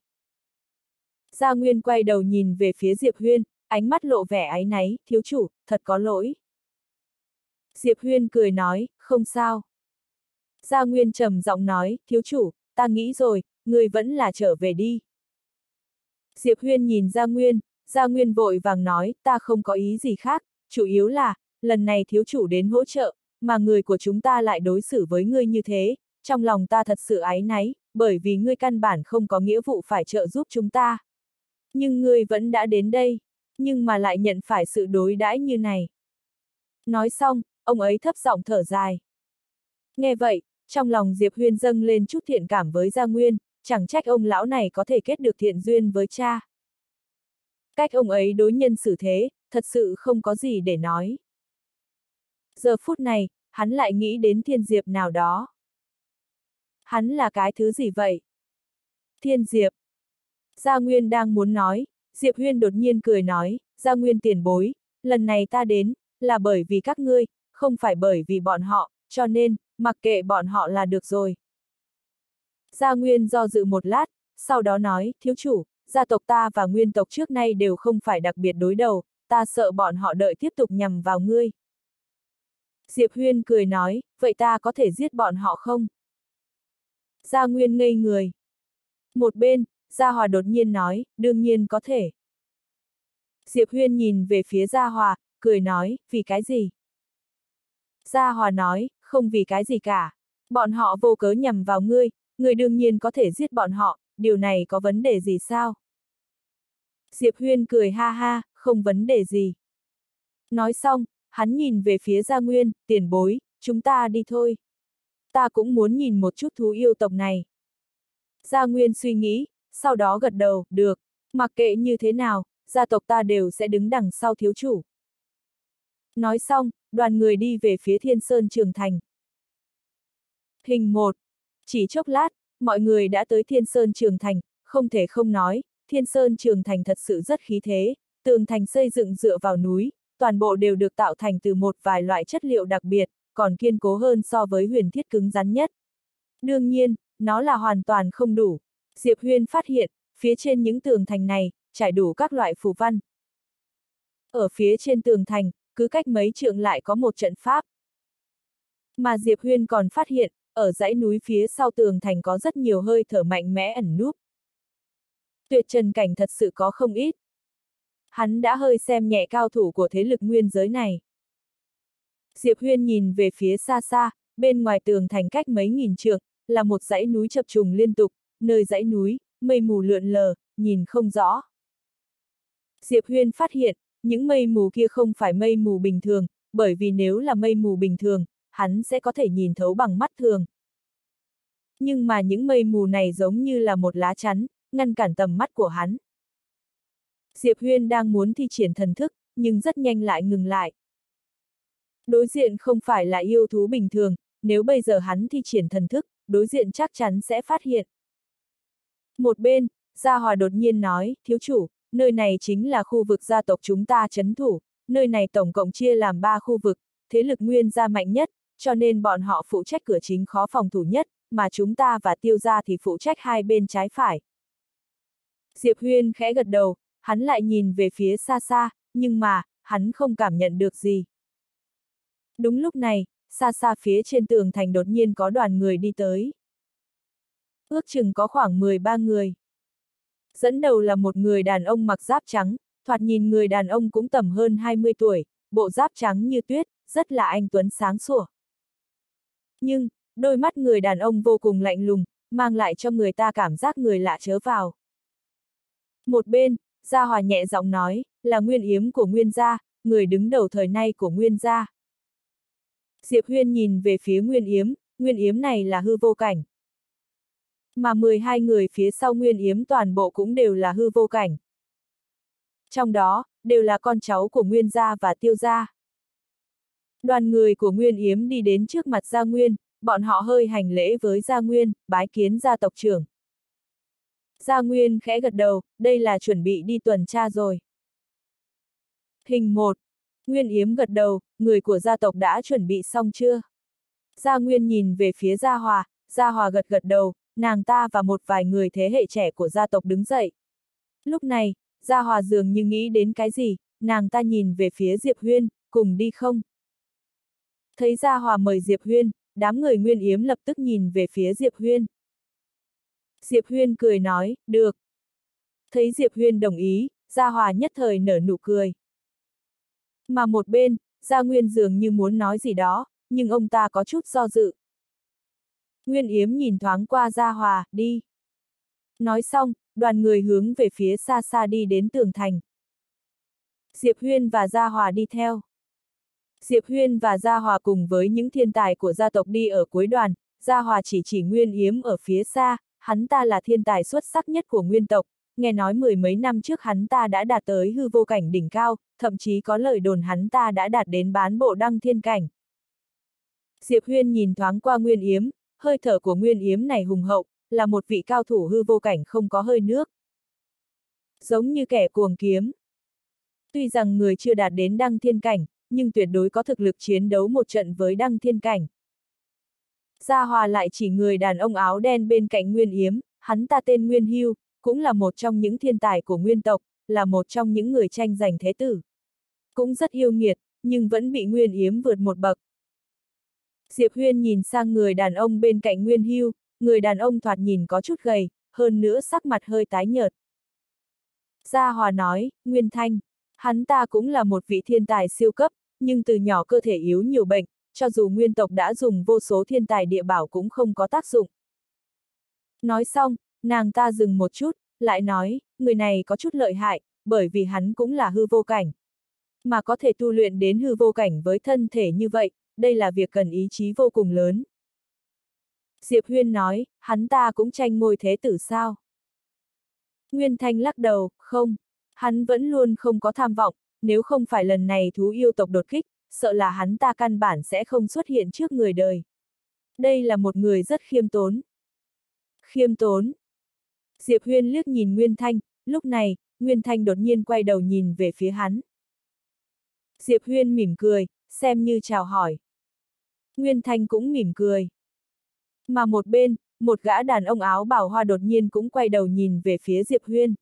Gia Nguyên quay đầu nhìn về phía Diệp Huyên, ánh mắt lộ vẻ áy náy, thiếu chủ, thật có lỗi. Diệp Huyên cười nói, không sao. Gia Nguyên trầm giọng nói, thiếu chủ, ta nghĩ rồi, ngươi vẫn là trở về đi. Diệp Huyên nhìn Gia Nguyên vội vàng nói, ta không có ý gì khác, chủ yếu là, lần này thiếu chủ đến hỗ trợ, mà người của chúng ta lại đối xử với ngươi như thế, trong lòng ta thật sự áy náy, bởi vì ngươi căn bản không có nghĩa vụ phải trợ giúp chúng ta. Nhưng ngươi vẫn đã đến đây, nhưng mà lại nhận phải sự đối đãi như này. Nói xong, ông ấy thấp giọng thở dài. Nghe vậy, trong lòng Diệp Huyên dâng lên chút thiện cảm với Gia Nguyên, chẳng trách ông lão này có thể kết được thiện duyên với cha. Cách ông ấy đối nhân xử thế, thật sự không có gì để nói. Giờ phút này, hắn lại nghĩ đến Thiên Diệp nào đó. Hắn là cái thứ gì vậy? Thiên Diệp. Gia Nguyên đang muốn nói, Diệp Huyên đột nhiên cười nói, Gia Nguyên tiền bối, lần này ta đến, là bởi vì các ngươi, không phải bởi vì bọn họ, cho nên, mặc kệ bọn họ là được rồi. Gia Nguyên do dự một lát, sau đó nói, thiếu chủ, gia tộc ta và Nguyên tộc trước nay đều không phải đặc biệt đối đầu, ta sợ bọn họ đợi tiếp tục nhằm vào ngươi. Diệp Huyên cười nói, vậy ta có thể giết bọn họ không? Gia Nguyên ngây người. Một bên, Gia Hòa đột nhiên nói, đương nhiên có thể. Diệp Huyên nhìn về phía Gia Hòa, cười nói, vì cái gì? Gia Hòa nói, không vì cái gì cả. Bọn họ vô cớ nhằm vào ngươi, người đương nhiên có thể giết bọn họ, điều này có vấn đề gì sao? Diệp Huyên cười ha ha, không vấn đề gì. Nói xong, hắn nhìn về phía Gia Nguyên, tiền bối, chúng ta đi thôi. Ta cũng muốn nhìn một chút thú yêu tộc này. Gia Nguyên suy nghĩ, sau đó gật đầu, được, mặc kệ như thế nào, gia tộc ta đều sẽ đứng đằng sau thiếu chủ. Nói xong, đoàn người đi về phía Thiên Sơn Trường Thành. Hình 1. Chỉ chốc lát, mọi người đã tới Thiên Sơn Trường Thành, không thể không nói, Thiên Sơn Trường Thành thật sự rất khí thế, tường thành xây dựng dựa vào núi, toàn bộ đều được tạo thành từ một vài loại chất liệu đặc biệt, còn kiên cố hơn so với huyền thiết cứng rắn nhất. Đương nhiên, nó là hoàn toàn không đủ. Diệp Huyên phát hiện, phía trên những tường thành này, trải đủ các loại phù văn. Ở phía trên tường thành, cứ cách mấy trượng lại có một trận pháp. Mà Diệp Huyên còn phát hiện, ở dãy núi phía sau tường thành có rất nhiều hơi thở mạnh mẽ ẩn núp. Tuyệt trần cảnh thật sự có không ít. Hắn đã hơi xem nhẹ cao thủ của thế lực nguyên giới này. Diệp Huyên nhìn về phía xa xa, bên ngoài tường thành cách mấy nghìn trượng, là một dãy núi chập trùng liên tục, nơi dãy núi, mây mù lượn lờ, nhìn không rõ. Diệp Huyên phát hiện, những mây mù kia không phải mây mù bình thường, bởi vì nếu là mây mù bình thường, hắn sẽ có thể nhìn thấu bằng mắt thường. Nhưng mà những mây mù này giống như là một lá chắn, ngăn cản tầm mắt của hắn. Diệp Huyên đang muốn thi triển thần thức, nhưng rất nhanh lại ngừng lại. Đối diện không phải là yêu thú bình thường, nếu bây giờ hắn thi triển thần thức, đối diện chắc chắn sẽ phát hiện. Một bên, Gia Hòa đột nhiên nói, thiếu chủ, nơi này chính là khu vực gia tộc chúng ta trấn thủ, nơi này tổng cộng chia làm 3 khu vực, thế lực nguyên gia mạnh nhất, cho nên bọn họ phụ trách cửa chính khó phòng thủ nhất, mà chúng ta và Tiêu gia thì phụ trách hai bên trái phải. Diệp Huyên khẽ gật đầu, hắn lại nhìn về phía xa xa, nhưng mà, hắn không cảm nhận được gì. Đúng lúc này, xa xa phía trên tường thành đột nhiên có đoàn người đi tới. Ước chừng có khoảng 13 người. Dẫn đầu là một người đàn ông mặc giáp trắng, thoạt nhìn người đàn ông cũng tầm hơn 20 tuổi, bộ giáp trắng như tuyết, rất là anh tuấn sáng sủa. Nhưng, đôi mắt người đàn ông vô cùng lạnh lùng, mang lại cho người ta cảm giác người lạ chớ vào. Một bên, Gia Hòa nhẹ giọng nói, là Nguyên Yếm của Nguyên gia, người đứng đầu thời nay của Nguyên gia. Diệp Huyên nhìn về phía Nguyên Yếm này là hư vô cảnh. Mà 12 người phía sau Nguyên Yếm toàn bộ cũng đều là hư vô cảnh. Trong đó, đều là con cháu của Nguyên gia và Tiêu gia. Đoàn người của Nguyên Yếm đi đến trước mặt Gia Nguyên, bọn họ hơi hành lễ với Gia Nguyên, bái kiến gia tộc trưởng. Gia Nguyên khẽ gật đầu, đây là chuẩn bị đi tuần tra rồi. Hình 1. Nguyên Yếm gật đầu, người của gia tộc đã chuẩn bị xong chưa? Gia Nguyên nhìn về phía Gia Hòa gật gật đầu, nàng ta và một vài người thế hệ trẻ của gia tộc đứng dậy. Lúc này, Gia Hòa dường như nghĩ đến cái gì, nàng ta nhìn về phía Diệp Huyên, cùng đi không? Thấy Gia Hòa mời Diệp Huyên, đám người Nguyên Yếm lập tức nhìn về phía Diệp Huyên. Diệp Huyên cười nói, được. Thấy Diệp Huyên đồng ý, Gia Hòa nhất thời nở nụ cười. Mà một bên, Gia Nguyên dường như muốn nói gì đó, nhưng ông ta có chút do dự. Nguyên Yếm nhìn thoáng qua Gia Hòa, đi. Nói xong, đoàn người hướng về phía xa xa đi đến tường thành. Diệp Huyên và Gia Hòa đi theo. Diệp Huyên và Gia Hòa cùng với những thiên tài của gia tộc đi ở cuối đoàn, Gia Hòa chỉ Nguyên Yếm ở phía xa, hắn ta là thiên tài xuất sắc nhất của nguyên tộc, nghe nói 10 mấy năm trước hắn ta đã đạt tới hư vô cảnh đỉnh cao, thậm chí có lời đồn hắn ta đã đạt đến bán bộ đăng thiên cảnh. Diệp Huyên nhìn thoáng qua Nguyên Yếm, hơi thở của Nguyên Yếm này hùng hậu, là một vị cao thủ hư vô cảnh không có hơi nước. Giống như kẻ cuồng kiếm. Tuy rằng người chưa đạt đến đăng thiên cảnh, nhưng tuyệt đối có thực lực chiến đấu một trận với đăng thiên cảnh. Gia Hòa lại chỉ người đàn ông áo đen bên cạnh Nguyên Yếm, hắn ta tên Nguyên Hưu, cũng là một trong những thiên tài của nguyên tộc, là một trong những người tranh giành thế tử. Cũng rất yêu nghiệt, nhưng vẫn bị Nguyên Yếm vượt một bậc. Diệp Huyên nhìn sang người đàn ông bên cạnh Nguyên Hưu, người đàn ông thoạt nhìn có chút gầy, hơn nữa sắc mặt hơi tái nhợt. Gia Hòa nói, Nguyên Thanh, hắn ta cũng là một vị thiên tài siêu cấp, nhưng từ nhỏ cơ thể yếu nhiều bệnh, cho dù nguyên tộc đã dùng vô số thiên tài địa bảo cũng không có tác dụng. Nói xong, nàng ta dừng một chút, lại nói, người này có chút lợi hại, bởi vì hắn cũng là hư vô cảnh. Mà có thể tu luyện đến hư vô cảnh với thân thể như vậy, đây là việc cần ý chí vô cùng lớn. Diệp Huyên nói, hắn ta cũng tranh ngôi thế tử sao? Nguyên Thanh lắc đầu, không, hắn vẫn luôn không có tham vọng, nếu không phải lần này thú yêu tộc đột kích, sợ là hắn ta căn bản sẽ không xuất hiện trước người đời. Đây là một người rất khiêm tốn. Khiêm tốn. Diệp Huyên liếc nhìn Nguyên Thanh, lúc này, Nguyên Thanh đột nhiên quay đầu nhìn về phía hắn. Diệp Huyên mỉm cười, xem như chào hỏi. Nguyên Thanh cũng mỉm cười. Mà một bên, một gã đàn ông áo bào hoa đột nhiên cũng quay đầu nhìn về phía Diệp Huyên.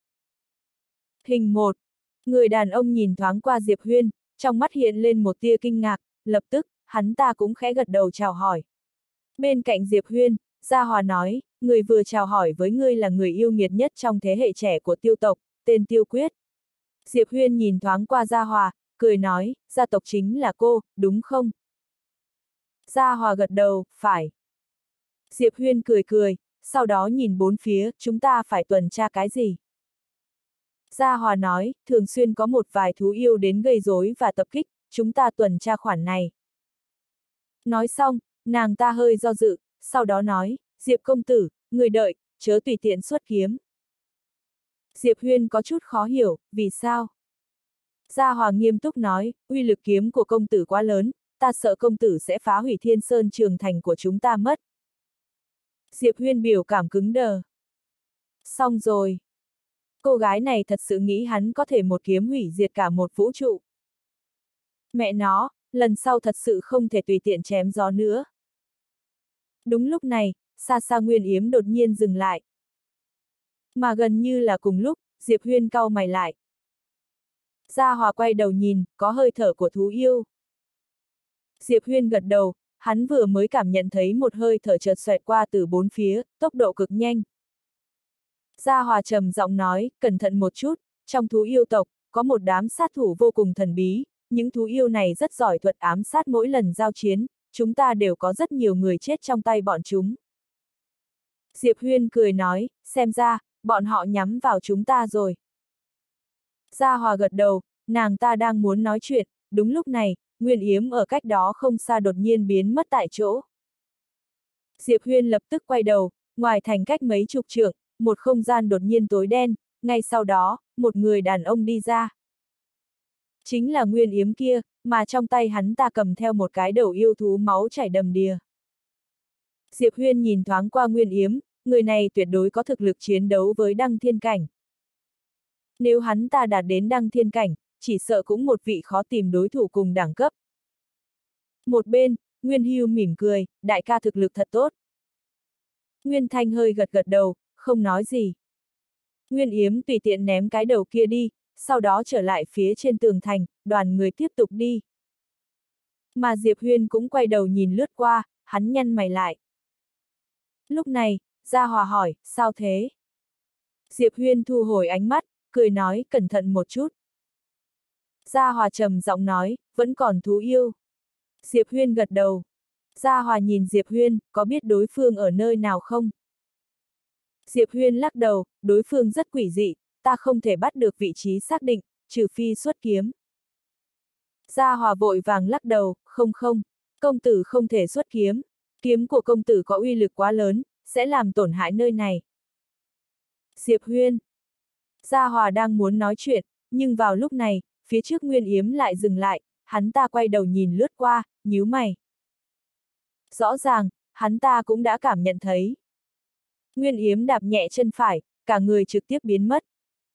Hình 1. Người đàn ông nhìn thoáng qua Diệp Huyên, trong mắt hiện lên một tia kinh ngạc, lập tức, hắn ta cũng khẽ gật đầu chào hỏi. Bên cạnh Diệp Huyên, Gia Hòa nói, người vừa chào hỏi với ngươi là người yêu nghiệt nhất trong thế hệ trẻ của Tiêu tộc, tên Tiêu Quyết. Diệp Huyên nhìn thoáng qua Gia Hòa, cười nói, gia tộc chính là cô, đúng không? Gia Hòa gật đầu, phải. Diệp Huyên cười cười, sau đó nhìn bốn phía, chúng ta phải tuần tra cái gì? Gia Hòa nói, thường xuyên có một vài thú yêu đến gây rối và tập kích, chúng ta tuần tra khoản này. Nói xong, nàng ta hơi do dự, sau đó nói, Diệp công tử, người đợi, chớ tùy tiện xuất kiếm. Diệp Huyên có chút khó hiểu, vì sao? Gia Hòa nghiêm túc nói, uy lực kiếm của công tử quá lớn, ta sợ công tử sẽ phá hủy Thiên Sơn Trường Thành của chúng ta mất. Diệp Huyên biểu cảm cứng đờ. Xong rồi. Cô gái này thật sự nghĩ hắn có thể một kiếm hủy diệt cả một vũ trụ. Mẹ nó, lần sau thật sự không thể tùy tiện chém gió nữa. Đúng lúc này, xa xa Nguyên Yếm đột nhiên dừng lại. Mà gần như là cùng lúc, Diệp Huyên cau mày lại. Gia Hòa quay đầu nhìn, có hơi thở của thú yêu. Diệp Huyên gật đầu, hắn vừa mới cảm nhận thấy một hơi thở chợt xoẹt qua từ bốn phía, tốc độ cực nhanh. Gia Hòa trầm giọng nói, cẩn thận một chút, trong thú yêu tộc, có một đám sát thủ vô cùng thần bí, những thú yêu này rất giỏi thuật ám sát mỗi lần giao chiến, chúng ta đều có rất nhiều người chết trong tay bọn chúng. Diệp Huyên cười nói, xem ra, bọn họ nhắm vào chúng ta rồi. Gia Hòa gật đầu, nàng ta đang muốn nói chuyện, đúng lúc này, Nguyên Yếm ở cách đó không xa đột nhiên biến mất tại chỗ. Diệp Huyên lập tức quay đầu, ngoài thành cách mấy chục trượng, một không gian đột nhiên tối đen, ngay sau đó, một người đàn ông đi ra. Chính là Nguyên Yếm kia, mà trong tay hắn ta cầm theo một cái đầu yêu thú máu chảy đầm đìa. Diệp Huyên nhìn thoáng qua Nguyên Yếm, người này tuyệt đối có thực lực chiến đấu với Đăng Thiên Cảnh. Nếu hắn ta đạt đến Đăng Thiên Cảnh, chỉ sợ cũng một vị khó tìm đối thủ cùng đẳng cấp. Một bên, Nguyên Hưu mỉm cười, đại ca thực lực thật tốt. Nguyên Thanh hơi gật gật đầu, không nói gì. Nguyên Yếm tùy tiện ném cái đầu kia đi, sau đó trở lại phía trên tường thành, đoàn người tiếp tục đi. Mà Diệp Huyên cũng quay đầu nhìn lướt qua, hắn nhăn mày lại. Lúc này, Gia Hòa hỏi, sao thế? Diệp Huyên thu hồi ánh mắt, cười nói, cẩn thận một chút. Gia Hòa trầm giọng nói, vẫn còn thú yêu. Diệp Huyên gật đầu. Gia Hòa nhìn Diệp Huyên, có biết đối phương ở nơi nào không? Diệp Huyên lắc đầu, đối phương rất quỷ dị, ta không thể bắt được vị trí xác định, trừ phi xuất kiếm. Gia Hòa vội vàng lắc đầu, không, công tử không thể xuất kiếm, kiếm của công tử có uy lực quá lớn, sẽ làm tổn hại nơi này. Diệp Huyên. Gia Hòa đang muốn nói chuyện, nhưng vào lúc này, phía trước Nguyên Yếm lại dừng lại, hắn ta quay đầu nhìn lướt qua, nhíu mày. Rõ ràng, hắn ta cũng đã cảm nhận thấy. Nguyên Yếm đạp nhẹ chân phải, cả người trực tiếp biến mất.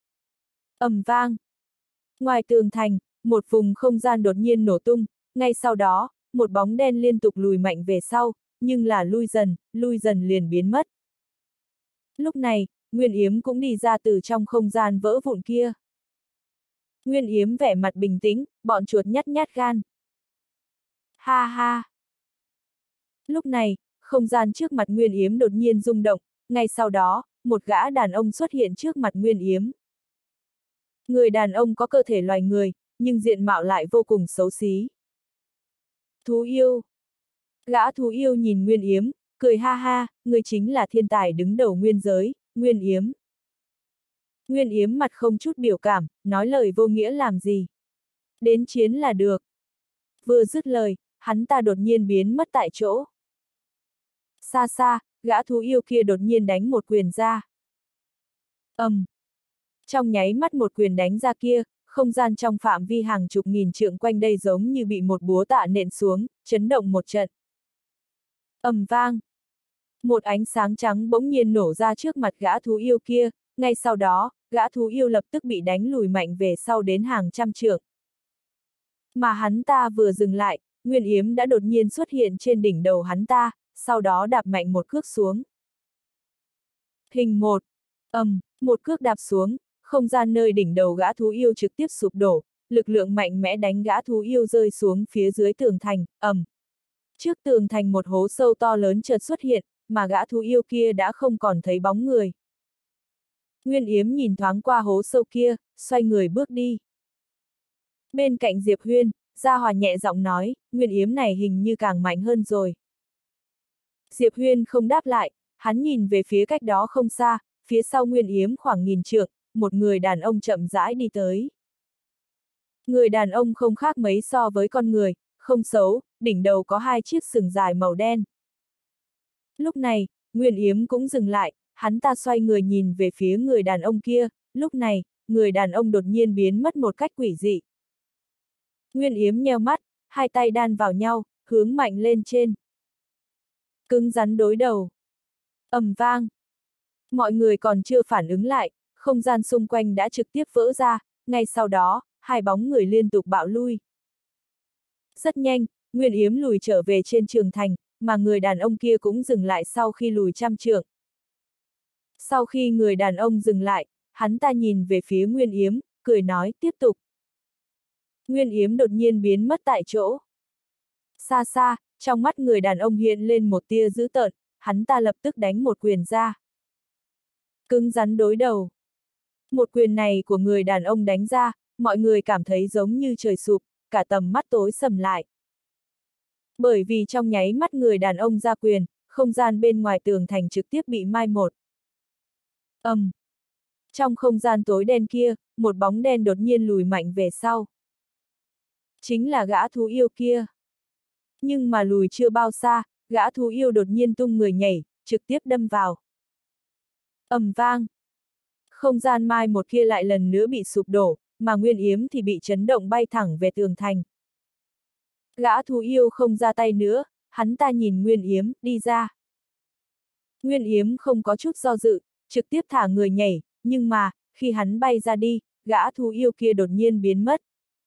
Ầm vang. Ngoài tường thành, một vùng không gian đột nhiên nổ tung, ngay sau đó, một bóng đen liên tục lùi mạnh về sau, nhưng là lui dần liền biến mất. Lúc này, Nguyên Yếm cũng đi ra từ trong không gian vỡ vụn kia. Nguyên Yếm vẻ mặt bình tĩnh, bọn chuột nhát nhát gan. Ha ha. Lúc này, không gian trước mặt Nguyên Yếm đột nhiên rung động, ngay sau đó, một gã đàn ông xuất hiện trước mặt Nguyên Yếm. Người đàn ông có cơ thể loài người, nhưng diện mạo lại vô cùng xấu xí. Thú yêu. Gã thú yêu nhìn Nguyên Yếm, cười ha ha, ngươi chính là thiên tài đứng đầu nguyên giới, Nguyên Yếm. Nguyên Yếm mặt không chút biểu cảm, nói lời vô nghĩa làm gì. Đến chiến là được. Vừa dứt lời, hắn ta đột nhiên biến mất tại chỗ. Xa xa, gã thú yêu kia đột nhiên đánh một quyền ra. Trong nháy mắt một quyền đánh ra kia, không gian trong phạm vi hàng chục nghìn trượng quanh đây giống như bị một búa tạ nện xuống, chấn động một trận. Vang. Một ánh sáng trắng bỗng nhiên nổ ra trước mặt gã thú yêu kia, ngay sau đó, gã thú yêu lập tức bị đánh lùi mạnh về sau đến hàng trăm trượng. Mà hắn ta vừa dừng lại, Nguyên Yếm đã đột nhiên xuất hiện trên đỉnh đầu hắn ta, sau đó đạp mạnh một cước xuống. Hình 1. Một cước đạp xuống, không gian nơi đỉnh đầu gã thú yêu trực tiếp sụp đổ, lực lượng mạnh mẽ đánh gã thú yêu rơi xuống phía dưới tường thành, Trước tường thành một hố sâu to lớn chợt xuất hiện, mà gã thú yêu kia đã không còn thấy bóng người. Nguyên Yếm nhìn thoáng qua hố sâu kia, xoay người bước đi. Bên cạnh Diệp Huyên, Gia Hòa nhẹ giọng nói, Nguyên Yếm này hình như càng mạnh hơn rồi. Diệp Huyên không đáp lại, hắn nhìn về phía cách đó không xa, phía sau Nguyên Yếm khoảng 1000 trượng, một người đàn ông chậm rãi đi tới. Người đàn ông không khác mấy so với con người, không xấu, đỉnh đầu có 2 chiếc sừng dài màu đen. Lúc này, Nguyên Yếm cũng dừng lại, hắn ta xoay người nhìn về phía người đàn ông kia, lúc này, người đàn ông đột nhiên biến mất một cách quỷ dị. Nguyên Yếm nheo mắt, 2 tay đan vào nhau, hướng mạnh lên trên. Cứng rắn đối đầu. Vang. Mọi người còn chưa phản ứng lại, không gian xung quanh đã trực tiếp vỡ ra, ngay sau đó, 2 bóng người liên tục bạo lui. Rất nhanh, Nguyên Yếm lùi trở về trên trường thành, mà người đàn ông kia cũng dừng lại sau khi lùi 100 trượng. Sau khi người đàn ông dừng lại, hắn ta nhìn về phía Nguyên Yếm, cười nói, tiếp tục. Nguyên Yếm đột nhiên biến mất tại chỗ. Xa xa, trong mắt người đàn ông hiện lên một tia dữ tợn, hắn ta lập tức đánh một quyền ra. Cứng rắn đối đầu. Một quyền này của người đàn ông đánh ra, mọi người cảm thấy giống như trời sụp, cả tầm mắt tối sầm lại. Bởi vì trong nháy mắt người đàn ông ra quyền, không gian bên ngoài tường thành trực tiếp bị mai một. Trong không gian tối đen kia, một bóng đen đột nhiên lùi mạnh về sau. Chính là gã thú yêu kia. Nhưng mà lùi chưa bao xa, gã thú yêu đột nhiên tung người nhảy, trực tiếp đâm vào. Vang. Không gian mai một kia lại lần nữa bị sụp đổ, mà Nguyên Yếm thì bị chấn động bay thẳng về tường thành. Gã thú yêu không ra tay nữa, hắn ta nhìn Nguyên Yếm, đi ra. Nguyên Yếm không có chút do dự, trực tiếp thả người nhảy, nhưng mà, khi hắn bay ra đi, gã thú yêu kia đột nhiên biến mất.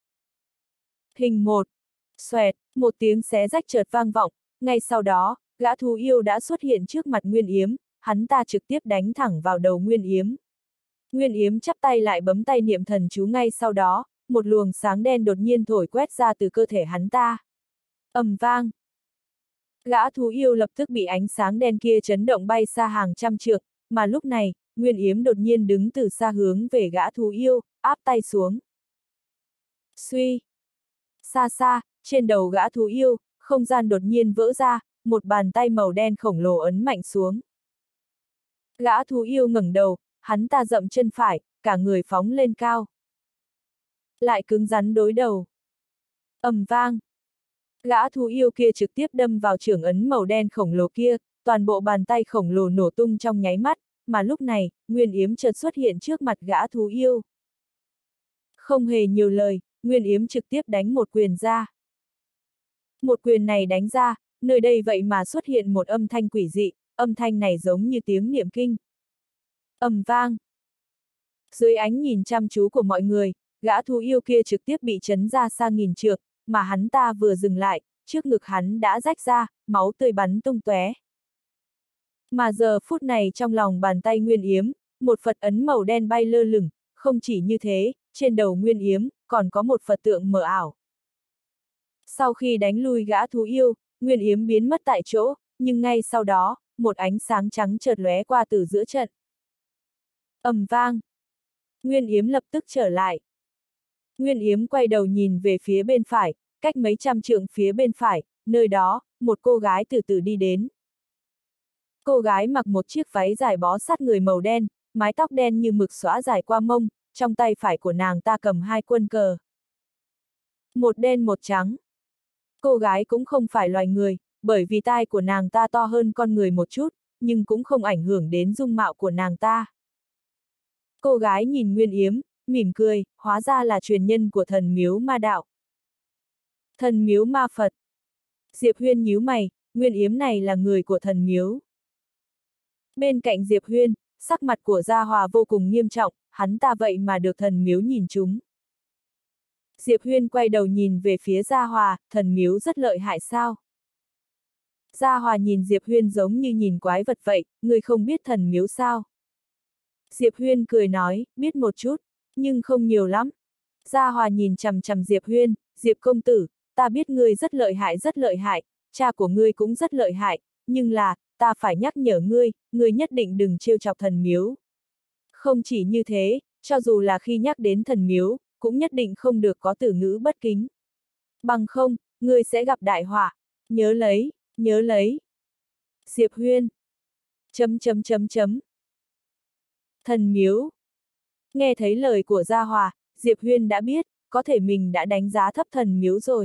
Hình 1. Xoẹt, một tiếng xé rách chợt vang vọng, ngay sau đó, gã thú yêu đã xuất hiện trước mặt Nguyên Yếm, hắn ta trực tiếp đánh thẳng vào đầu Nguyên Yếm. Nguyên Yếm chắp tay lại bấm tay niệm thần chú, ngay sau đó, một luồng sáng đen đột nhiên thổi quét ra từ cơ thể hắn ta. Vang. Gã thú yêu lập tức bị ánh sáng đen kia chấn động bay xa hàng trăm trượng, mà lúc này, Nguyên Yếm đột nhiên đứng từ xa hướng về gã thú yêu, áp tay xuống. Suy. Xa xa, trên đầu gã thú yêu, không gian đột nhiên vỡ ra, một bàn tay màu đen khổng lồ ấn mạnh xuống. Gã thú yêu ngẩng đầu, hắn ta dậm chân phải, cả người phóng lên cao. Lại cứng rắn đối đầu. Vang. Gã thú yêu kia trực tiếp đâm vào chưởng ấn màu đen khổng lồ kia, toàn bộ bàn tay khổng lồ nổ tung trong nháy mắt, mà lúc này, Nguyên Yếm chợt xuất hiện trước mặt gã thú yêu. Không hề nhiều lời, Nguyên Yếm trực tiếp đánh một quyền ra. Một quyền này đánh ra, nơi đây vậy mà xuất hiện một âm thanh quỷ dị, âm thanh này giống như tiếng niệm kinh. Vang. Dưới ánh nhìn chăm chú của mọi người, gã thú yêu kia trực tiếp bị chấn ra xa 1000 trượng, mà hắn ta vừa dừng lại, trước ngực hắn đã rách ra, máu tươi bắn tung tóe. Mà giờ phút này trong lòng bàn tay Nguyên Yếm, một Phật ấn màu đen bay lơ lửng, không chỉ như thế, trên đầu Nguyên Yếm, còn có một Phật tượng mờ ảo. Sau khi đánh lui gã thú yêu, Nguyên Yếm biến mất tại chỗ, nhưng ngay sau đó, một ánh sáng trắng chợt lóe qua từ giữa trận. Vang. Nguyên Yếm lập tức trở lại. Nguyên Yếm quay đầu nhìn về phía bên phải, cách mấy trăm trượng phía bên phải, nơi đó, một cô gái từ từ đi đến. Cô gái mặc một chiếc váy dài bó sát người màu đen, mái tóc đen như mực xõa dài qua mông, trong tay phải của nàng ta cầm hai quân cờ. Một đen một trắng. Cô gái cũng không phải loài người, bởi vì tai của nàng ta to hơn con người một chút, nhưng cũng không ảnh hưởng đến dung mạo của nàng ta. Cô gái nhìn Nguyên Yếm, mỉm cười, hóa ra là truyền nhân của thần miếu ma đạo. Thần miếu ma Phật. Diệp Huyên nhíu mày, Nguyên Yếm này là người của thần miếu. Bên cạnh Diệp Huyên, sắc mặt của Gia Hòa vô cùng nghiêm trọng, hắn ta vậy mà được thần miếu nhìn trúng. Diệp Huyên quay đầu nhìn về phía Gia Hòa, thần miếu rất lợi hại sao? Gia Hòa nhìn Diệp Huyên giống như nhìn quái vật vậy, người không biết thần miếu sao? Diệp Huyên cười nói, biết một chút, nhưng không nhiều lắm. Gia Hòa nhìn chằm chằm Diệp Huyên, Diệp công tử, ta biết ngươi rất lợi hại, cha của ngươi cũng rất lợi hại, nhưng là, ta phải nhắc nhở ngươi nhất định đừng trêu chọc thần miếu. Không chỉ như thế, cho dù là khi nhắc đến thần miếu, cũng nhất định không được có từ ngữ bất kính. Bằng không, ngươi sẽ gặp đại họa. Nhớ lấy. Diệp Huyên. Thần miếu. Nghe thấy lời của Gia Hòa, Diệp Huyên đã biết, có thể mình đã đánh giá thấp thần miếu rồi.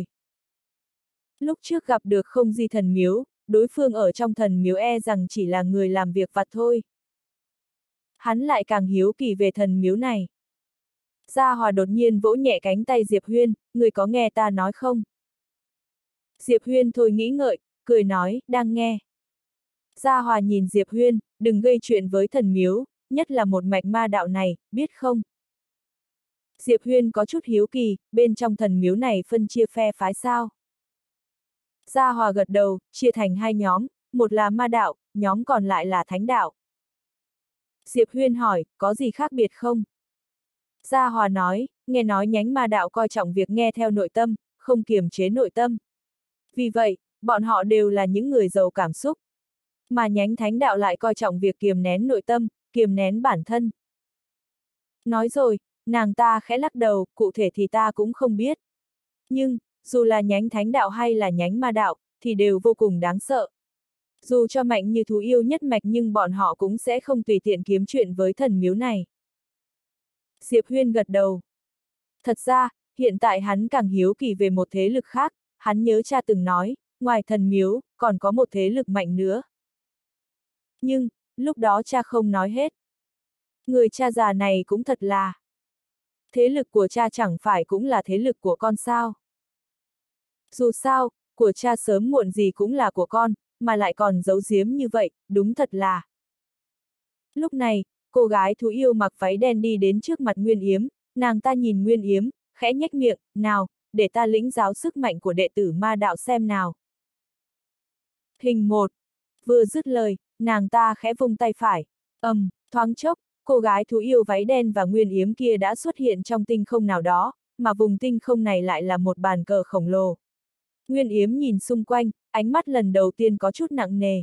Lúc trước gặp được không di thần miếu, đối phương ở trong thần miếu e rằng chỉ là người làm việc vặt thôi. Hắn lại càng hiếu kỳ về thần miếu này. Gia Hòa đột nhiên vỗ nhẹ cánh tay Diệp Huyên, người có nghe ta nói không? Diệp Huyên thôi nghĩ ngợi, cười nói, đang nghe. Gia Hòa nhìn Diệp Huyên, đừng gây chuyện với thần miếu, nhất là một mạch ma đạo này, biết không? Diệp Huyên có chút hiếu kỳ, bên trong thần miếu này phân chia phe phái sao? Gia Hòa gật đầu, chia thành hai nhóm, một là ma đạo, nhóm còn lại là thánh đạo. Diệp Huyên hỏi, có gì khác biệt không? Gia Hòa nói, nghe nói nhánh ma đạo coi trọng việc nghe theo nội tâm, không kiềm chế nội tâm. Vì vậy, bọn họ đều là những người giàu cảm xúc. Mà nhánh thánh đạo lại coi trọng việc kiềm nén nội tâm, kiềm nén bản thân. Nói rồi, nàng ta khẽ lắc đầu, cụ thể thì ta cũng không biết. Nhưng, dù là nhánh thánh đạo hay là nhánh ma đạo, thì đều vô cùng đáng sợ. Dù cho mạnh như thú yêu nhất mạch nhưng bọn họ cũng sẽ không tùy tiện kiếm chuyện với thần miếu này. Diệp Huyên gật đầu. Thật ra, hiện tại hắn càng hiếu kỳ về một thế lực khác, hắn nhớ cha từng nói, ngoài thần miếu, còn có một thế lực mạnh nữa. Nhưng, lúc đó cha không nói hết. Người cha già này cũng thật là. Thế lực của cha chẳng phải cũng là thế lực của con sao? Dù sao, của cha sớm muộn gì cũng là của con, mà lại còn giấu giếm như vậy, đúng thật là. Lúc này, cô gái thú yêu mặc váy đen đi đến trước mặt Nguyên Yếm, nàng ta nhìn Nguyên Yếm, khẽ nhếch miệng, nào, để ta lĩnh giáo sức mạnh của đệ tử ma đạo xem nào. Hình 1. Vừa dứt lời, nàng ta khẽ vung tay phải. Thoáng chốc, cô gái thú yêu váy đen và Nguyên Yếm kia đã xuất hiện trong tinh không nào đó, mà vùng tinh không này lại là một bàn cờ khổng lồ. Nguyên Yếm nhìn xung quanh, ánh mắt lần đầu tiên có chút nặng nề.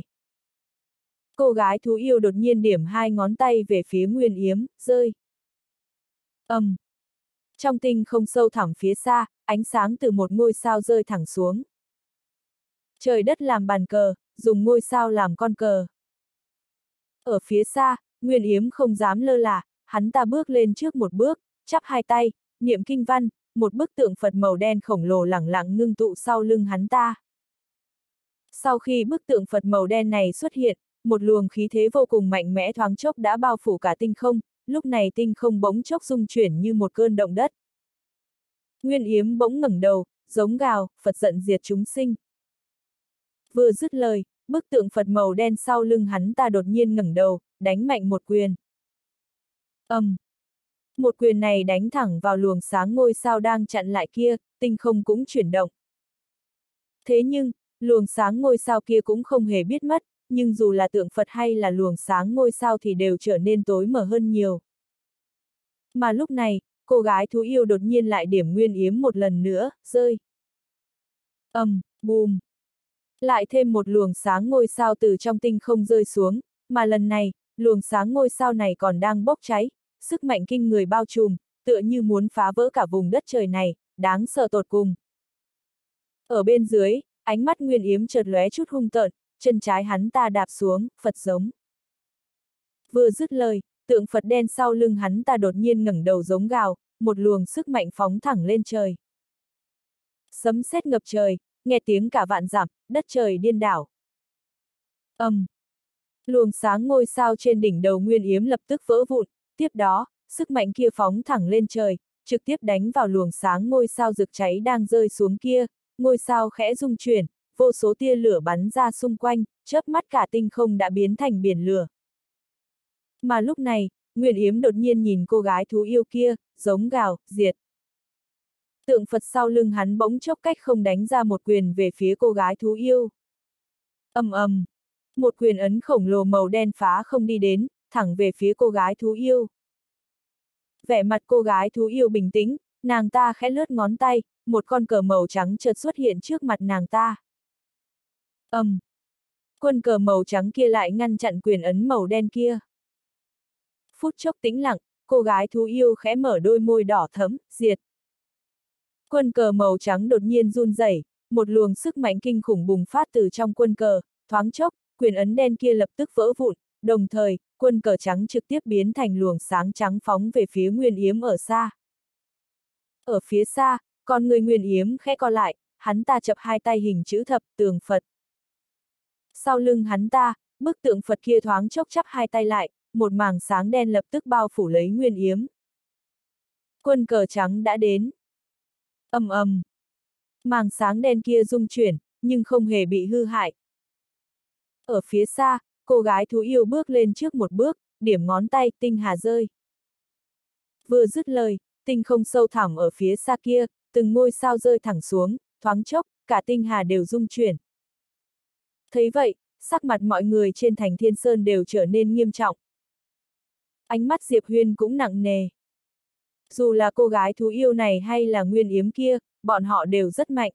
Cô gái thú yêu đột nhiên điểm hai ngón tay về phía Nguyên Yếm, rơi. Trong tinh không sâu thẳm phía xa, ánh sáng từ một ngôi sao rơi thẳng xuống. Trời đất làm bàn cờ, dùng ngôi sao làm con cờ. Ở phía xa, Nguyên Yếm không dám lơ là, hắn ta bước lên trước một bước, chắp hai tay, niệm kinh văn, một bức tượng Phật màu đen khổng lồ lẳng lặng ngưng tụ sau lưng hắn ta. Sau khi bức tượng Phật màu đen này xuất hiện, một luồng khí thế vô cùng mạnh mẽ thoáng chốc đã bao phủ cả tinh không, lúc này tinh không bỗng chốc rung chuyển như một cơn động đất. Nguyên Yếm bỗng ngẩng đầu, giống gào, Phật giận diệt chúng sinh. Vừa dứt lời, bức tượng Phật màu đen sau lưng hắn ta đột nhiên ngẩng đầu, đánh mạnh một quyền. Một quyền này đánh thẳng vào luồng sáng ngôi sao đang chặn lại kia, tinh không cũng chuyển động. Thế nhưng, luồng sáng ngôi sao kia cũng không hề biết mất, nhưng dù là tượng Phật hay là luồng sáng ngôi sao thì đều trở nên tối mờ hơn nhiều. Mà lúc này, cô gái thú yêu đột nhiên lại điểm Nguyên Yếm một lần nữa, rơi. Bùm. Lại thêm một luồng sáng ngôi sao từ trong tinh không rơi xuống, mà lần này, luồng sáng ngôi sao này còn đang bốc cháy, sức mạnh kinh người bao trùm, tựa như muốn phá vỡ cả vùng đất trời này, đáng sợ tột cùng. Ở bên dưới, ánh mắt Nguyên Yếm chợt lóe chút hung tợn, chân trái hắn ta đạp xuống, Phật giống. Vừa dứt lời, tượng Phật đen sau lưng hắn ta đột nhiên ngẩng đầu giống gào, một luồng sức mạnh phóng thẳng lên trời. Sấm sét ngập trời, nghe tiếng cả vạn dặm, đất trời điên đảo. Luồng sáng ngôi sao trên đỉnh đầu Nguyên Yếm lập tức vỡ vụn, tiếp đó, sức mạnh kia phóng thẳng lên trời, trực tiếp đánh vào luồng sáng ngôi sao rực cháy đang rơi xuống kia, ngôi sao khẽ rung chuyển, vô số tia lửa bắn ra xung quanh, chớp mắt cả tinh không đã biến thành biển lửa. Mà lúc này, Nguyên Yếm đột nhiên nhìn cô gái thú yêu kia, giống gào, diệt. Tượng Phật sau lưng hắn bỗng chốc cách không đánh ra một quyền về phía cô gái thú yêu. Một quyền ấn khổng lồ màu đen phá không đi đến, thẳng về phía cô gái thú yêu. Vẻ mặt cô gái thú yêu bình tĩnh, nàng ta khẽ lướt ngón tay, một con cờ màu trắng chợt xuất hiện trước mặt nàng ta. Quân cờ màu trắng kia lại ngăn chặn quyền ấn màu đen kia. Phút chốc tĩnh lặng, cô gái thú yêu khẽ mở đôi môi đỏ thẫm, diệt. Quân cờ màu trắng đột nhiên run rẩy, một luồng sức mạnh kinh khủng bùng phát từ trong quân cờ, thoáng chốc, quyền ấn đen kia lập tức vỡ vụn, đồng thời, quân cờ trắng trực tiếp biến thành luồng sáng trắng phóng về phía Nguyên Yếm ở xa. Ở phía xa, con người Nguyên Yếm khẽ co lại, hắn ta chập hai tay hình chữ thập, tượng Phật. Sau lưng hắn ta, bức tượng Phật kia thoáng chốc chắp hai tay lại, một mảng sáng đen lập tức bao phủ lấy Nguyên Yếm. Quân cờ trắng đã đến. Mảng sáng đen kia rung chuyển, nhưng không hề bị hư hại. Ở phía xa, cô gái thú yêu bước lên trước một bước, điểm ngón tay, tinh hà rơi. Vừa dứt lời, tinh không sâu thẳm ở phía xa kia, từng ngôi sao rơi thẳng xuống, thoáng chốc, cả tinh hà đều rung chuyển. Thấy vậy, sắc mặt mọi người trên thành Thiên Sơn đều trở nên nghiêm trọng. Ánh mắt Diệp Huyên cũng nặng nề. Dù là cô gái thú yêu này hay là Nguyên Yếm kia, bọn họ đều rất mạnh.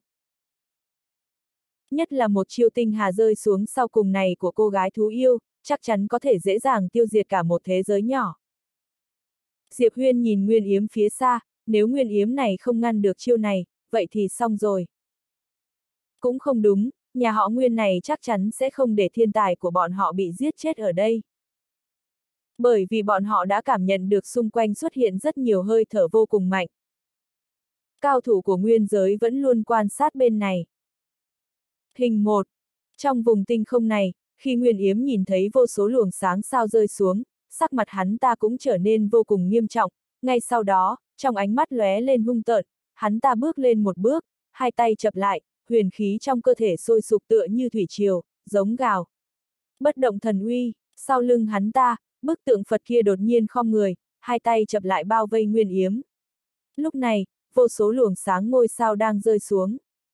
Nhất là một chiêu tinh hà rơi xuống sau cùng này của cô gái thú yêu, chắc chắn có thể dễ dàng tiêu diệt cả một thế giới nhỏ. Diệp Huyên nhìn Nguyên Yếm phía xa, nếu Nguyên Yếm này không ngăn được chiêu này, vậy thì xong rồi. Cũng không đúng, nhà họ Nguyên này chắc chắn sẽ không để thiên tài của bọn họ bị giết chết ở đây. Bởi vì bọn họ đã cảm nhận được xung quanh xuất hiện rất nhiều hơi thở vô cùng mạnh. Cao thủ của nguyên giới vẫn luôn quan sát bên này. Hình 1. Trong vùng tinh không này, khi Nguyên Yếm nhìn thấy vô số luồng sáng sao rơi xuống, sắc mặt hắn ta cũng trở nên vô cùng nghiêm trọng, ngay sau đó, trong ánh mắt lóe lên hung tợn, hắn ta bước lên một bước, hai tay chập lại, huyền khí trong cơ thể sôi sục tựa như thủy triều, giống gào. Bất động thần uy, sau lưng hắn ta, bức tượng Phật kia đột nhiên khom người, hai tay chập lại bao vây Nguyên Yếm. Lúc này, vô số luồng sáng ngôi sao đang rơi xuống.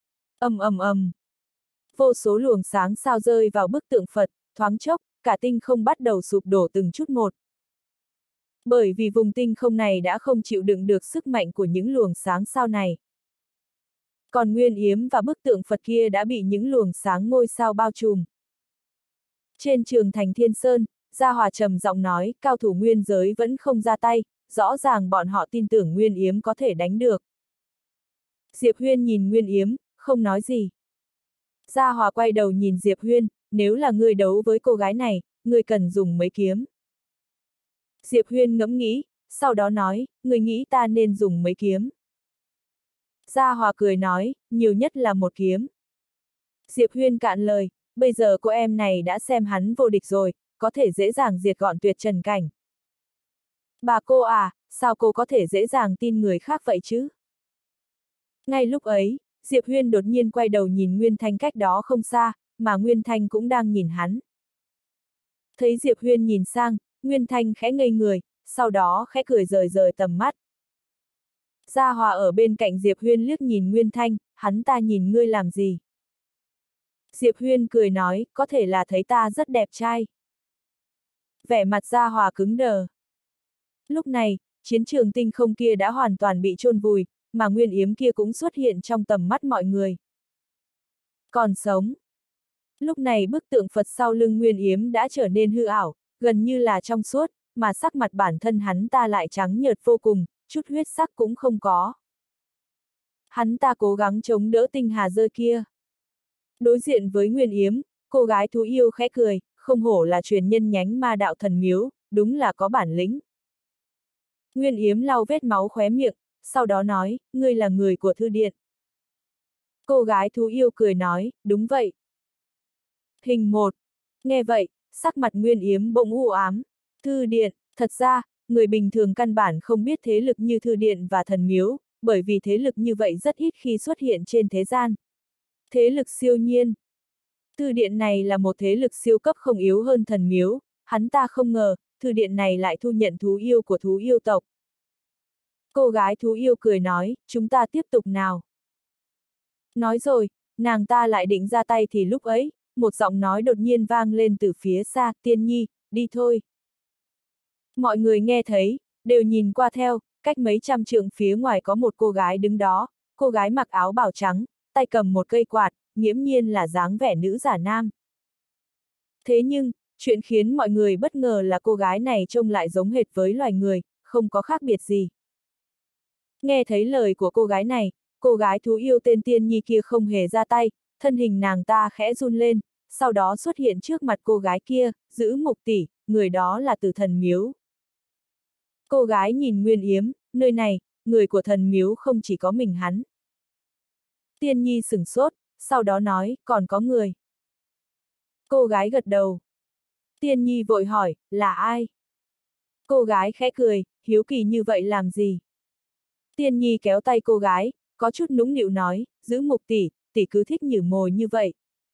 Vô số luồng sáng sao rơi vào bức tượng Phật, thoáng chốc, cả tinh không bắt đầu sụp đổ từng chút một. Bởi vì vùng tinh không này đã không chịu đựng được sức mạnh của những luồng sáng sao này. Còn Nguyên Yếm và bức tượng Phật kia đã bị những luồng sáng ngôi sao bao trùm. Trên trường thành Thiên Sơn, Gia Hòa trầm giọng nói, cao thủ nguyên giới vẫn không ra tay, rõ ràng bọn họ tin tưởng Nguyên Yếm có thể đánh được. Diệp Huyên nhìn Nguyên Yếm, không nói gì. Gia Hòa quay đầu nhìn Diệp Huyên, nếu là ngươi đấu với cô gái này, ngươi cần dùng mấy kiếm. Diệp Huyên ngẫm nghĩ, sau đó nói, ngươi nghĩ ta nên dùng mấy kiếm. Gia Hòa cười nói, nhiều nhất là một kiếm. Diệp Huyên cạn lời, bây giờ cô em này đã xem hắn vô địch rồi, có thể dễ dàng diệt gọn tuyệt trần cảnh. Bà cô à, sao cô có thể dễ dàng tin người khác vậy chứ? Ngay lúc ấy, Diệp Huyên đột nhiên quay đầu nhìn Nguyên Thanh cách đó không xa, mà Nguyên Thanh cũng đang nhìn hắn. Thấy Diệp Huyên nhìn sang, Nguyên Thanh khẽ ngây người, sau đó khẽ cười rời rời tầm mắt. Gia Hòa ở bên cạnh Diệp Huyên liếc nhìn Nguyên Thanh, hắn ta nhìn ngươi làm gì? Diệp Huyên cười nói, có thể là thấy ta rất đẹp trai. Vẻ mặt Gia Hòa cứng đờ. Lúc này, chiến trường tinh không kia đã hoàn toàn bị chôn vùi, mà Nguyên Yếm kia cũng xuất hiện trong tầm mắt mọi người. Còn sống. Lúc này bức tượng Phật sau lưng Nguyên Yếm đã trở nên hư ảo, gần như là trong suốt, mà sắc mặt bản thân hắn ta lại trắng nhợt vô cùng, chút huyết sắc cũng không có. Hắn ta cố gắng chống đỡ tinh hà rơi kia. Đối diện với Nguyên Yếm, Cô gái thú yêu khẽ cười, không hổ là truyền nhân nhánh ma đạo thần miếu, đúng là có bản lĩnh. Nguyên Yếm lau vết máu khóe miệng, sau đó nói, ngươi là người của thư điện. Cô gái thú yêu cười nói, đúng vậy. Hình 1. Nghe vậy, sắc mặt Nguyên Yếm bỗng u ám. Thư điện, thật ra, người bình thường căn bản không biết thế lực như thư điện và thần miếu, bởi vì thế lực như vậy rất ít khi xuất hiện trên thế gian. Thế lực siêu nhiên. Thư điện này là một thế lực siêu cấp không yếu hơn thần miếu, hắn ta không ngờ, thư điện này lại thu nhận thú yêu của thú yêu tộc. Cô gái thú yêu cười nói, chúng ta tiếp tục nào. Nói rồi, nàng ta lại định ra tay thì lúc ấy, một giọng nói đột nhiên vang lên từ phía xa, Tiên Nhi, đi thôi. Mọi người nghe thấy, đều nhìn qua theo, cách mấy trăm trượng phía ngoài có một cô gái đứng đó, cô gái mặc áo bào trắng, tay cầm một cây quạt, nghiễm nhiên là dáng vẻ nữ giả nam. Thế nhưng, chuyện khiến mọi người bất ngờ là cô gái này trông lại giống hệt với loài người, không có khác biệt gì. Nghe thấy lời của cô gái này, cô gái thú yêu tên Tiên Nhi kia không hề ra tay, thân hình nàng ta khẽ run lên, sau đó xuất hiện trước mặt cô gái kia, giữ mục tỷ, người đó là từ thần miếu. Cô gái nhìn Nguyên Yếm, nơi này, người của thần miếu không chỉ có mình hắn. Tiên Nhi sửng sốt, sau đó nói, còn có người. Cô gái gật đầu. Tiên Nhi vội hỏi, là ai? Cô gái khẽ cười, hiếu kỳ như vậy làm gì? Tiên Nhi kéo tay cô gái, có chút nũng nịu nói, giữ mục tỷ, tỷ cứ thích nhử mồi như vậy.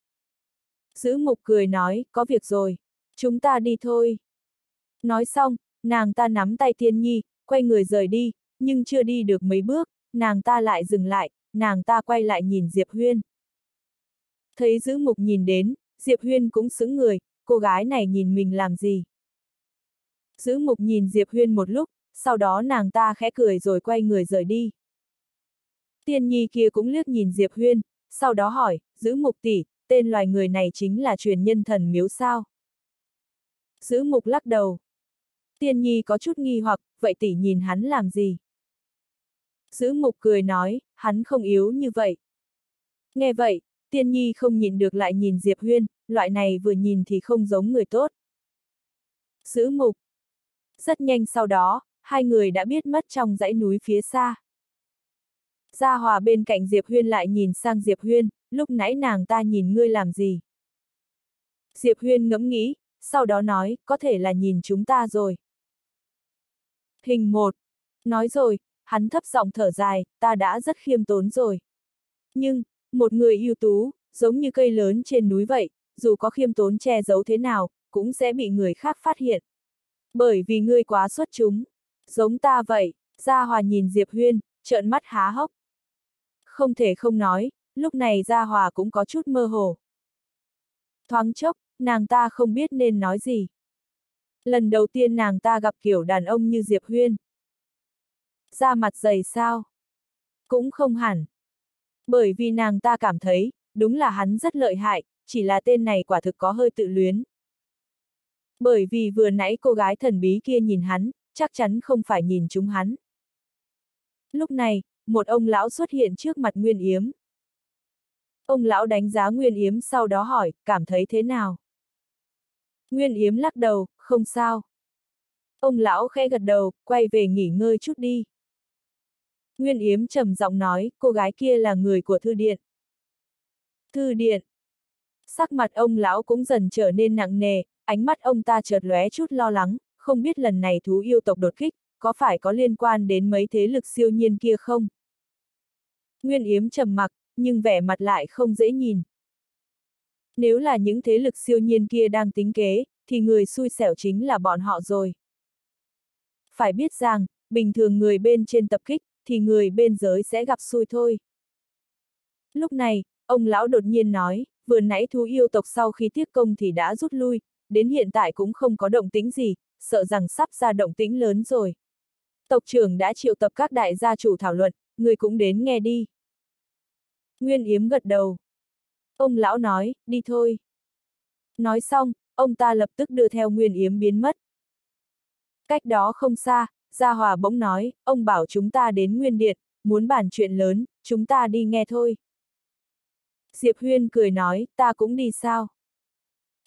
Giữ mục cười nói, có việc rồi, chúng ta đi thôi. Nói xong, nàng ta nắm tay Tiên Nhi, quay người rời đi, nhưng chưa đi được mấy bước, nàng ta lại dừng lại, nàng ta quay lại nhìn Diệp Huyên. Thấy giữ mục nhìn đến, Diệp Huyên cũng sững người, cô gái này nhìn mình làm gì? Giữ mục nhìn Diệp Huyên một lúc, sau đó nàng ta khẽ cười rồi quay người rời đi. Tiên Nhi kia cũng liếc nhìn Diệp Huyên, sau đó hỏi, giữ mục tỷ, tên loài người này chính là truyền nhân thần miếu sao? Giữ mục lắc đầu. Tiên Nhi có chút nghi hoặc, vậy tỷ nhìn hắn làm gì? Giữ mục cười nói, hắn không yếu như vậy. Nghe vậy, Tiên Nhi không nhịn được lại nhìn Diệp Huyên, loại này vừa nhìn thì không giống người tốt. Giữ mục. Rất nhanh sau đó, hai người đã biết mất trong dãy núi phía xa. Gia Hòa bên cạnh Diệp Huyên lại nhìn sang Diệp Huyên, lúc nãy nàng ta nhìn ngươi làm gì? Diệp Huyên ngẫm nghĩ, sau đó nói, có thể là nhìn chúng ta rồi. Hình 1. Nói rồi, hắn thấp giọng thở dài, ta đã rất khiêm tốn rồi. Nhưng, một người ưu tú, giống như cây lớn trên núi vậy, dù có khiêm tốn che giấu thế nào, cũng sẽ bị người khác phát hiện. Bởi vì ngươi quá xuất chúng. Giống ta vậy, Gia Hòa nhìn Diệp Huyên, trợn mắt há hốc. Không thể không nói, lúc này Gia Hòa cũng có chút mơ hồ. Thoáng chốc, nàng ta không biết nên nói gì. Lần đầu tiên nàng ta gặp kiểu đàn ông như Diệp Huyên. Da mặt dày sao? Cũng không hẳn. Bởi vì nàng ta cảm thấy, đúng là hắn rất lợi hại, chỉ là tên này quả thực có hơi tự luyến. Bởi vì vừa nãy cô gái thần bí kia nhìn hắn, chắc chắn không phải nhìn chúng hắn. Lúc này, một ông lão xuất hiện trước mặt Nguyên Yếm. Ông lão đánh giá Nguyên Yếm sau đó hỏi, cảm thấy thế nào? Nguyên Yếm lắc đầu, không sao. Ông lão khẽ gật đầu, quay về nghỉ ngơi chút đi. Nguyên Yếm trầm giọng nói, cô gái kia là người của thư điện. Thư điện. Sắc mặt ông lão cũng dần trở nên nặng nề, ánh mắt ông ta chợt lóe chút lo lắng, không biết lần này thú yêu tộc đột kích, có phải có liên quan đến mấy thế lực siêu nhiên kia không? Nguyên Yếm trầm mặc, nhưng vẻ mặt lại không dễ nhìn. Nếu là những thế lực siêu nhiên kia đang tính kế, thì người xui xẻo chính là bọn họ rồi. Phải biết rằng, bình thường người bên trên tập kích, thì người bên dưới sẽ gặp xui thôi. Lúc này, ông lão đột nhiên nói, vừa nãy thú yêu tộc sau khi tiếc công thì đã rút lui, đến hiện tại cũng không có động tĩnh gì, sợ rằng sắp ra động tĩnh lớn rồi. Tộc trưởng đã triệu tập các đại gia chủ thảo luận, người cũng đến nghe đi. Nguyên Yếm gật đầu. Ông lão nói, đi thôi. Nói xong, ông ta lập tức đưa theo Nguyên Yếm biến mất. Cách đó không xa, Gia Hòa bỗng nói, ông bảo chúng ta đến Nguyên Điện, muốn bàn chuyện lớn, chúng ta đi nghe thôi. Diệp Huyên cười nói, ta cũng đi sao?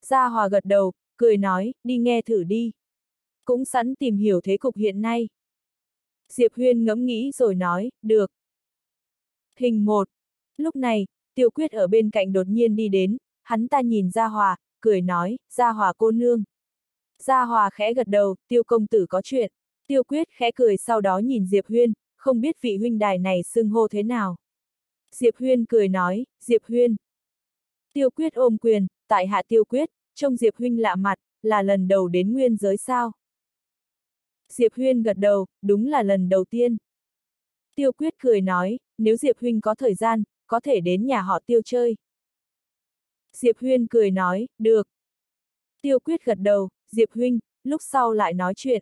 Gia Hòa gật đầu, cười nói, đi nghe thử đi. Cũng sẵn tìm hiểu thế cục hiện nay. Diệp Huyên ngẫm nghĩ rồi nói, được. Hình 1. Lúc này, Tiêu Quyết ở bên cạnh đột nhiên đi đến, hắn ta nhìn Gia Hòa, cười nói, Gia Hòa cô nương. Gia Hòa khẽ gật đầu, Tiêu công tử có chuyện. Tiêu Quyết khẽ cười sau đó nhìn Diệp Huyên, không biết vị huynh đài này xưng hô thế nào. Diệp Huyên cười nói, Diệp Huyên. Tiêu Quyết ôm quyền, tại hạ Tiêu Quyết, trông Diệp huynh lạ mặt, là lần đầu đến nguyên giới sao? Diệp Huyên gật đầu, đúng là lần đầu tiên. Tiêu Quyết cười nói, nếu Diệp huynh có thời gian, có thể đến nhà họ Tiêu chơi. Diệp Huyên cười nói, được. Tiêu Quyết gật đầu, Diệp huynh, lúc sau lại nói chuyện.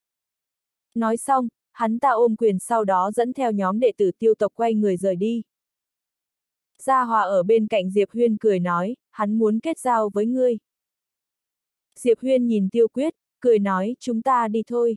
Nói xong, hắn ta ôm quyền sau đó dẫn theo nhóm đệ tử Tiêu tộc quay người rời đi. Gia Hòa ở bên cạnh Diệp Huyên cười nói, hắn muốn kết giao với ngươi. Diệp Huyên nhìn Tiêu Quyết, cười nói, chúng ta đi thôi.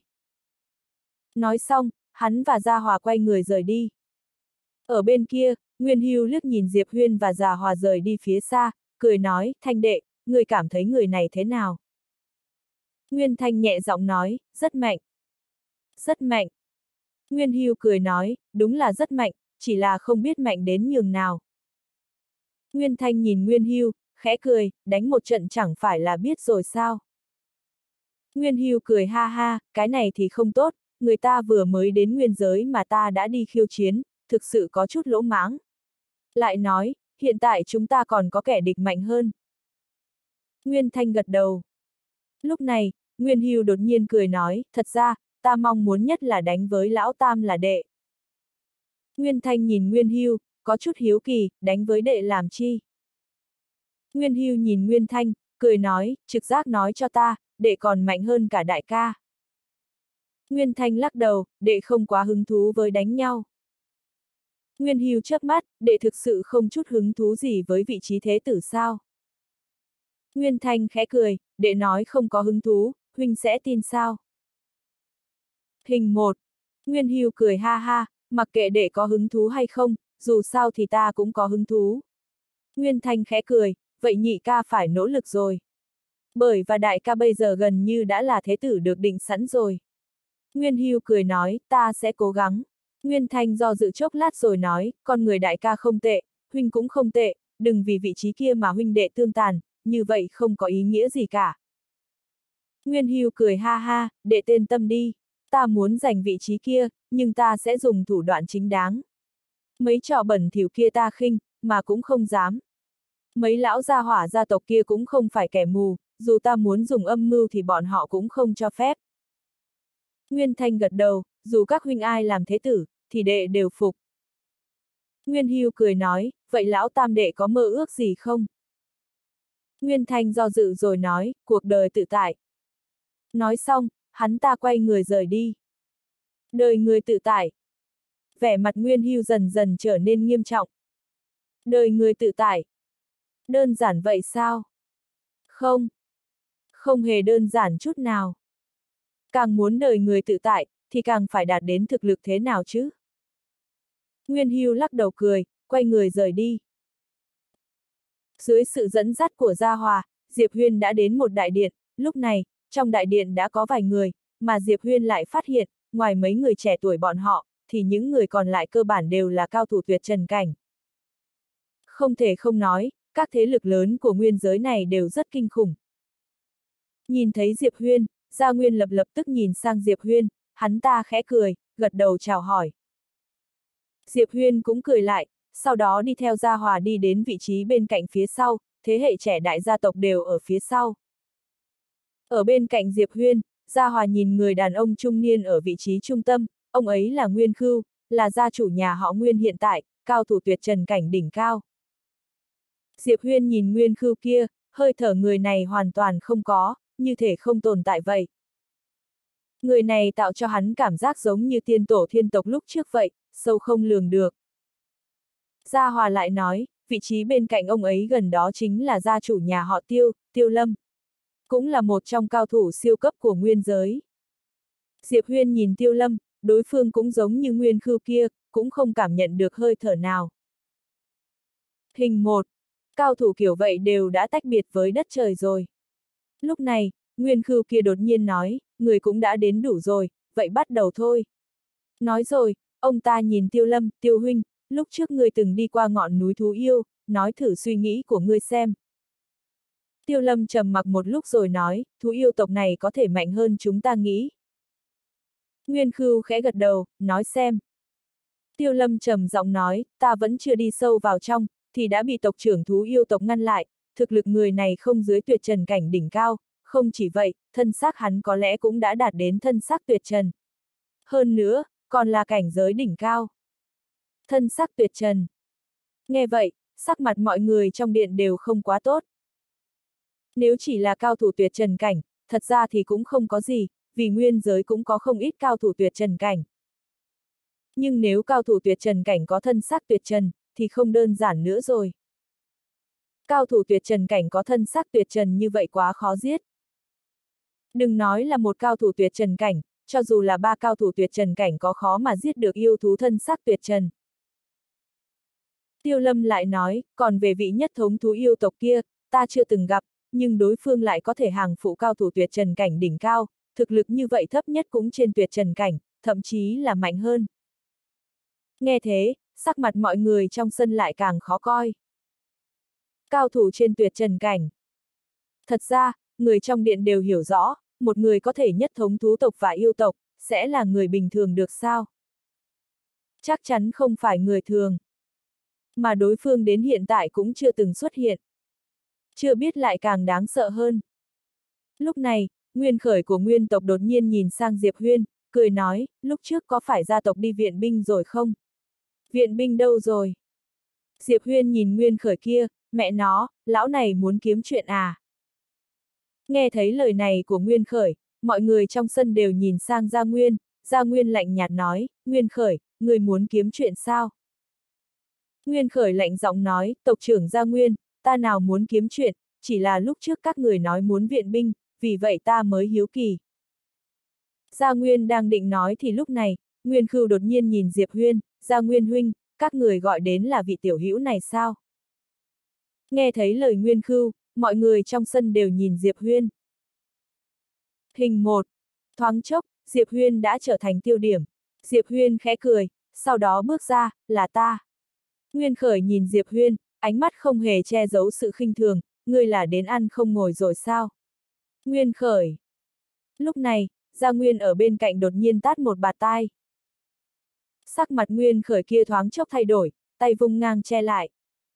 Nói xong, hắn và Gia Hòa quay người rời đi. Ở bên kia, Nguyên Hưu liếc nhìn Diệp Huyên và Gia Hòa rời đi phía xa, cười nói, Thanh đệ, ngươi cảm thấy người này thế nào? Nguyên Thanh nhẹ giọng nói, rất mạnh. Rất mạnh. Nguyên Hưu cười nói, đúng là rất mạnh, chỉ là không biết mạnh đến nhường nào. Nguyên Thanh nhìn Nguyên Hưu, khẽ cười, đánh một trận chẳng phải là biết rồi sao? Nguyên Hưu cười ha ha, cái này thì không tốt, người ta vừa mới đến nguyên giới mà ta đã đi khiêu chiến, thực sự có chút lỗ mãng. Lại nói, hiện tại chúng ta còn có kẻ địch mạnh hơn. Nguyên Thanh gật đầu. Lúc này, Nguyên Hưu đột nhiên cười nói, thật ra, ta mong muốn nhất là đánh với lão tam là đệ. Nguyên Thanh nhìn Nguyên Hưu, có chút hiếu kỳ, đánh với đệ làm chi? Nguyên Hưu nhìn Nguyên Thanh, cười nói, trực giác nói cho ta, đệ còn mạnh hơn cả đại ca. Nguyên Thanh lắc đầu, đệ không quá hứng thú với đánh nhau. Nguyên Hưu chớp mắt, đệ thực sự không chút hứng thú gì với vị trí thế tử sao? Nguyên Thanh khẽ cười, đệ nói không có hứng thú, huynh sẽ tin sao? Hình 1. Nguyên Hưu cười ha ha, mặc kệ đệ có hứng thú hay không, dù sao thì ta cũng có hứng thú. Nguyên Thanh khẽ cười, vậy nhị ca phải nỗ lực rồi. Bởi và đại ca bây giờ gần như đã là thế tử được định sẵn rồi. Nguyên Hưu cười nói, ta sẽ cố gắng. Nguyên Thanh do dự chốc lát rồi nói, con người đại ca không tệ, huynh cũng không tệ, đừng vì vị trí kia mà huynh đệ tương tàn, như vậy không có ý nghĩa gì cả. Nguyên Hưu cười ha ha, đệ tên tâm đi. Ta muốn giành vị trí kia, nhưng ta sẽ dùng thủ đoạn chính đáng. Mấy trò bẩn thỉu kia ta khinh, mà cũng không dám. Mấy lão gia hỏa gia tộc kia cũng không phải kẻ mù, dù ta muốn dùng âm mưu thì bọn họ cũng không cho phép. Nguyên Thanh gật đầu, dù các huynh ai làm thế tử, thì đệ đều phục. Nguyên Hưu cười nói, vậy lão tam đệ có mơ ước gì không? Nguyên Thanh do dự rồi nói, cuộc đời tự tại. Nói xong, hắn ta quay người rời đi. Đời người tự tại. Vẻ mặt Nguyên Hưu dần dần trở nên nghiêm trọng. Đời người tự tại. Đơn giản vậy sao? Không. Không hề đơn giản chút nào. Càng muốn đời người tự tại, thì càng phải đạt đến thực lực thế nào chứ? Nguyên Hưu lắc đầu cười, quay người rời đi. Dưới sự dẫn dắt của Gia Hòa, Diệp Huyên đã đến một đại điện, lúc này, trong đại điện đã có vài người, mà Diệp Huyên lại phát hiện, ngoài mấy người trẻ tuổi bọn họ, thì những người còn lại cơ bản đều là cao thủ tuyệt trần cảnh. Không thể không nói, các thế lực lớn của nguyên giới này đều rất kinh khủng. Nhìn thấy Diệp Huyên, Gia Nguyên Lập lập tức nhìn sang Diệp Huyên, hắn ta khẽ cười, gật đầu chào hỏi. Diệp Huyên cũng cười lại, sau đó đi theo Gia Hòa đi đến vị trí bên cạnh phía sau, thế hệ trẻ đại gia tộc đều ở phía sau. Ở bên cạnh Diệp Huyên, Gia Hòa nhìn người đàn ông trung niên ở vị trí trung tâm, ông ấy là Nguyên Khưu, là gia chủ nhà họ Nguyên hiện tại, cao thủ tuyệt trần cảnh đỉnh cao. Diệp Huyên nhìn Nguyên Khưu kia, hơi thở người này hoàn toàn không có, như thể không tồn tại vậy. Người này tạo cho hắn cảm giác giống như tiên tổ thiên tộc lúc trước vậy, sâu không lường được. Gia Hòa lại nói, vị trí bên cạnh ông ấy gần đó chính là gia chủ nhà họ Tiêu, Tiêu Lâm. Cũng là một trong cao thủ siêu cấp của nguyên giới. Diệp Huyên nhìn Tiêu Lâm, đối phương cũng giống như Nguyên Khưu kia, cũng không cảm nhận được hơi thở nào. Hình 1. Cao thủ kiểu vậy đều đã tách biệt với đất trời rồi. Lúc này, Nguyên Khưu kia đột nhiên nói, người cũng đã đến đủ rồi, vậy bắt đầu thôi. Nói rồi, ông ta nhìn Tiêu Lâm, Tiêu huynh, lúc trước ngươi từng đi qua ngọn núi thú yêu, nói thử suy nghĩ của ngươi xem. Tiêu Lâm trầm mặc một lúc rồi nói, thú yêu tộc này có thể mạnh hơn chúng ta nghĩ. Nguyên Khưu khẽ gật đầu, nói xem. Tiêu Lâm trầm giọng nói, ta vẫn chưa đi sâu vào trong, thì đã bị tộc trưởng thú yêu tộc ngăn lại, thực lực người này không dưới tuyệt trần cảnh đỉnh cao, không chỉ vậy, thân xác hắn có lẽ cũng đã đạt đến thân xác tuyệt trần. Hơn nữa, còn là cảnh giới đỉnh cao. Thân xác tuyệt trần. Nghe vậy, sắc mặt mọi người trong điện đều không quá tốt. Nếu chỉ là cao thủ tuyệt trần cảnh, thật ra thì cũng không có gì, vì nguyên giới cũng có không ít cao thủ tuyệt trần cảnh. Nhưng nếu cao thủ tuyệt trần cảnh có thân xác tuyệt trần, thì không đơn giản nữa rồi. Cao thủ tuyệt trần cảnh có thân xác tuyệt trần như vậy quá khó giết. Đừng nói là một cao thủ tuyệt trần cảnh, cho dù là ba cao thủ tuyệt trần cảnh có khó mà giết được yêu thú thân xác tuyệt trần. Tiêu Lâm lại nói, còn về vị nhất thống thú yêu tộc kia, ta chưa từng gặp, nhưng đối phương lại có thể hàng phụ cao thủ tuyệt trần cảnh đỉnh cao, thực lực như vậy thấp nhất cũng trên tuyệt trần cảnh, thậm chí là mạnh hơn. Nghe thế, sắc mặt mọi người trong sân lại càng khó coi. Cao thủ trên tuyệt trần cảnh. Thật ra, người trong điện đều hiểu rõ, một người có thể nhất thống thú tộc và yêu tộc, sẽ là người bình thường được sao? Chắc chắn không phải người thường. Mà đối phương đến hiện tại cũng chưa từng xuất hiện. Chưa biết lại càng đáng sợ hơn. Lúc này, nguyên khởi của nguyên tộc đột nhiên nhìn sang Diệp Huyên, cười nói, lúc trước có phải gia tộc đi viện binh rồi không? Viện binh đâu rồi? Diệp Huyên nhìn nguyên khởi kia, mẹ nó, lão này muốn kiếm chuyện à? Nghe thấy lời này của nguyên khởi, mọi người trong sân đều nhìn sang Gia Nguyên lạnh nhạt nói, Nguyên khởi, người muốn kiếm chuyện sao? Nguyên khởi lạnh giọng nói, tộc trưởng Gia Nguyên, ta nào muốn kiếm chuyện, chỉ là lúc trước các người nói muốn viện binh, vì vậy ta mới hiếu kỳ. Gia Nguyên đang định nói thì lúc này, Nguyên Khưu đột nhiên nhìn Diệp Huyên, Gia Nguyên huynh, các người gọi đến là vị tiểu hữu này sao? Nghe thấy lời Nguyên Khưu, mọi người trong sân đều nhìn Diệp Huyên. Hình 1. Thoáng chốc, Diệp Huyên đã trở thành tiêu điểm. Diệp Huyên khẽ cười, sau đó bước ra, là ta. Nguyên Khởi nhìn Diệp Huyên, ánh mắt không hề che giấu sự khinh thường, ngươi là đến ăn không ngồi rồi sao? Nguyên Khởi. Lúc này, Gia Nguyên ở bên cạnh đột nhiên tát một bạt tai. Sắc mặt Nguyên Khởi kia thoáng chốc thay đổi, tay vung ngang che lại.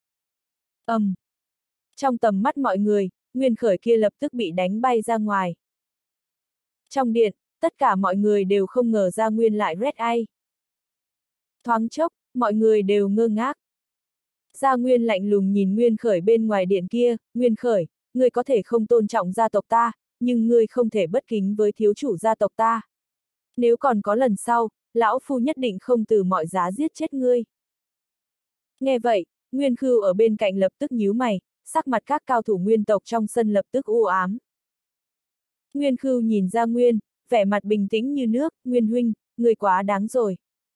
Trong tầm mắt mọi người, Nguyên Khởi kia lập tức bị đánh bay ra ngoài. Trong điện, tất cả mọi người đều không ngờ Gia Nguyên lại red eye. Thoáng chốc, mọi người đều ngơ ngác. Gia Nguyên lạnh lùng nhìn Nguyên Khởi bên ngoài điện kia, Nguyên Khởi, ngươi có thể không tôn trọng gia tộc ta, nhưng ngươi không thể bất kính với thiếu chủ gia tộc ta. Nếu còn có lần sau, lão phu nhất định không từ mọi giá giết chết ngươi. Nghe vậy, Nguyên Khưu ở bên cạnh lập tức nhíu mày, sắc mặt các cao thủ nguyên tộc trong sân lập tức u ám. Nguyên Khưu nhìn Gia Nguyên, vẻ mặt bình tĩnh như nước, Nguyên huynh, ngươi quá đáng rồi.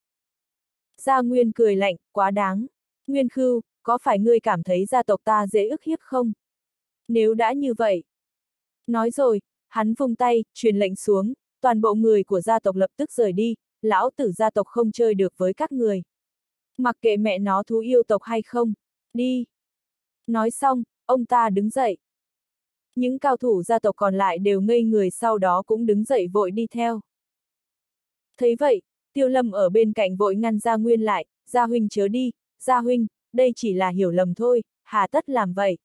Gia Nguyên cười lạnh, quá đáng. Nguyên Khưu, có phải ngươi cảm thấy gia tộc ta dễ ức hiếp không? Nếu đã như vậy. Nói rồi, hắn vung tay, truyền lệnh xuống, toàn bộ người của gia tộc lập tức rời đi, lão tử gia tộc không chơi được với các người. Mặc kệ mẹ nó thú yêu tộc hay không, đi. Nói xong, ông ta đứng dậy. Những cao thủ gia tộc còn lại đều ngây người sau đó cũng đứng dậy vội đi theo. Thấy vậy, Tiêu Lâm ở bên cạnh vội ngăn Gia Nguyên lại, Gia huynh chớ đi, Gia huynh, đây chỉ là hiểu lầm thôi, hà tất làm vậy.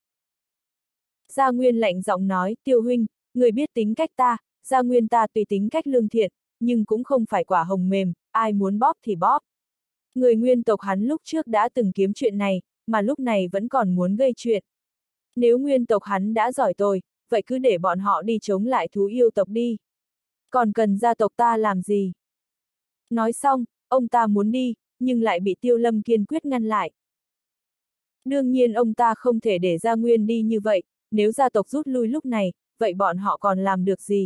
Gia Nguyên lạnh giọng nói, Tiêu huynh, người biết tính cách ta, Gia Nguyên ta tùy tính cách lương thiện, nhưng cũng không phải quả hồng mềm, ai muốn bóp thì bóp. Người nguyên tộc hắn lúc trước đã từng kiếm chuyện này, mà lúc này vẫn còn muốn gây chuyện. Nếu nguyên tộc hắn đã giỏi tôi, vậy cứ để bọn họ đi chống lại thú yêu tộc đi. Còn cần gia tộc ta làm gì? Nói xong, ông ta muốn đi, nhưng lại bị Tiêu Lâm kiên quyết ngăn lại. Đương nhiên ông ta không thể để Gia Nguyên đi như vậy, nếu gia tộc rút lui lúc này, vậy bọn họ còn làm được gì?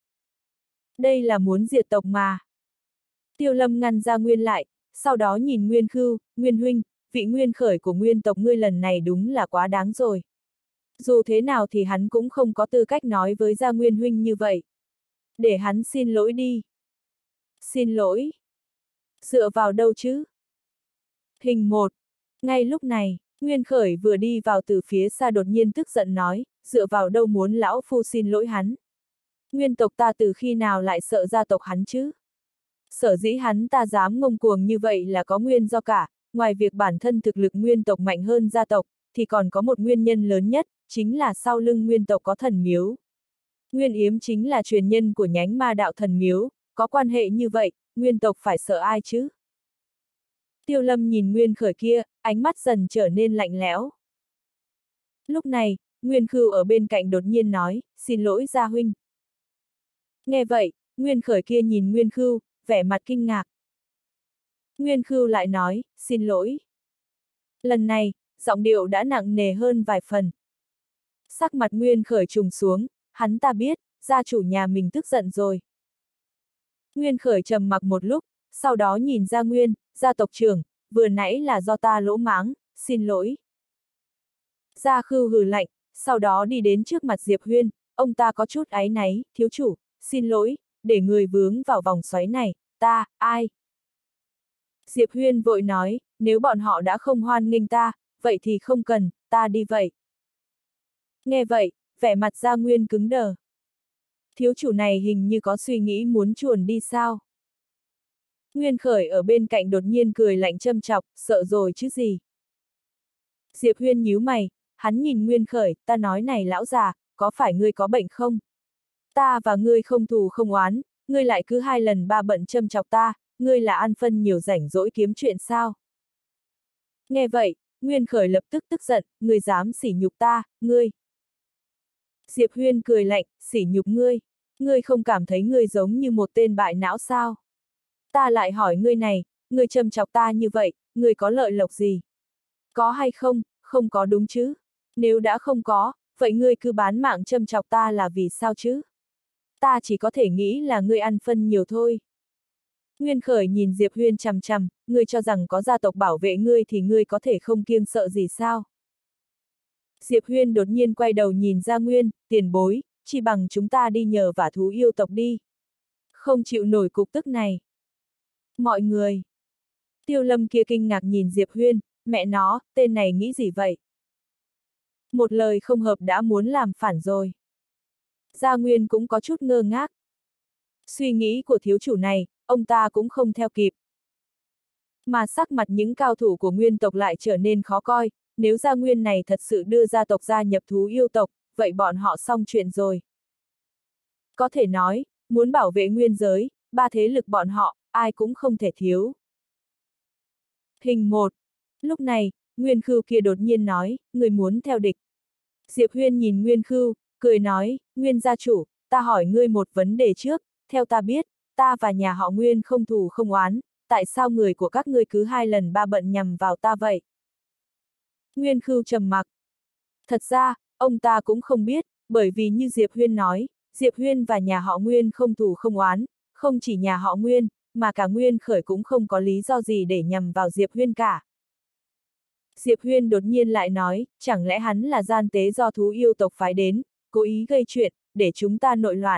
Đây là muốn diệt tộc mà. Tiêu Lâm ngăn Gia Nguyên lại, sau đó nhìn Nguyên Khưu, Nguyên huynh, vị nguyên khởi của nguyên tộc ngươi lần này đúng là quá đáng rồi. Dù thế nào thì hắn cũng không có tư cách nói với Gia Nguyên huynh như vậy. Để hắn xin lỗi đi. Xin lỗi. Dựa vào đâu chứ? Hình 1. Ngay lúc này, Nguyên Khởi vừa đi vào từ phía xa đột nhiên tức giận nói, dựa vào đâu muốn lão phu xin lỗi hắn. Nguyên tộc ta từ khi nào lại sợ gia tộc hắn chứ? Sở dĩ hắn ta dám ngông cuồng như vậy là có nguyên do cả, ngoài việc bản thân thực lực nguyên tộc mạnh hơn gia tộc, thì còn có một nguyên nhân lớn nhất, chính là sau lưng nguyên tộc có thần miếu. Nguyên Yếm chính là truyền nhân của nhánh ma đạo thần miếu, có quan hệ như vậy, nguyên tộc phải sợ ai chứ? Tiêu Lâm nhìn Nguyên Khởi kia, ánh mắt dần trở nên lạnh lẽo. Lúc này, Nguyên Khưu ở bên cạnh đột nhiên nói, xin lỗi Gia huynh. Nghe vậy, Nguyên Khởi kia nhìn Nguyên Khưu, vẻ mặt kinh ngạc. Nguyên Khưu lại nói, xin lỗi. Lần này, giọng điệu đã nặng nề hơn vài phần. Sắc mặt Nguyên Khởi trùng xuống, hắn ta biết, gia chủ nhà mình tức giận rồi. Nguyên Khởi trầm mặc một lúc, sau đó nhìn Gia Nguyên, gia tộc trưởng, vừa nãy là do ta lỗ mãng, xin lỗi. Gia Khưu hừ lạnh, sau đó đi đến trước mặt Diệp Huyên, ông ta có chút áy náy, thiếu chủ, xin lỗi, để người vướng vào vòng xoáy này, ta, ai? Diệp Huyên vội nói, nếu bọn họ đã không hoan nghênh ta, vậy thì không cần, ta đi vậy. Nghe vậy, vẻ mặt Gia Nguyên cứng đờ. Thiếu chủ này hình như có suy nghĩ muốn chuồn đi sao? Nguyên Khởi ở bên cạnh đột nhiên cười lạnh châm chọc, sợ rồi chứ gì? Diệp Huyên nhíu mày, hắn nhìn Nguyên Khởi, ta nói này lão già, có phải ngươi có bệnh không? Ta và ngươi không thù không oán, ngươi lại cứ 2 lần 3 bận châm chọc ta, ngươi là ăn phân nhiều rảnh rỗi kiếm chuyện sao? Nghe vậy, Nguyên Khởi lập tức tức giận, ngươi dám sỉ nhục ta, ngươi. Diệp Huyên cười lạnh, sỉ nhục ngươi, ngươi không cảm thấy ngươi giống như một tên bại não sao? Ta lại hỏi ngươi này, ngươi châm chọc ta như vậy, ngươi có lợi lộc gì? Có hay không, không có đúng chứ? Nếu đã không có, vậy ngươi cứ bán mạng châm chọc ta là vì sao chứ? Ta chỉ có thể nghĩ là ngươi ăn phân nhiều thôi. Nguyên Khởi nhìn Diệp Huyên chằm chằm, ngươi cho rằng có gia tộc bảo vệ ngươi thì ngươi có thể không kiêng sợ gì sao? Diệp Huyên đột nhiên quay đầu nhìn Gia Nguyên, tiền bối, chỉ bằng chúng ta đi nhờ vả thú yêu tộc đi. Không chịu nổi cục tức này. Mọi người. Tiêu Lâm kia kinh ngạc nhìn Diệp Huyên, mẹ nó, tên này nghĩ gì vậy? Một lời không hợp đã muốn làm phản rồi. Gia Nguyên cũng có chút ngơ ngác. Suy nghĩ của thiếu chủ này, ông ta cũng không theo kịp. Mà sắc mặt những cao thủ của nguyên tộc lại trở nên khó coi, nếu Gia Nguyên này thật sự đưa gia tộc gia nhập thú yêu tộc, vậy bọn họ xong chuyện rồi. Có thể nói, muốn bảo vệ nguyên giới, 3 thế lực bọn họ, ai cũng không thể thiếu. Hình 1. Lúc này, Nguyên Khưu kia đột nhiên nói, người muốn theo địch. Diệp Huyên nhìn Nguyên Khưu, cười nói, Nguyên gia chủ, ta hỏi ngươi một vấn đề trước, theo ta biết, ta và nhà họ Nguyên không thù không oán, tại sao người của các ngươi cứ 2 lần 3 bận nhằm vào ta vậy? Nguyên Khưu trầm mặc. Thật ra, ông ta cũng không biết, bởi vì như Diệp Huyên nói, Diệp Huyên và nhà họ Nguyên không thù không oán, không chỉ nhà họ Nguyên, mà cả Nguyên Khởi cũng không có lý do gì để nhằm vào Diệp Huyên cả. Diệp Huyên đột nhiên lại nói, chẳng lẽ hắn là gian tế do thú yêu tộc phái đến, cố ý gây chuyện, để chúng ta nội loạn.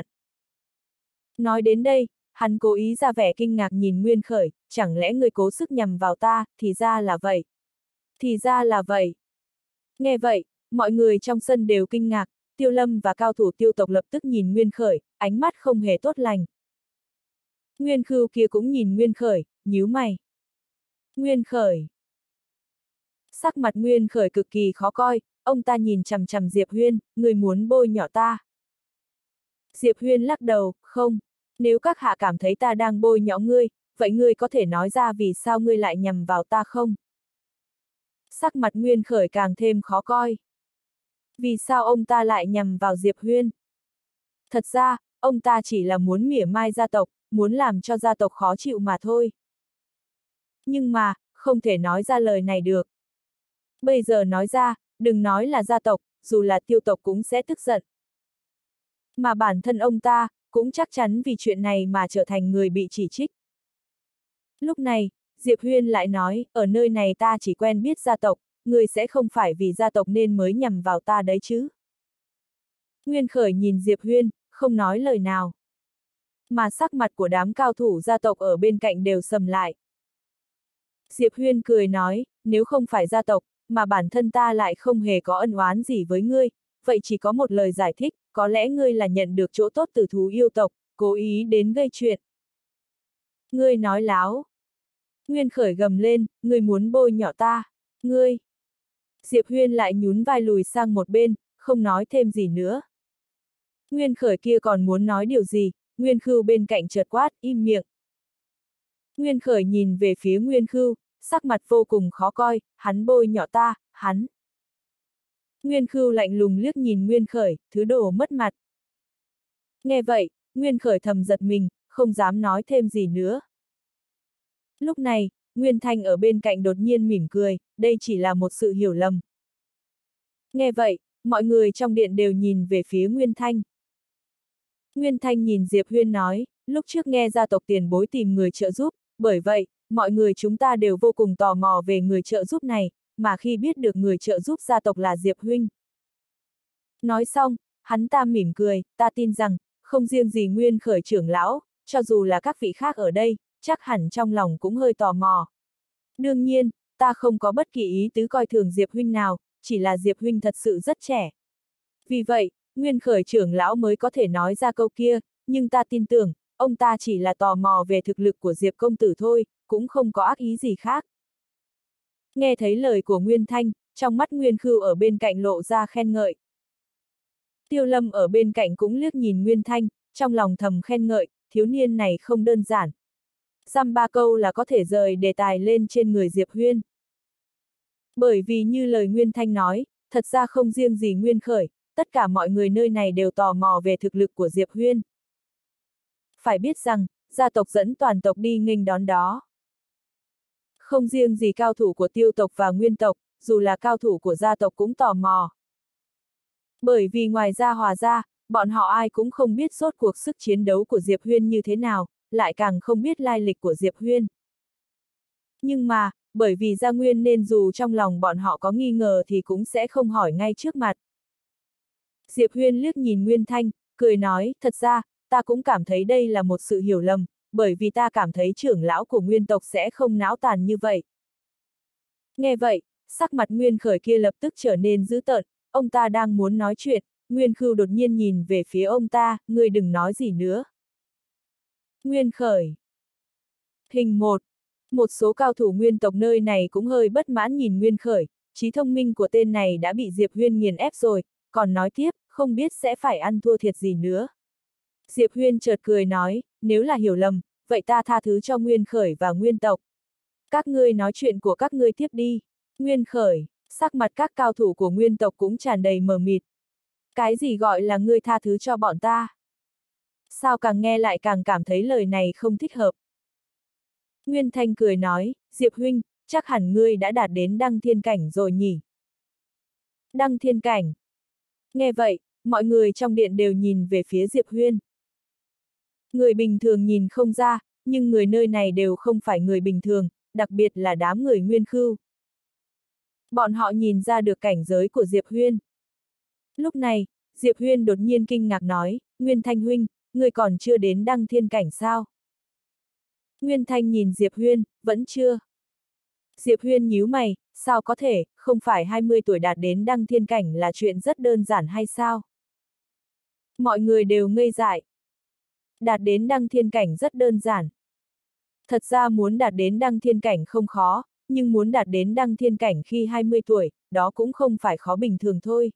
Nói đến đây, hắn cố ý ra vẻ kinh ngạc nhìn Nguyên Khởi, chẳng lẽ người cố sức nhằm vào ta, thì ra là vậy. Thì ra là vậy. Nghe vậy, mọi người trong sân đều kinh ngạc, Tiêu Lâm và cao thủ tiêu tộc lập tức nhìn Nguyên Khởi, ánh mắt không hề tốt lành. Nguyên Khưu kia cũng nhìn Nguyên Khởi, nhíu mày. Nguyên Khởi. Sắc mặt Nguyên Khởi cực kỳ khó coi, ông ta nhìn chằm chằm Diệp Huyên, người muốn bôi nhọ ta. Diệp Huyên lắc đầu, không, nếu các hạ cảm thấy ta đang bôi nhọ ngươi, vậy ngươi có thể nói ra vì sao ngươi lại nhằm vào ta không? Sắc mặt Nguyên Khởi càng thêm khó coi. Vì sao ông ta lại nhằm vào Diệp Huyên? Thật ra, ông ta chỉ là muốn mỉa mai gia tộc, muốn làm cho gia tộc khó chịu mà thôi. Nhưng mà, không thể nói ra lời này được. Bây giờ nói ra, đừng nói là gia tộc, dù là tiêu tộc cũng sẽ tức giận. Mà bản thân ông ta, cũng chắc chắn vì chuyện này mà trở thành người bị chỉ trích. Lúc này, Diệp Huyên lại nói, ở nơi này ta chỉ quen biết gia tộc, ngươi sẽ không phải vì gia tộc nên mới nhằm vào ta đấy chứ? Nguyên Khởi nhìn Diệp Huyên, không nói lời nào. Mà sắc mặt của đám cao thủ gia tộc ở bên cạnh đều sầm lại. Diệp Huyên cười nói, nếu không phải gia tộc, mà bản thân ta lại không hề có ân oán gì với ngươi, vậy chỉ có một lời giải thích, có lẽ ngươi là nhận được chỗ tốt từ thú yêu tộc, cố ý đến gây chuyện. Ngươi nói láo. Nguyên Khởi gầm lên, ngươi muốn bôi nhọ ta. Ngươi. Diệp Huyên lại nhún vai lùi sang một bên, không nói thêm gì nữa. Nguyên Khởi kia còn muốn nói điều gì, Nguyên Khưu bên cạnh chợt quát, im miệng. Nguyên Khởi nhìn về phía Nguyên Khưu, sắc mặt vô cùng khó coi, hắn bôi nhọ ta, hắn. Nguyên Khưu lạnh lùng liếc nhìn Nguyên Khởi, thứ đồ mất mặt. Nghe vậy, Nguyên Khởi thầm giật mình, không dám nói thêm gì nữa. Lúc này, Nguyên Thanh ở bên cạnh đột nhiên mỉm cười, đây chỉ là một sự hiểu lầm. Nghe vậy, mọi người trong điện đều nhìn về phía Nguyên Thanh. Nguyên Thanh nhìn Diệp Huyên nói, lúc trước nghe gia tộc tiền bối tìm người trợ giúp, bởi vậy, mọi người chúng ta đều vô cùng tò mò về người trợ giúp này, mà khi biết được người trợ giúp gia tộc là Diệp Huynh. Nói xong, hắn ta mỉm cười, ta tin rằng, không riêng gì Nguyên Khởi trưởng lão, cho dù là các vị khác ở đây, chắc hẳn trong lòng cũng hơi tò mò. Đương nhiên, ta không có bất kỳ ý tứ coi thường Diệp Huynh nào, chỉ là Diệp Huynh thật sự rất trẻ. Vì vậy, Nguyên Khởi trưởng lão mới có thể nói ra câu kia, nhưng ta tin tưởng, ông ta chỉ là tò mò về thực lực của Diệp công tử thôi, cũng không có ác ý gì khác. Nghe thấy lời của Nguyên Thanh, trong mắt Nguyên Khưu ở bên cạnh lộ ra khen ngợi. Tiêu Lâm ở bên cạnh cũng liếc nhìn Nguyên Thanh, trong lòng thầm khen ngợi, thiếu niên này không đơn giản. Dăm ba câu là có thể rời đề tài lên trên người Diệp Huyên. Bởi vì như lời Nguyên Thanh nói, thật ra không riêng gì Nguyên Khởi, tất cả mọi người nơi này đều tò mò về thực lực của Diệp Huyên. Phải biết rằng, gia tộc dẫn toàn tộc đi nghênh đón đó. Không riêng gì cao thủ của Tiêu tộc và Nguyên tộc, dù là cao thủ của gia tộc cũng tò mò. Bởi vì ngoài ra Hòa gia, bọn họ ai cũng không biết rốt cuộc sức chiến đấu của Diệp Huyên như thế nào, lại càng không biết lai lịch của Diệp Huyên. Nhưng mà, bởi vì gia nguyên nên dù trong lòng bọn họ có nghi ngờ thì cũng sẽ không hỏi ngay trước mặt. Diệp Huyên liếc nhìn Nguyên Thanh, cười nói, thật ra, ta cũng cảm thấy đây là một sự hiểu lầm, bởi vì ta cảm thấy trưởng lão của Nguyên tộc sẽ không náo tàn như vậy. Nghe vậy, sắc mặt Nguyên Khởi kia lập tức trở nên dữ tợn, ông ta đang muốn nói chuyện, Nguyên Khưu đột nhiên nhìn về phía ông ta, ngươi đừng nói gì nữa. Nguyên Khởi. Hình 1. Một số cao thủ Nguyên tộc nơi này cũng hơi bất mãn nhìn Nguyên Khởi, trí thông minh của tên này đã bị Diệp Huyên nghiền ép rồi, còn nói tiếp, không biết sẽ phải ăn thua thiệt gì nữa. Diệp Huyên chợt cười nói, nếu là hiểu lầm, vậy ta tha thứ cho Nguyên Khởi và Nguyên tộc. Các ngươi nói chuyện của các ngươi tiếp đi. Nguyên Khởi, sắc mặt các cao thủ của Nguyên tộc cũng tràn đầy mờ mịt. Cái gì gọi là ngươi tha thứ cho bọn ta? Sao càng nghe lại càng cảm thấy lời này không thích hợp. Nguyên Thanh cười nói, Diệp Huynh, chắc hẳn ngươi đã đạt đến đăng thiên cảnh rồi nhỉ? Đăng thiên cảnh. Nghe vậy, mọi người trong điện đều nhìn về phía Diệp Huyên. Người bình thường nhìn không ra, nhưng người nơi này đều không phải người bình thường, đặc biệt là đám người Nguyên Khưu. Bọn họ nhìn ra được cảnh giới của Diệp Huyên. Lúc này, Diệp Huyên đột nhiên kinh ngạc nói, Nguyên Thanh huynh, ngươi còn chưa đến đăng thiên cảnh sao? Nguyên Thanh nhìn Diệp Huyên, vẫn chưa. Diệp Huyên nhíu mày, sao có thể, không phải 20 tuổi đạt đến đăng thiên cảnh là chuyện rất đơn giản hay sao? Mọi người đều ngây dại. Đạt đến đăng thiên cảnh rất đơn giản. Thật ra muốn đạt đến đăng thiên cảnh không khó, nhưng muốn đạt đến đăng thiên cảnh khi 20 tuổi, đó cũng không phải khó bình thường thôi.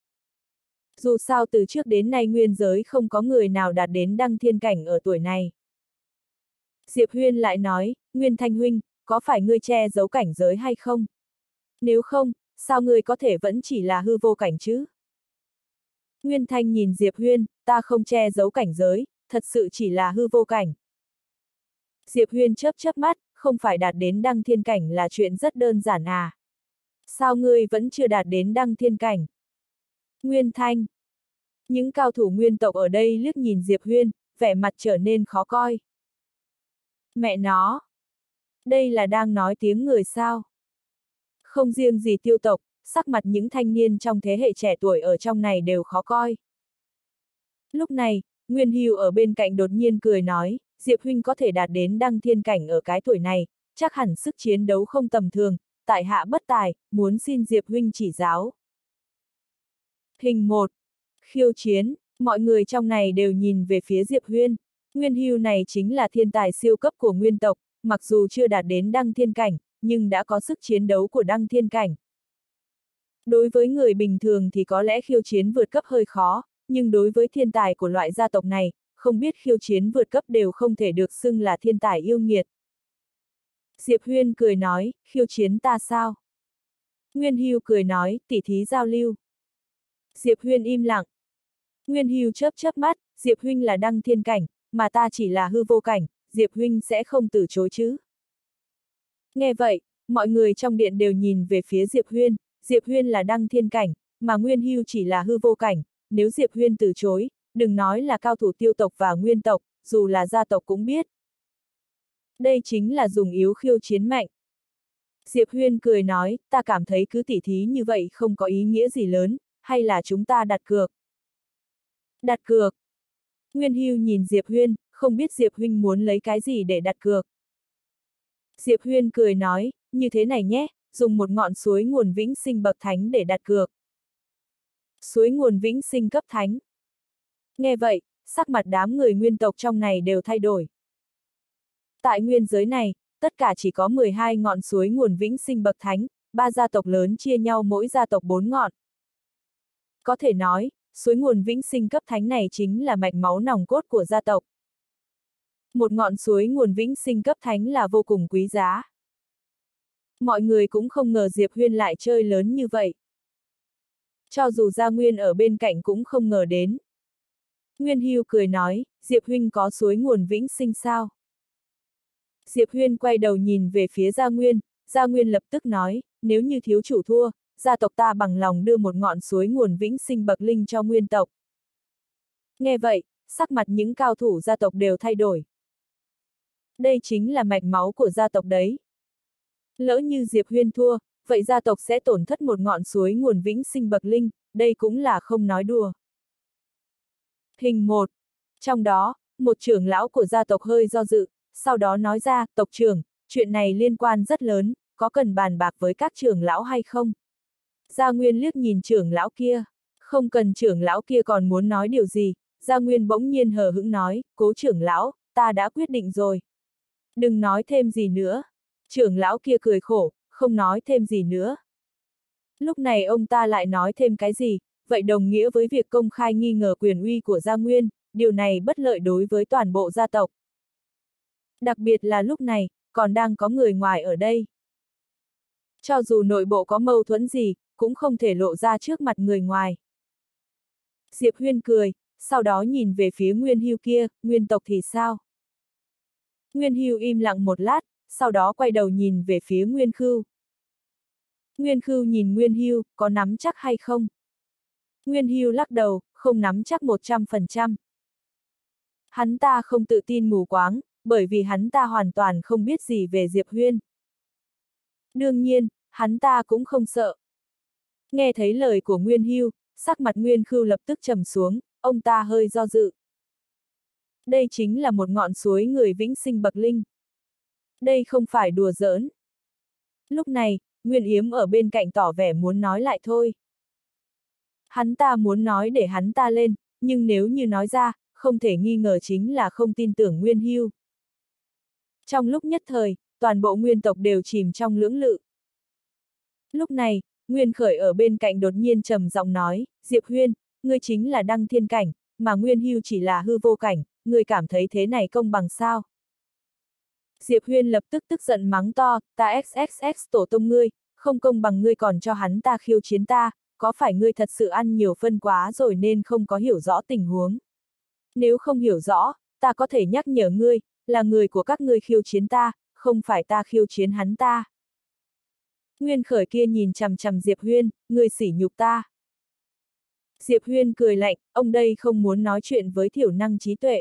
Dù sao từ trước đến nay nguyên giới không có người nào đạt đến đăng thiên cảnh ở tuổi này. Diệp Huyên lại nói, Nguyên Thanh huynh, có phải ngươi che giấu cảnh giới hay không? Nếu không, sao ngươi có thể vẫn chỉ là hư vô cảnh chứ? Nguyên Thanh nhìn Diệp Huyên, ta không che giấu cảnh giới, thật sự chỉ là hư vô cảnh. Diệp Huyên chớp chớp mắt, không phải đạt đến đăng thiên cảnh là chuyện rất đơn giản à? Sao ngươi vẫn chưa đạt đến đăng thiên cảnh? Nguyên Thanh. Những cao thủ nguyên tộc ở đây liếc nhìn Diệp Huyên, vẻ mặt trở nên khó coi. Mẹ nó! Đây là đang nói tiếng người sao? Không riêng gì Tiêu tộc, sắc mặt những thanh niên trong thế hệ trẻ tuổi ở trong này đều khó coi. Lúc này, Nguyên Hưu ở bên cạnh đột nhiên cười nói, Diệp huynh có thể đạt đến đăng thiên cảnh ở cái tuổi này, chắc hẳn sức chiến đấu không tầm thường, tại hạ bất tài, muốn xin Diệp huynh chỉ giáo. Hình 1. Khiêu chiến, mọi người trong này đều nhìn về phía Diệp Huyên. Nguyên Hưu này chính là thiên tài siêu cấp của nguyên tộc, mặc dù chưa đạt đến đăng thiên cảnh, nhưng đã có sức chiến đấu của đăng thiên cảnh. Đối với người bình thường thì có lẽ khiêu chiến vượt cấp hơi khó, nhưng đối với thiên tài của loại gia tộc này, không biết khiêu chiến vượt cấp đều không thể được xưng là thiên tài yêu nghiệt. Diệp Huyên cười nói, khiêu chiến ta sao? Nguyên Hưu cười nói, tỉ thí giao lưu. Diệp Huyên im lặng. Nguyên Hưu chớp chớp mắt, Diệp huynh là đăng thiên cảnh, mà ta chỉ là hư vô cảnh, Diệp huynh sẽ không từ chối chứ? Nghe vậy, mọi người trong điện đều nhìn về phía Diệp Huyên là đăng thiên cảnh, mà Nguyên Hưu chỉ là hư vô cảnh, nếu Diệp Huyên từ chối, đừng nói là cao thủ Tiêu tộc và Nguyên tộc, dù là gia tộc cũng biết. Đây chính là dùng yếu khiêu chiến mạnh. Diệp Huyên cười nói, ta cảm thấy cứ tỉ thí như vậy không có ý nghĩa gì lớn, hay là chúng ta đặt cược? Đặt cược. Nguyên Hưu nhìn Diệp Huyên, không biết Diệp huynh muốn lấy cái gì để đặt cược. Diệp Huyên cười nói, như thế này nhé, dùng một ngọn suối nguồn vĩnh sinh bậc thánh để đặt cược. Suối nguồn vĩnh sinh cấp thánh. Nghe vậy, sắc mặt đám người nguyên tộc trong này đều thay đổi. Tại nguyên giới này, tất cả chỉ có 12 ngọn suối nguồn vĩnh sinh bậc thánh, 3 gia tộc lớn chia nhau mỗi gia tộc 4 ngọn. Có thể nói, suối nguồn vĩnh sinh cấp thánh này chính là mạch máu nòng cốt của gia tộc. Một ngọn suối nguồn vĩnh sinh cấp thánh là vô cùng quý giá. Mọi người cũng không ngờ Diệp Huyên lại chơi lớn như vậy. Cho dù Gia Nguyên ở bên cạnh cũng không ngờ đến. Nguyên Hưu cười nói, Diệp huynh có suối nguồn vĩnh sinh sao? Diệp Huyên quay đầu nhìn về phía Gia Nguyên lập tức nói, nếu như thiếu chủ thua, gia tộc ta bằng lòng đưa một ngọn suối nguồn vĩnh sinh bậc linh cho nguyên tộc. Nghe vậy, sắc mặt những cao thủ gia tộc đều thay đổi. Đây chính là mạch máu của gia tộc đấy. Lỡ như Diệp Huyên thua, vậy gia tộc sẽ tổn thất một ngọn suối nguồn vĩnh sinh bậc linh, đây cũng là không nói đùa. Hình 1. Trong đó, một trưởng lão của gia tộc hơi do dự, sau đó nói ra, tộc trưởng, chuyện này liên quan rất lớn, có cần bàn bạc với các trưởng lão hay không? Gia Nguyên liếc nhìn trưởng lão kia, không cần trưởng lão kia còn muốn nói điều gì, Gia Nguyên bỗng nhiên hờ hững nói, cố trưởng lão, ta đã quyết định rồi. Đừng nói thêm gì nữa. Trưởng lão kia cười khổ, không nói thêm gì nữa. Lúc này ông ta lại nói thêm cái gì, vậy đồng nghĩa với việc công khai nghi ngờ quyền uy của Gia Nguyên, điều này bất lợi đối với toàn bộ gia tộc. Đặc biệt là lúc này, còn đang có người ngoài ở đây. Cho dù nội bộ có mâu thuẫn gì, cũng không thể lộ ra trước mặt người ngoài. Diệp Huyên cười, sau đó nhìn về phía Nguyên Hưu kia, nguyên tộc thì sao? Nguyên Hưu im lặng một lát, sau đó quay đầu nhìn về phía Nguyên Khưu. Nguyên Khưu nhìn Nguyên Hưu, có nắm chắc hay không? Nguyên Hưu lắc đầu, không nắm chắc 100%. Hắn ta không tự tin mù quáng, bởi vì hắn ta hoàn toàn không biết gì về Diệp Huyên. Đương nhiên, hắn ta cũng không sợ. Nghe thấy lời của Nguyên Hưu, sắc mặt Nguyên Khưu lập tức trầm xuống, ông ta hơi do dự. Đây chính là một ngọn suối người vĩnh sinh bậc linh. Đây không phải đùa giỡn. Lúc này, Nguyên Yếm ở bên cạnh tỏ vẻ muốn nói lại thôi. Hắn ta muốn nói để hắn ta lên, nhưng nếu như nói ra, không thể nghi ngờ chính là không tin tưởng Nguyên Hưu. Trong lúc nhất thời, toàn bộ nguyên tộc đều chìm trong lưỡng lự. Lúc này, Nguyên Khởi ở bên cạnh đột nhiên trầm giọng nói, Diệp Huyên, ngươi chính là đăng thiên cảnh, mà Nguyên Hưu chỉ là hư vô cảnh, ngươi cảm thấy thế này công bằng sao? Diệp Huyên lập tức tức giận mắng to, ta xxx tổ tông ngươi, không công bằng ngươi còn cho hắn ta khiêu chiến ta, có phải ngươi thật sự ăn nhiều phân quá rồi nên không có hiểu rõ tình huống? Nếu không hiểu rõ, ta có thể nhắc nhở ngươi, là người của các ngươi khiêu chiến ta, không phải ta khiêu chiến hắn ta. Nguyên Khởi kia nhìn chằm chằm Diệp Huyên, ngươi sỉ nhục ta. Diệp Huyên cười lạnh, ông đây không muốn nói chuyện với thiểu năng trí tuệ.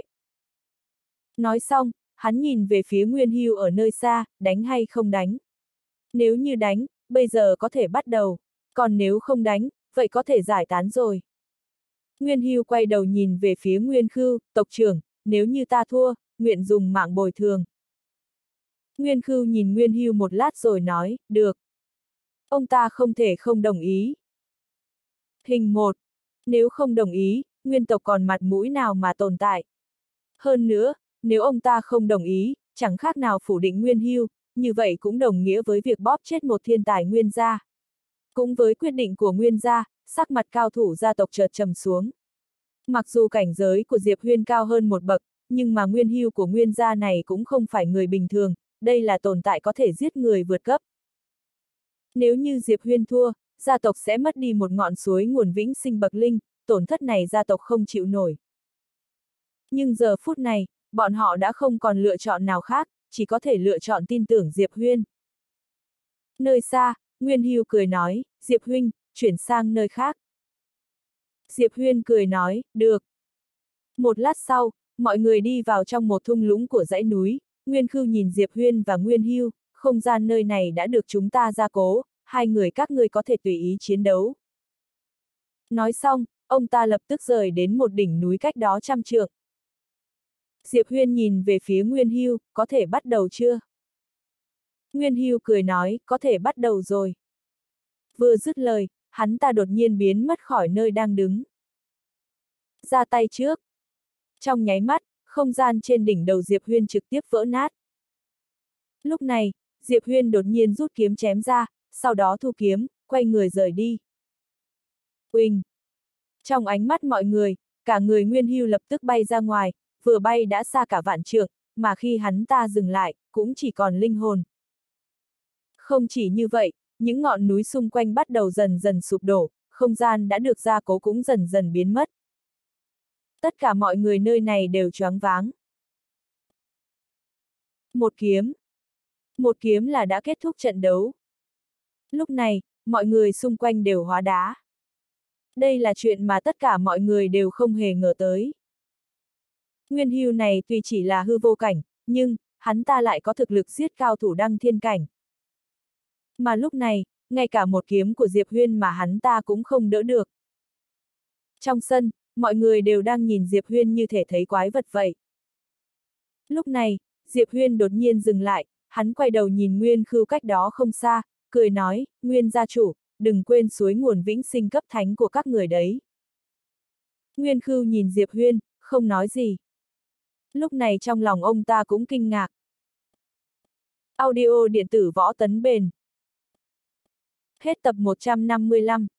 Nói xong, hắn nhìn về phía Nguyên Hưu ở nơi xa, đánh hay không đánh? Nếu như đánh, bây giờ có thể bắt đầu, còn nếu không đánh, vậy có thể giải tán rồi. Nguyên Hưu quay đầu nhìn về phía Nguyên Khưu, tộc trưởng, nếu như ta thua, nguyện dùng mạng bồi thường. Nguyên Khưu nhìn Nguyên Hưu một lát rồi nói, được. Ông ta không thể không đồng ý. Hình 1. Nếu không đồng ý, nguyên tộc còn mặt mũi nào mà tồn tại. Hơn nữa, nếu ông ta không đồng ý, chẳng khác nào phủ định Nguyên Hưu, như vậy cũng đồng nghĩa với việc bóp chết một thiên tài Nguyên gia. Cũng với quyết định của Nguyên gia, sắc mặt cao thủ gia tộc chợt trầm xuống. Mặc dù cảnh giới của Diệp Huyên cao hơn một bậc, nhưng mà Nguyên Hưu của Nguyên gia này cũng không phải người bình thường, đây là tồn tại có thể giết người vượt cấp. Nếu như Diệp Huyên thua, gia tộc sẽ mất đi một ngọn suối nguồn vĩnh sinh bậc linh, tổn thất này gia tộc không chịu nổi. Nhưng giờ phút này, bọn họ đã không còn lựa chọn nào khác, chỉ có thể lựa chọn tin tưởng Diệp Huyên. Nơi xa, Nguyên Hưu cười nói, Diệp huynh, chuyển sang nơi khác. Diệp Huyên cười nói, được. Một lát sau, mọi người đi vào trong một thung lũng của dãy núi, Nguyên Khưu nhìn Diệp Huyên và Nguyên Hưu, không gian nơi này đã được chúng ta gia cố, hai người các ngươi có thể tùy ý chiến đấu. Nói xong, ông ta lập tức rời đến một đỉnh núi cách đó 100 trượng. Diệp Huyên nhìn về phía Nguyên Hưu, có thể bắt đầu chưa? Nguyên Hưu cười nói, có thể bắt đầu rồi. Vừa dứt lời, hắn ta đột nhiên biến mất khỏi nơi đang đứng. Ra tay trước. Trong nháy mắt, không gian trên đỉnh đầu Diệp Huyên trực tiếp vỡ nát. Lúc này, Diệp Huyên đột nhiên rút kiếm chém ra, sau đó thu kiếm, quay người rời đi. Uỳnh! Trong ánh mắt mọi người, cả người Nguyên Hưu lập tức bay ra ngoài, vừa bay đã xa cả vạn trượng, mà khi hắn ta dừng lại, cũng chỉ còn linh hồn. Không chỉ như vậy, những ngọn núi xung quanh bắt đầu dần dần sụp đổ, không gian đã được gia cố cũng dần dần biến mất. Tất cả mọi người nơi này đều choáng váng. Một kiếm. Một kiếm là đã kết thúc trận đấu. Lúc này, mọi người xung quanh đều hóa đá. Đây là chuyện mà tất cả mọi người đều không hề ngờ tới. Nguyên Hưu này tuy chỉ là hư vô cảnh, nhưng, hắn ta lại có thực lực giết cao thủ đăng thiên cảnh. Mà lúc này, ngay cả một kiếm của Diệp Huyên mà hắn ta cũng không đỡ được. Trong sân, mọi người đều đang nhìn Diệp Huyên như thể thấy quái vật vậy. Lúc này, Diệp Huyên đột nhiên dừng lại, hắn quay đầu nhìn Nguyên Khưu cách đó không xa, cười nói, Nguyên gia chủ, đừng quên suối nguồn vĩnh sinh cấp thánh của các người đấy. Nguyên Khưu nhìn Diệp Huyên, không nói gì. Lúc này trong lòng ông ta cũng kinh ngạc. Audio điện tử Võ Tấn Bền. Hết tập 155.